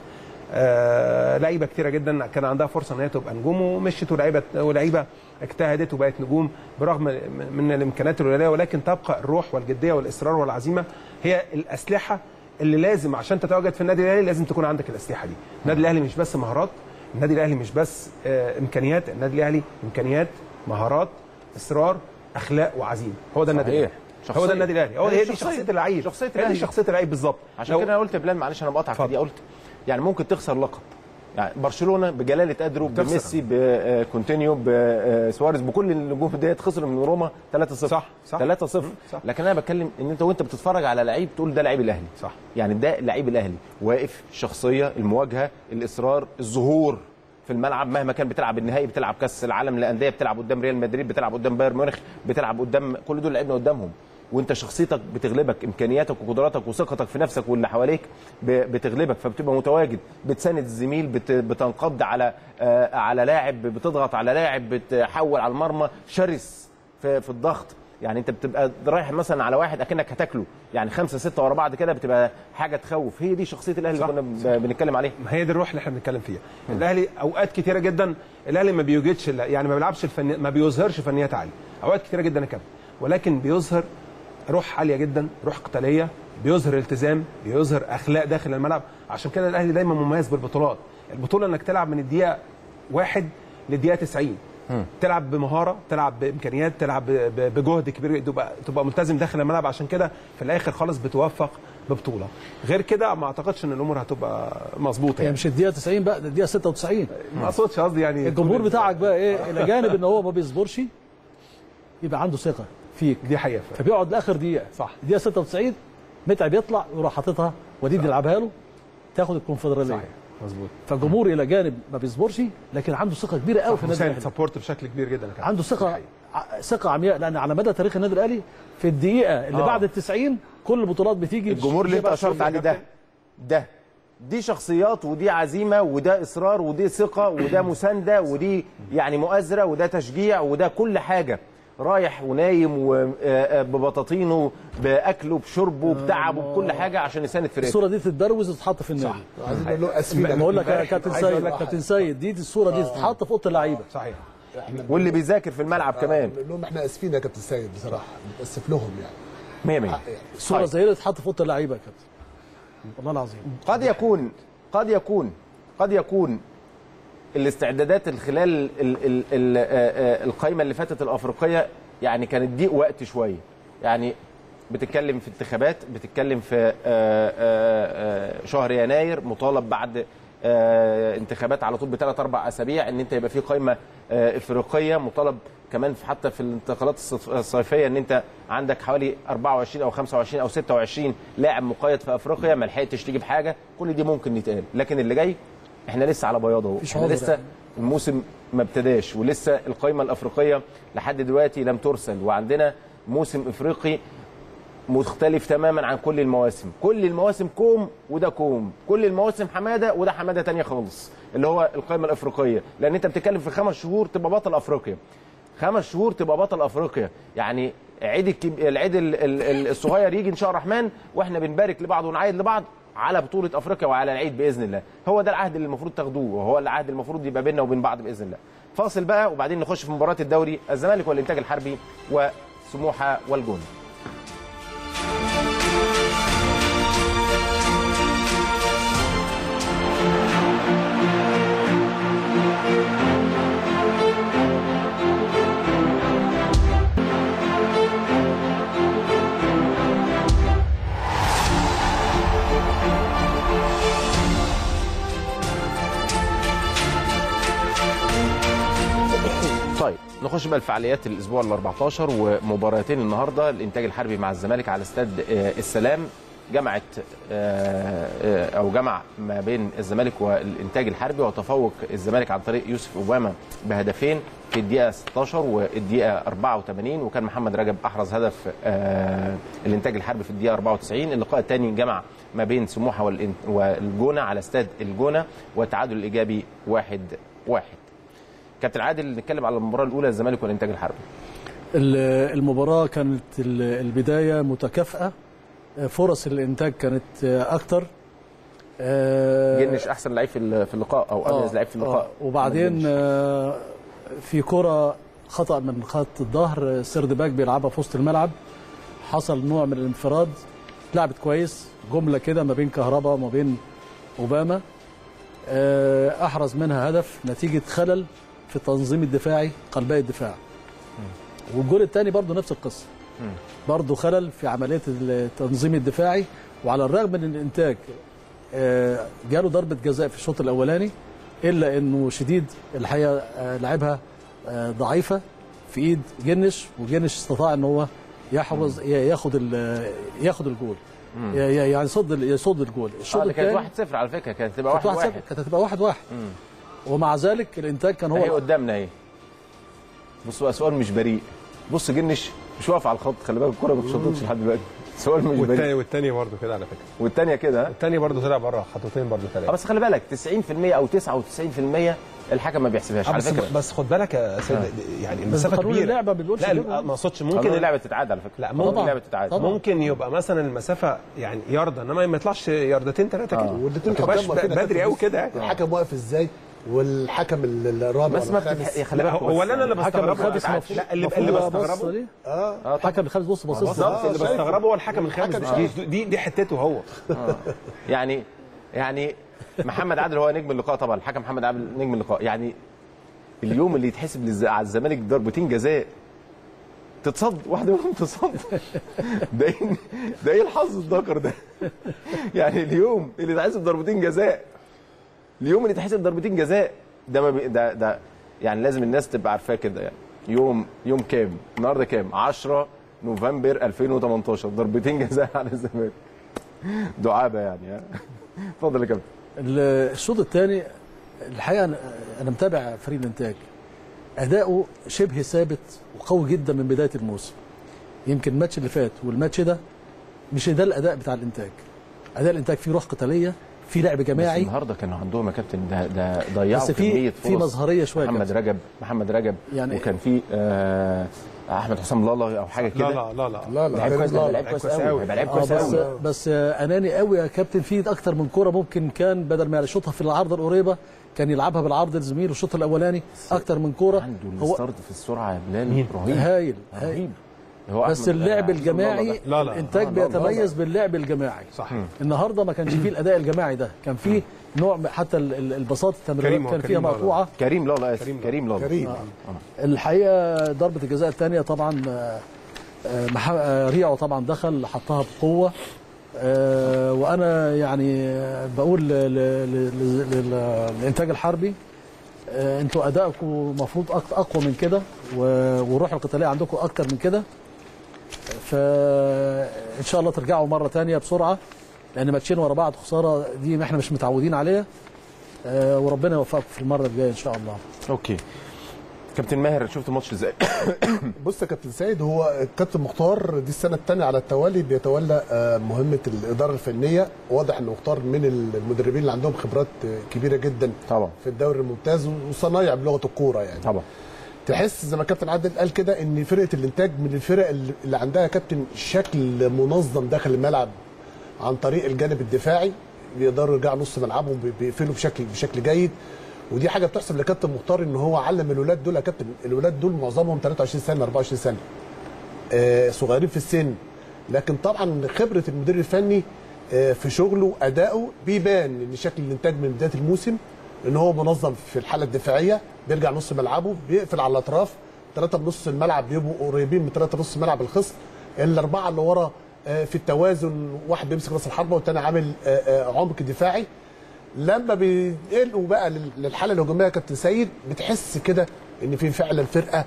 لعيبه كتيره جدا كان عندها فرصه ان هي تبقى نجوم ومشيت، ولعيبه اجتهدت وبقت نجوم برغم من الامكانيات القليله، ولكن تبقى الروح والجديه والاصرار والعزيمه هي الاسلحه اللي لازم عشان تتواجد في النادي الاهلي لازم تكون عندك الاسلحه دي. النادي الاهلي مش بس مهارات، النادي الاهلي مش بس امكانيات، النادي الاهلي امكانيات، مهارات، اصرار، اخلاق وعزيمه. هو ده النادي الاهلي. هو ده النادي الاهلي. هي دي شخصيه اللعيب. هي شخصيه اللعيب بالظبط. عشان كده انا قلت يا بلال، معلش انا بقطعك في دي، قلت يعني ممكن تخسر لقب. يعني برشلونه بجلاله قدره، بميسي، بكونتينيو، بسواريز، بكل النجوم ديت خسر من روما 3-0. صح 3-0. لكن انا بتكلم ان انت وانت بتتفرج على لعيب تقول ده لعيب الاهلي. صح. يعني ده لعيب الاهلي، واقف، الشخصيه، المواجهه، الاصرار، الظهور في الملعب مهما كان. بتلعب النهائي، بتلعب كاس العالم للانديه، بتلعب قدام ريال مدريد، بتلعب قدام بايرن ميونخ، بتلعب قدام كل دول لعبنا قدامهم، وانت شخصيتك بتغلبك، امكانياتك وقدراتك وثقتك في نفسك واللي حواليك بتغلبك، فبتبقى متواجد، بتساند الزميل، بتنقض على لاعب، بتضغط على لاعب، بتحول على المرمى، شرس في الضغط. يعني انت بتبقى رايح مثلا على واحد اكنك هتاكله، يعني 5 6 ورا بعض كده، بتبقى حاجه تخوف. هي دي شخصيه الاهلي اللي كنا بنتكلم عليها. ما هي دي الروح اللي احنا بنتكلم فيها. الاهلي اوقات كتيره جدا الاهلي ما بيوجدش، يعني ما بيلعبش ما بيظهرش فنيات عاليه اوقات كتيره جدا يا كابتن، ولكن بيظهر روح عاليه جدا، روح قتاليه، بيظهر التزام، بيظهر اخلاق داخل الملعب. عشان كده الاهلي دايما مميز بالبطولات. البطوله انك تلعب من الدقيقه 1 للدقيقه 90، تلعب بمهاره، تلعب بامكانيات، تلعب بجهد كبير، تبقى ملتزم داخل الملعب. عشان كده في الاخر خالص بتوفق ببطوله. غير كده ما اعتقدش ان الامور هتبقى مظبوطه يعني. مش الدقيقه 90 بقى، ده الدقيقه 96. ما اقصدش، قصدي يعني الجمهور بتاعك بقى ايه، الى جانب ان هو ما بيصبرش يبقى عنده ثقه فيك، دي حقيقه، فبيقعد لاخر دقيقه. صح. الدقيقه 96 متعب يطلع ويروح حاططها وديد يلعبها له تاخد الكونفدراليه. صحيح، مظبوط. فالجمهور الى جانب ما بيصبرش، لكن عنده ثقه كبيره قوي في النادي الاهلي، سبورت بشكل كبير جدا. عنده ثقه عمياء، لان على مدى تاريخ النادي الاهلي في الدقيقه اللي بعد ال90 كل البطولات بتيجي. الجمهور اللي انت اشرت عليه دي شخصيات، ودي عزيمه، وده اصرار، ودي ثقه، وده مسانده، ودي يعني مؤازره، وده تشجيع، وده كل حاجه. رايح ونايم وببطاطينه باكله بشربه بتعبه بكل حاجه عشان يساند فرقته. الصوره دي تتبروز وتتحط في النادي. عايزين نقول له اسفين. بقول لك يا كابتن سيد دي الصوره دي تتحط في اوضه اللعيبه. صحيح. واللي بيذاكر في الملعب كمان. نقول لهم احنا اسفين يا كابتن سيد بصراحه، بنتاسف لهم يعني. 100%. الصوره زي اللي تتحط في اوضه اللعيبه يا كابتن. والله العظيم. قد يكون الاستعدادات خلال القائمه اللي فاتت الافريقيه يعني كانت ضيق وقت شويه. يعني بتتكلم في انتخابات، بتتكلم في شهر يناير، مطالب بعد انتخابات على طول ب3-4 اسابيع ان انت يبقى في قائمه افريقيه، مطالب كمان حتى في الانتقالات الصيفيه ان انت عندك حوالي 24 او 25 او 26 لاعب مقيد في افريقيا، ما لحقتش تجيب حاجه. كل دي ممكن يتقال، لكن اللي جاي احنا لسه على بياض اهو، احنا لسه الموسم ما ابتداش، ولسه القائمه الافريقيه لحد دلوقتي لم ترسل، وعندنا موسم افريقي مختلف تماما عن كل المواسم. كل المواسم كوم وده كوم، كل المواسم حماده وده حماده ثانيه خالص، اللي هو القائمه الافريقيه. لان انت بتتكلم في 5 شهور تبقى بطل افريقيا، 5 شهور تبقى بطل افريقيا. يعني العيد الصغير يجي ان شاء الرحمن واحنا بنبارك لبعض ونعايد لبعض على بطوله افريقيا وعلى العيد باذن الله. هو ده العهد اللي المفروض تاخدوه، وهو العهد المفروض يبقى بيننا وبين بعض باذن الله. فاصل بقى وبعدين نخش في مباراه الدوري، الزمالك والانتاج الحربي وسموحه والجونه. طيب نخش بقى الفعاليات الاسبوع ال14 ومباراتين النهارده. الانتاج الحربي مع الزمالك على استاد السلام، جمعت او جمع ما بين الزمالك والانتاج الحربي، وتفوق الزمالك عن طريق يوسف اوباما بهدفين في الدقيقه 16 والدقيقه 84، وكان محمد رجب احرز هدف الانتاج الحربي في الدقيقه 94. اللقاء الثاني جمع ما بين سموحه والجونه على استاد الجونه، والتعادل الايجابي 1-1. كابتن عادل، نتكلم على المباراه الاولى الزمالك والانتاج الحربي. المباراه كانت البدايه متكافئه، فرص الانتاج كانت اكتر. جنش احسن لعيب في اللقاء او ابرز لعيب في اللقاء. وبعدين في كره خطا من خط الظهر، سيرد باك بيلعبها في وسط الملعب، حصل نوع من الانفراد، لعبت كويس، جمله كده ما بين كهربا وما بين اوباما، احرز منها هدف نتيجه خلل في التنظيم الدفاعي، قلبي الدفاع. والجول الثاني برضه نفس القصه، برضه خلل في عمليه التنظيم الدفاعي. وعلى الرغم من الانتاج جاله ضربه جزاء في الشوط الاولاني، الا انه شديد الحقيقه لعبها ضعيفه في ايد جنش، وجنش استطاع ان هو يحرز ياخد الجول، يعني يصد الجول. الشوط الثاني كانت 1-0 على فكره، كانت هتبقى 1-1، كانت هتبقى 1-1. ومع ذلك الانتاج كان هو هي قدامنا اهي. بص بقى، سؤال مش بريء. بص جنش مش واقف على الخط، خلي بالك الكوره ما اتشطتش لحد دلوقتي. سؤال مش بريء. والثاني برضه كده على فكره، والثانيه كده، الثاني برضه طلع بره خطوتين برضه 3. بس خلي بالك 90% او 99% الحكم ما بيحسبهاش على فكره. بس خد بالك يا سيد، يعني المسافه كبيره. اللعبه ما بيقولش لا ما اقصدش، ممكن اللعبه تتعادل على فكره. لا ممكن اللعبه تتعادل، ممكن يبقى مثلا المسافه يعني يارده، انما ما يطلعش ياردتين 3 كده، والاثنين ما تبقاش بدري قوي كده. يعني الحكم واقف ازاي والحكم الرابع بس ما هو اللي انا اللي بستغربه اللي بستغربه الحكم الخامس بص بالظبط اللي بستغربه هو الحكم الخامس. دي حتته هو. يعني محمد عادل هو نجم اللقاء طبعا، الحكم محمد عادل نجم اللقاء. يعني اليوم اللي يتحسب على الزمالك ضربتين جزاء تتصد واحده منهم تصد ده ايه الحظ الذكر ده؟ يعني اليوم اللي يتحسب ضربتين جزاء، اليوم اللي يتحسب ضربتين جزاء ده ده يعني لازم الناس تبقى عارفاه كده. يعني يوم كام النهارده؟ كام 10 نوفمبر 2018 ضربتين جزاء على الزمالك. دعابه يعني. اتفضل يا كابتن. الشوط الثاني الحقيقه انا متابع فريق الانتاج، اداؤه شبه ثابت وقوي جدا من بدايه الموسم. يمكن الماتش اللي فات والماتش ده مش ده الاداء بتاع الانتاج. اداء الانتاج فيه روح قتاليه، في لعب جماعي. بس النهارده كانوا عندهم يا كابتن ده ضيعوا كميه فرص. في مظهريه شويه. محمد رجب يعني، وكان في احمد حسام لالا او حاجه كده. لا لعيب كويس قوي. لعيب كويس قوي. بس اناني قوي يا كابتن. في اكتر من كوره ممكن كان بدل ما يشوطها في العارضه القريبه كان يلعبها بالعرض لزميله. الشوط الاولاني اكتر من كوره. عنده الستارت في السرعه يا بلال رهيب. هايل. بس اللعب الجماعي الانتاج بيتميز باللعب الجماعي. صح. النهارده ما كانش فيه الاداء الجماعي ده، كان فيه نوع حتى البساطه التمريرات كان فيها مقطوعه. كريم لالا. الحقيقه ضربه الجزاء الثانيه طبعا ريعو طبعا دخل حطها بقوه. وانا يعني بقول للانتاج الحربي انتوا ادائكم المفروض اقوى من كده، والروح القتاليه عندكم اكتر من كده. فان شاء الله ترجعوا مره ثانيه بسرعه، لان ماتشين ورا بعض خساره دي احنا مش متعودين عليها. وربنا يوفقكم في المره الجايه ان شاء الله. اوكي. كابتن ماهر شفت الماتش ازاي؟ بص يا كابتن سيد، هو الكابتن مختار دي السنه الثانيه على التوالي بيتولى مهمه الاداره الفنيه. واضح ان مختار من المدربين اللي عندهم خبرات كبيره جدا طبعا في الدوري الممتاز وصنايع بلغه الكوره يعني. طبعا تحس زي ما كابتن عادل قال كده ان فرقه الانتاج من الفرق اللي عندها كابتن شكل منظم داخل الملعب عن طريق الجانب الدفاعي. بيقدروا يرجعوا نص ملعبهم، بيقفلوا بشكل جيد. ودي حاجه بتحسب لكابتن مختار ان هو علم الولاد دول. يا كابتن الولاد دول معظمهم 23 سنه 24 سنه صغيرين في السن، لكن طبعا خبره المدير الفني في شغله اداؤه بيبان ان شكل الانتاج من بدايه الموسم ان هو منظم في الحاله الدفاعيه. بيرجع نص ملعبه، بيقفل على الاطراف. 3 بنص الملعب بيبقوا قريبين من 3 نص ملعب الخصم. الاربعه اللي ورا في التوازن، واحد بيمسك راس الحربه والثاني عامل عمق دفاعي. لما بينقلوا بقى للحاله الهجوميه يا كابتن سيد بتحس كده ان في فعلا فرقه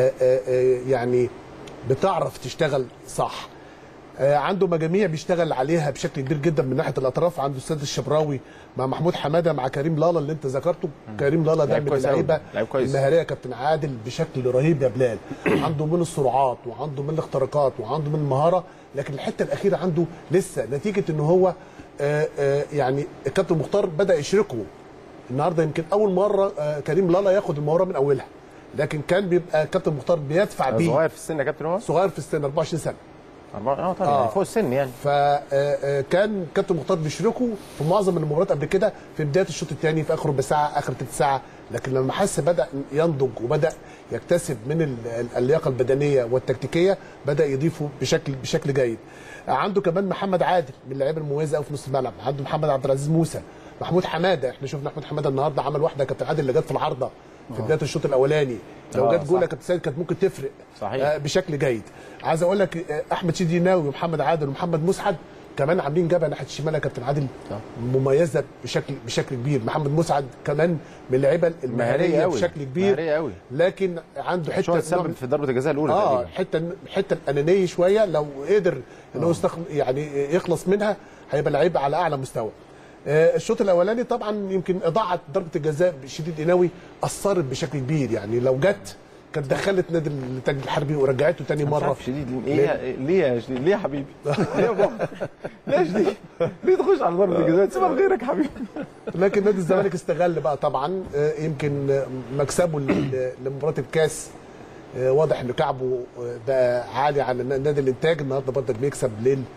يعني بتعرف تشتغل صح. عنده مجاميع بيشتغل عليها بشكل كبير جدا من ناحيه الاطراف. عنده السيد الشبراوي مع محمود حماده مع كريم لالا اللي انت ذكرته. كريم لالا ده من اللعيبه المهاريه كابتن عادل بشكل رهيب يا بلال. عنده من السرعات وعنده من الاختراقات وعنده من المهاره، لكن الحته الاخيره عنده لسه نتيجه ان هو يعني الكابتن مختار بدا يشركه النهارده. يمكن اول مره كريم لالا ياخد المباراه من اولها، لكن كان بيبقى الكابتن مختار بيدفع بيه. صغير في السن يا كابتن. هو صغير في السن 24 سنه. طبعا فوق السن يعني. فكان كابتن مختار بيشركه في معظم المباريات قبل كده في بدايه الشوط الثاني في اخره بساعه اخر ثلث ساعه، لكن لما حس بدا ينضج وبدا يكتسب من اللياقه البدنيه والتكتيكيه بدا يضيفه بشكل جيد. عنده كمان محمد عادل من اللعيبه المميزه قوي في نص الملعب. عنده محمد عبد العزيز موسى، محمود حماده. احنا شفنا محمود حماده النهارده عمل واحده كابتن عادل اللي جت في العارضه في بدايه الشوط الاولاني. لو جت جول يا كابتن سيد كانت ممكن تفرق. صحيح. بشكل جيد. عايز اقول لك احمد شيدي ناوي ومحمد عادل ومحمد مسعد كمان عاملين جبهه ناحيه الشمال يا كابتن عادل مميزه بشكل كبير. محمد مسعد كمان من اللعيبه المهاريه بشكل كبير، لكن عنده حته سبب في ضربه الجزاء الاولى حته الانانيه شويه. لو قدر ان هو يعني يخلص منها هيبقى لعيب على اعلى مستوى. الشوط الاولاني طبعا يمكن اضاعه ضربه الجزاء شديد قناوي اثرت بشكل كبير. يعني لو جت كانت دخلت نادي الانتاج الحربي ورجعته ثاني مره. شديد ليه يا شديد؟ ليه يا حبيبي؟ ليه يا بابا؟ ليه شديد؟ ليه تخش على ضربه الجزاء؟ تسيبها لغيرك يا حبيبي. لكن نادي الزمالك استغل بقى طبعا يمكن مكسبه لمباراه الكاس. واضح ان كعبه بقى عالي على نادي الانتاج. النهارده برضك بيكسب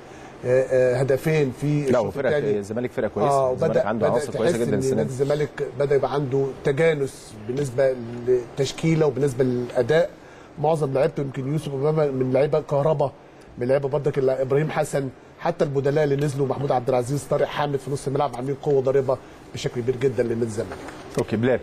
هدفين في لا فرقه الزمالك فرقه كويسه. الزمالك عنده عناصر كويسه جدا السنه دي. الزمالك بدا يبقى عنده تجانس بالنسبه للتشكيله وبالنسبه للاداء. معظم لعيبته يمكن يوسف امامه من لعيبه كهربا، من لعيبه برضك ابراهيم حسن، حتى البدلاء اللي نزلوا محمود عبد العزيز، طارق حامد في نص الملعب عاملين قوه ضاربه بشكل كبير جدا للنادي الزمالك. اوكي بلال.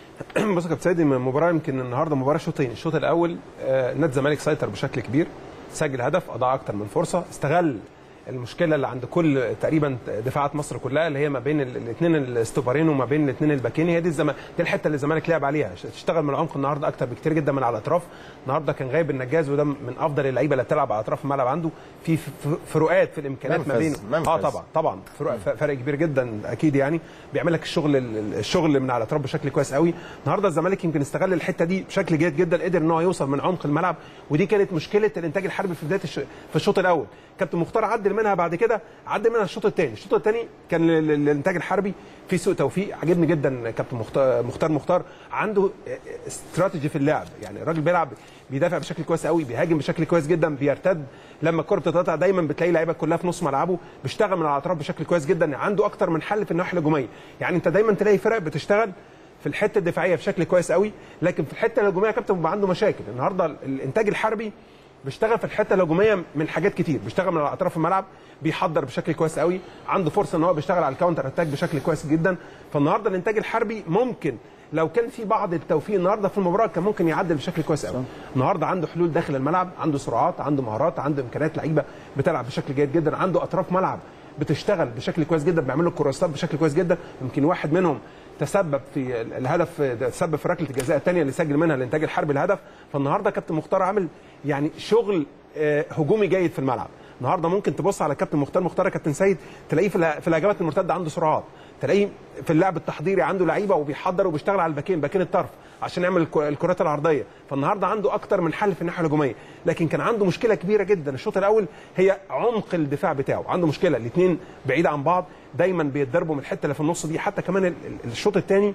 بص يا كابتن سيد، المباراه يمكن النهارده مباراه شوطين. الشوط الاول نادي الزمالك سيطر بشكل كبير، سجل هدف، اضاع اكتر من فرصه، استغل المشكله اللي عند كل تقريبا دفاعات مصر كلها اللي هي ما بين الاثنين الاستوبرين وما بين الاثنين الباكين. هي دي الحته اللي الزمالك لعب عليها، تشتغل من العمق النهارده اكتر بكتير جدا من على الاطراف. النهارده كان غايب النجاز وده من افضل اللعيبه اللي بتلعب على اطراف الملعب، عنده في فروقات في الامكانيات ما بينه. طبعا فرق كبير جدا اكيد، يعني بيعمل لك الشغل من على الاطراف بشكل كويس قوي. النهارده الزمالك يمكن استغل الحته دي بشكل جيد جدا، قدر ان هو يوصل من عمق الملعب، ودي كانت مشكله الانتاج الحربي في بدايه في الشوط الاول. كابتن مختار عدل منها، بعد كده عدل منها الشوط الثاني. الشوط الثاني كان الانتاج الحربي في سوء توفيق. عجبني جدا كابتن مختار عنده استراتيجي في اللعب، يعني الراجل بيلعب بيدافع بشكل كويس قوي، بيهاجم بشكل كويس جدا، بيرتد لما الكره بتتقطع دايما بتلاقي لعيبه كلها في نص ملعبه، بيشتغل من على الاطراف بشكل كويس جدا، عنده اكتر من حل في الناحيه الهجوميه. يعني انت دايما تلاقي فرق بتشتغل في الحته الدفاعيه بشكل كويس قوي، لكن في الحته الهجوميه يا كابتن بيبقى عنده مشاكل. النهارده الانتاج الحربي بيشتغل في الحته الهجوميه من حاجات كتير، بيشتغل من على اطراف الملعب، بيحضر بشكل كويس قوي، عنده فرصه ان هو بيشتغل على الكاونتر اتاك بشكل كويس جدا. فالنهارده الانتاج الحربي ممكن لو كان في بعض التوفيق النهارده في المباراه كان ممكن يعدل بشكل كويس قوي. النهارده عنده حلول داخل الملعب، عنده سرعات، عنده مهارات، عنده امكانيات لعيبه بتلعب بشكل جيد جدا، عنده اطراف ملعب بتشتغل بشكل كويس جدا، بيعملوا الكروسات بشكل كويس جدا. يمكن واحد منهم تسبب في الهدف، تسبب في ركله الجزاء الثانيه اللي سجل منها الانتاج الحربي الهدف. فالنهارده كابتن مختار عامل يعني شغل هجومي جيد في الملعب. النهارده ممكن تبص على كابتن مختار كابتن سيد تلاقيه في الهجمات المرتده عنده سرعات، تلاقيه في اللعب التحضيري عنده لعيبه وبيحضر وبيشتغل على باكين الطرف عشان يعمل الكرات العرضيه. فالنهارده عنده اكتر من حل في الناحيه الهجوميه، لكن كان عنده مشكله كبيره جدا الشوط الاول هي عمق الدفاع بتاعه. عنده مشكله، الاثنين بعيد عن بعض، دايما بيتضربوا من الحته اللي في النص دي. حتى كمان الشوط الثاني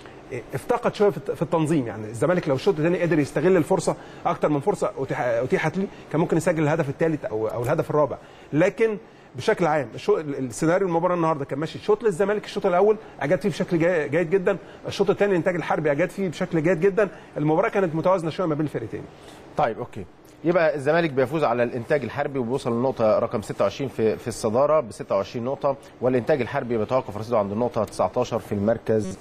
افتقد شويه في التنظيم. يعني الزمالك لو الشوط الثاني قدر يستغل الفرصه اكتر من فرصه اتيحت ليه كان ممكن يسجل الهدف الثالث او الهدف الرابع. لكن بشكل عام السيناريو المباراه النهارده كان ماشي شوط للزمالك. الشوط الاول اجاد فيه بشكل جيد جدا، الشوط الثاني الانتاج الحربي اجاد فيه بشكل جيد جدا. المباراه كانت متوازنه شويه ما بين الفرقتين. طيب اوكي، يبقى الزمالك بيفوز على الانتاج الحربي وبيوصل للنقطه رقم 26 في الصداره ب 26 نقطه، والانتاج الحربي بيتوقف رصيده عند النقطه 19 في المركز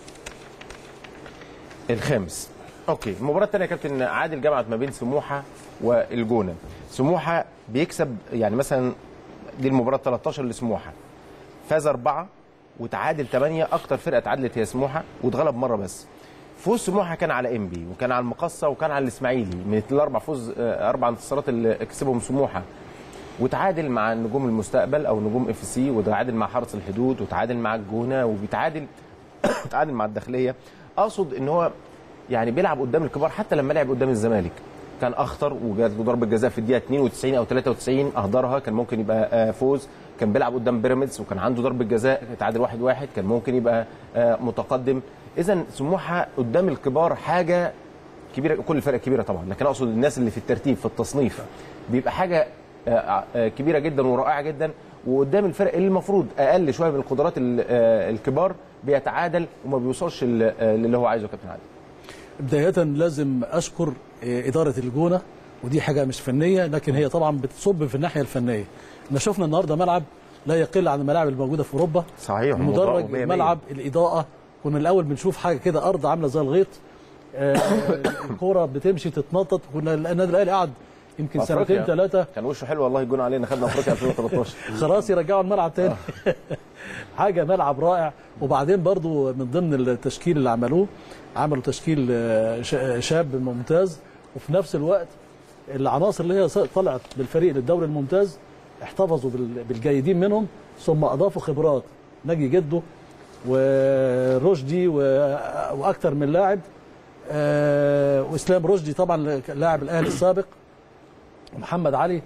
الخامس. اوكي، المباراه الثانيه يا كابتن عادل جمعت ما بين سموحه والجونه. سموحه بيكسب، يعني مثلا دي المباراه 13 لسموحه، فاز 4 وتعادل 8، اكتر فرقه تعادلت هي سموحه واتغلب مره بس. فوز سموحه كان على انبي وكان على المقصه وكان على الاسماعيلي، من الاربع فوز 4 انتصارات اللي كسبهم سموحه. وتعادل مع نجوم المستقبل او نجوم اف سي، وتعادل مع حرس الحدود، وتعادل مع الجونه، وبيتعادل تعادل مع الداخليه. اقصد ان هو يعني بيلعب قدام الكبار. حتى لما لعب قدام الزمالك كان اخطر وجات له ضربه جزاء في الدقيقه 92 او 93 اهدرها، كان ممكن يبقى فوز. كان بيلعب قدام بيراميدز وكان عنده ضربه جزاء تعادل 1-1، كان ممكن يبقى متقدم. اذا سموحه قدام الكبار حاجه كبيره، كل الفرق كبيره طبعا، لكن اقصد الناس اللي في الترتيب في التصنيف بيبقى حاجه كبيره جدا ورائعه جدا. وقدام الفرق اللي المفروض اقل شويه من القدرات الكبار بيتعادل وما بيوصلش اللي هو عايزه. كابتن عادل، بداية لازم أشكر إدارة الجونة، ودي حاجة مش فنية لكن هي طبعا بتصب في الناحية الفنية. احنا شفنا النهارده ملعب لا يقل عن الملاعب الموجودة في أوروبا. صحيح، مدرج الملعب، الإضاءة، كنا الأول بنشوف حاجة كده أرض عاملة زي الغيط، الكورة بتمشي تتنطط. كنا النادي الأهلي قعد يمكن سنتين 3 كان وشه حلو والله يجون علينا، خدنا افريقيا 2013 خلاص يرجعوا الملعب تاني. حاجه ملعب رائع. وبعدين برضو من ضمن التشكيل اللي عملوا تشكيل شاب ممتاز، وفي نفس الوقت العناصر اللي هي طلعت بالفريق للدوري الممتاز احتفظوا بالجيدين منهم، ثم اضافوا خبرات ناجي جده ورشدي واكثر من لاعب، واسلام رشدي طبعا لاعب الاهلي السابق، ومحمد علي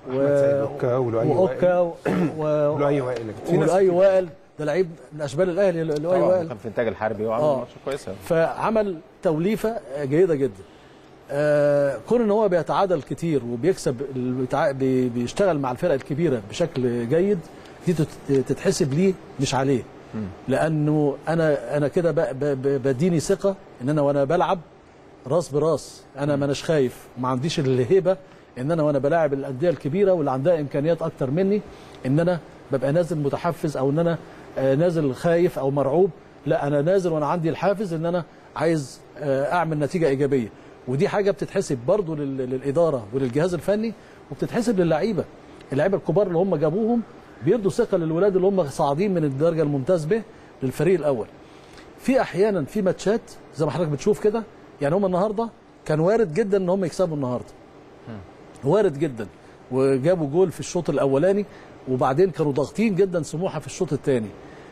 واوكا ولؤي وائل، ده لعيب من اشبال الاهلي. لؤي وائل كان في الانتاج الحربي وعمل ماتش كويس، فعمل توليفه جيده جدا. كون ان هو بيتعادل كتير وبيكسب بيشتغل مع الفرق الكبيره بشكل جيد، دي تتحسب ليه مش عليه. لانه انا كده بديني ثقه ان انا وانا بلعب راس براس، انا ما اناش خايف، ما عنديش الهيبه ان انا وانا بلاعب الانديه الكبيره واللي عندها امكانيات اكتر مني ان انا ببقى نازل متحفز او ان انا نازل خايف او مرعوب. لا، انا نازل وانا عندي الحافز ان انا عايز اعمل نتيجه ايجابيه، ودي حاجه بتتحسب برضو للاداره وللجهاز الفني، وبتتحسب للعيبه. اللعيبه الكبار اللي هم جابوهم بيدوا ثقه للولاد اللي هم صاعدين من الدرجه الممتاز به للفريق الاول. في احيانا في ماتشات زي ما حضرتك بتشوف كده، يعني هم النهارده كان وارد جدا ان هم يكسبوا النهارده، وارد جدا، وجابوا جول في الشوط الاولاني، وبعدين كانوا ضاغطين جدا سموحه في الشوط الثاني.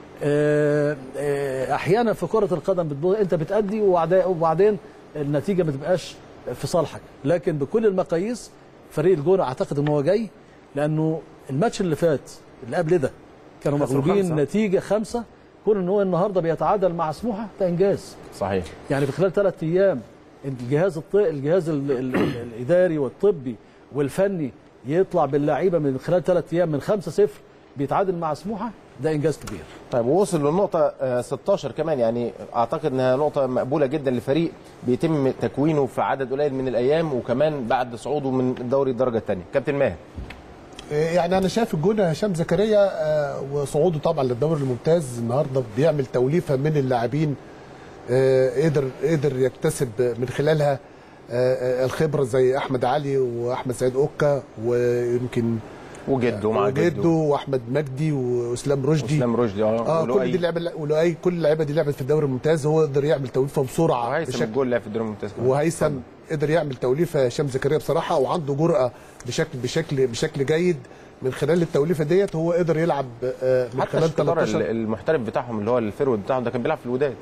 احيانا في كره القدم انت بتأدي وبعدين النتيجه ما تبقاش في صالحك، لكن بكل المقاييس فريق الجونه اعتقد ان هو جاي، لانه الماتش اللي فات اللي قبل ده كانوا مغلوبين نتيجه 5، كون ان هو النهارده بيتعادل مع سموحه ده انجاز. صحيح. يعني في خلال 3 ايام الجهاز الاداري والطبي والفني يطلع باللعيبه من خلال 3 ايام من 5-0 بيتعادل مع سموحه، ده انجاز كبير. طيب، ووصل للنقطه 16 كمان، يعني اعتقد انها نقطه مقبوله جدا لفريق بيتم تكوينه في عدد قليل من الايام، وكمان بعد صعوده من الدوري الدرجه الثانيه. كابتن ماهر، يعني انا شايف الجونه هشام زكريا وصعوده طبعا للدوري الممتاز النهارده بيعمل توليفه من اللاعبين قدر يكتسب من خلالها الخبره زي احمد علي واحمد سعيد اوكا، ويمكن وجده واحمد مجدي واسلام رشدي. كل دي اللعيبه كل اللعيبه دي لعبت في الدوري الممتاز، هو قدر يعمل توليفه بسرعه. وهيثم الجول لعب في الدوري الممتاز كمان. وهيثم قدر يعمل توليفه هشام زكريا بصراحه، وعنده جرأه بشكل جيد من خلال التوليفه ديت. هو قدر يلعب من خلال 13 المحترف بتاعهم اللي هو الفيرود بتاعهم ده كان بيلعب في الوداد.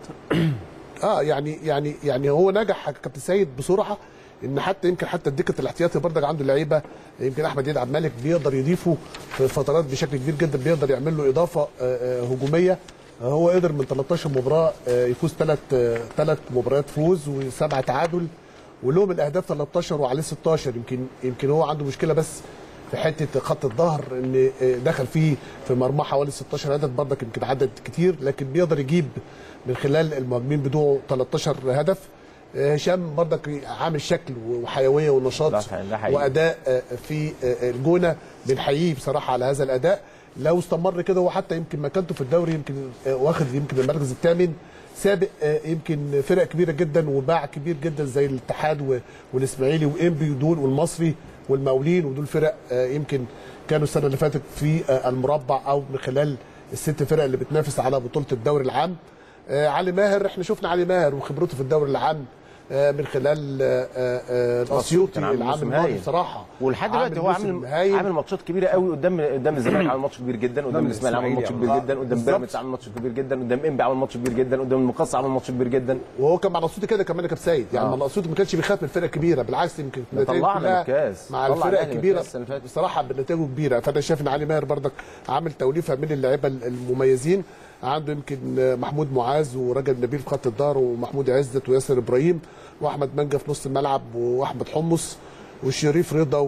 يعني هو نجح كابتن سيد بسرعه، ان يمكن حتى الدكه الاحتياطي برضك عنده لعيبه، يمكن احمد عيد عبد الملك بيقدر يضيفه في فترات بشكل كبير جدا، بيقدر يعمل له اضافه هجوميه. هو قدر من 13 مباراه يفوز 3 مباريات فوز و7 تعادل، ولهم الاهداف 13 وعليه 16. يمكن هو عنده مشكله بس في حته خط الظهر، ان دخل فيه في مرمى حوالي 16 هدف، برضك يمكن عدد كتير، لكن بيقدر يجيب من خلال المهاجمين بتوعه 13 هدف. هشام برضك عامل شكل وحيويه ونشاط واداء في الجونه، بنحييه بصراحه على هذا الاداء. لو استمر كده هو حتى يمكن مكانته في الدوري يمكن واخد المركز الثامن، سابق يمكن فرق كبيره جدا وباع كبير جدا زي الاتحاد والاسماعيلي وانبي ودول والمصري والمقاولين، ودول فرق يمكن كانوا السنه اللي فاتت في المربع او من خلال ال6 فرق اللي بتنافس على بطوله الدوري العام. علي ماهر، احنا شفنا علي ماهر وخبرته في الدوري العام من خلال الاسيوطي العام الماضي بصراحه، ولحد دلوقتي هو عامل ماتشات كبيره قوي قدام الزمالك، عامل ماتش كبير جدا، قدام الاسماعيلي عامل ماتش كبير جدا، قدام بيراميدز عامل ماتش كبير جدا، قدام انبي عامل ماتش كبير جدا، قدام المقص عامل ماتش كبير جدا. وهو كان مع الاسيوطي كده كمان يا كابتن سيد، يعني مع الاسيوطي ما كانش بيخاف من الفرق الكبيره، بالعكس يمكن طلعنا الكاس مع الفرق الكبيره بصراحه بنتائجه كبيره. فانا شايف ان علي ماهر برضك عامل توليفه من اللعيبه المميزين. عنده يمكن محمود معاذ ورجل نبيل في خط الظهر، ومحمود عزت وياسر ابراهيم، واحمد منجا في نص الملعب، واحمد حمص والشريف رضا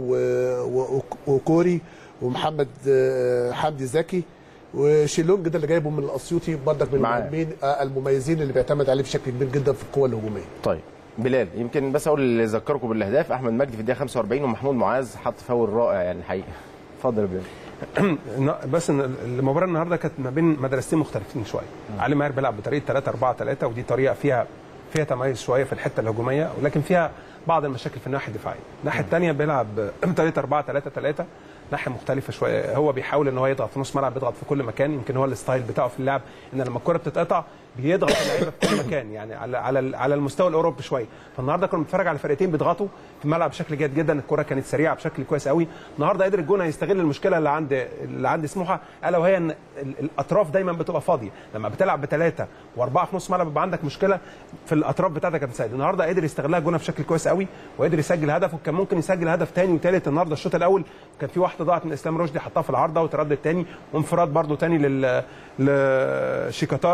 وكوري ومحمد حمدي زكي وشيلونج ده اللي جايبه من الاسيوطي، برضك من المهاجمين المميزين اللي بيعتمد عليه بشكل كبير جدا في القوه الهجوميه. طيب بلال، يمكن بس اقول اللي اذكركم بالاهداف، احمد مجدي في الدقيقه 45 ومحمود معاذ حط فاول رائع يعني الحقيقه. اتفضل يا بلال. بس المباراه النهارده كانت ما بين مدرستين مختلفين شويه. علي ماهر بيلعب بطريقه 3-4-3، ودي طريقه فيها تميز شويه في الحته الهجوميه، ولكن فيها بعض المشاكل في الناحيه الدفاعيه. الناحيه الثانيه بيلعب بطريقه 4-3-3، ناحيه مختلفه شويه. هو بيحاول ان هو يضغط في نص ملعب، بيضغط في كل مكان. يمكن هو الستايل بتاعه في اللعب ان لما الكره بتتقطع بيضغط اللعيبه في كل مكان، يعني على المستوى الاوروبي شويه. فالنهارده كنا بنتفرج على فرقتين بيضغطوا في الملعب بشكل جيد جدا، الكره كانت سريعه بشكل كويس قوي. النهارده قدر الجونه يستغل المشكله اللي عند سموحه، الا وهي ان الاطراف دايما بتبقى فاضيه. لما بتلعب ب3 و4 في نص ملعب بيبقى عندك مشكله في الاطراف بتاعتك يا كابتن سيد. النهارده قدر يستغلها الجونه بشكل كويس قوي، وقدر يسجل هدف، وكان ممكن يسجل هدف ثاني وثالث. النهارده الشوط الاول كان في واحده ضاعت من اسلام رشدي، حطها في العارضه وتردد ثاني، وانفراد برده ثاني لشيكاتارا.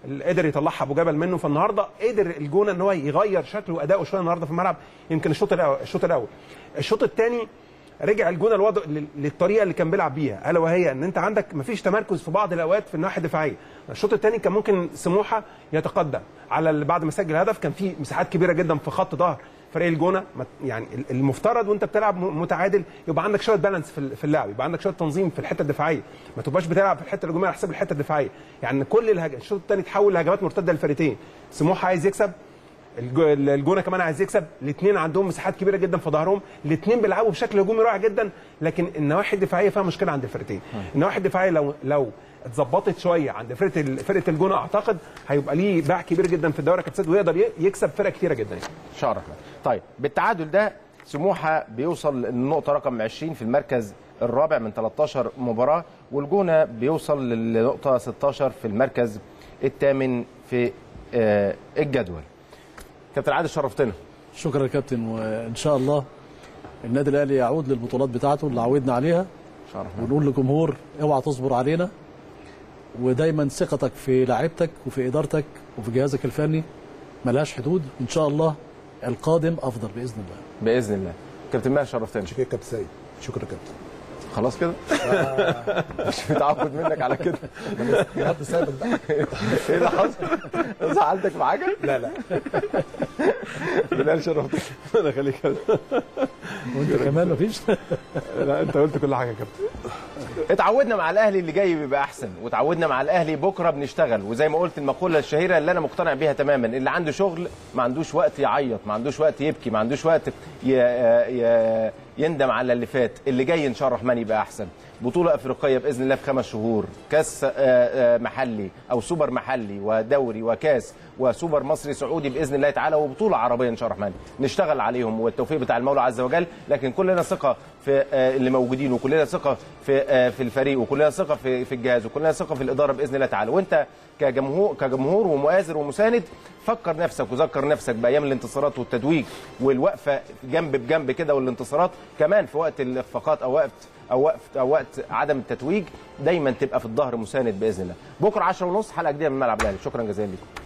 قدر يطلعها ابو جبل منه. فالنهارده قدر الجونه ان هو يغير شكله واداؤه شويه النهارده في الملعب. يمكن الشوط الاول الشوط الثاني رجع الجونه الوضع للطريقه اللي كان بيلعب بيها، الا وهي ان انت عندك مفيش تمركز في بعض الاوقات في الناحيه الدفاعيه. الشوط الثاني كان ممكن سموحه يتقدم على بعد ما سجل هدف، كان في مساحات كبيره جدا في خط ظهر فريق الجونه. يعني المفترض وانت بتلعب متعادل يبقى عندك شويه بالانس في اللعب، يبقى عندك شويه تنظيم في الحته الدفاعيه، ما تبقاش بتلعب في الحته الهجوميه على حساب الحته الدفاعيه. يعني كل الشوط الثاني تحول لهجمات مرتده للفريقين. سموحه عايز يكسب، الجونه كمان عايز يكسب، الاثنين عندهم مساحات كبيره جدا في ظهرهم، الاثنين بيلعبوا بشكل هجومي رائع جدا، لكن النواحي الدفاعيه فيها مشكله عند الفرقتين. النواحي الدفاعيه لو اتظبطت شويه عند فرقه الجونه اعتقد هيبقى ليه باع كبير جدا في الدوري كابتن، ويقدر يكسب فرق كتيره جدا. شرف. طيب بالتعادل ده سموحه بيوصل للنقطه رقم 20 في المركز الرابع من 13 مباراه، والجونه بيوصل للنقطه 16 في المركز الثامن في الجدول. كابتن عادل شرفتنا. شكرا يا كابتن، وان شاء الله النادي الاهلي يعود للبطولات بتاعته اللي عودنا عليها. ونقول للجمهور اوعى تصبر علينا، ودايما ثقتك في لاعيبتك وفي ادارتك وفي جهازك الفني ملهاش حدود، وان شاء الله القادم افضل باذن الله. باذن الله. كابتن ماهر شرفتنا. شكرا يا كابتن سيد. شكرا يا كابتن. خلاص كده؟ مش متعود منك على كده. يا رب سايبك بقى. ايه اللي حصل؟ زعلتك في حاجه؟ لا بلال شرفتك. انا خليك وانت كمان مفيش. لا انت قلت كل حاجه يا كابتن. اتعودنا مع الاهلي اللي جاي بيبقى احسن، وتعودنا مع الاهلي بكره بنشتغل، وزي ما قلت المقوله الشهيره اللي انا مقتنع بيها تماما، اللي عنده شغل ما عندوش وقت يعيط، ما عندوش وقت يبكي، ما عندوش وقت يندم على اللي فات. اللي جاي ان شاء الله الرحمن يبقى احسن. بطوله افريقيه باذن الله في 5 شهور، كاس محلي او سوبر محلي ودوري وكاس وسوبر مصري سعودي باذن الله تعالى، وبطوله عربيه ان شاء الله الرحمن نشتغل عليهم، والتوفيق بتاع المولى عز وجل. لكن كلنا ثقه في اللي موجودين، وكلنا ثقه في الفريق، وكلنا ثقه في الجهاز، وكلنا ثقه في الاداره باذن الله تعالى. وانت كجمهور ومؤازر ومساند فكر نفسك وذكر نفسك بايام الانتصارات والتتويج والوقفه جنب بجنب كده، والانتصارات كمان في وقت الاخفاقات او وقت عدم التتويج، دايما تبقى في الظهر مساند باذن الله. بكره 10:30 حلقه جديده من ملعب الاهلي. شكرا جزيلا لكم.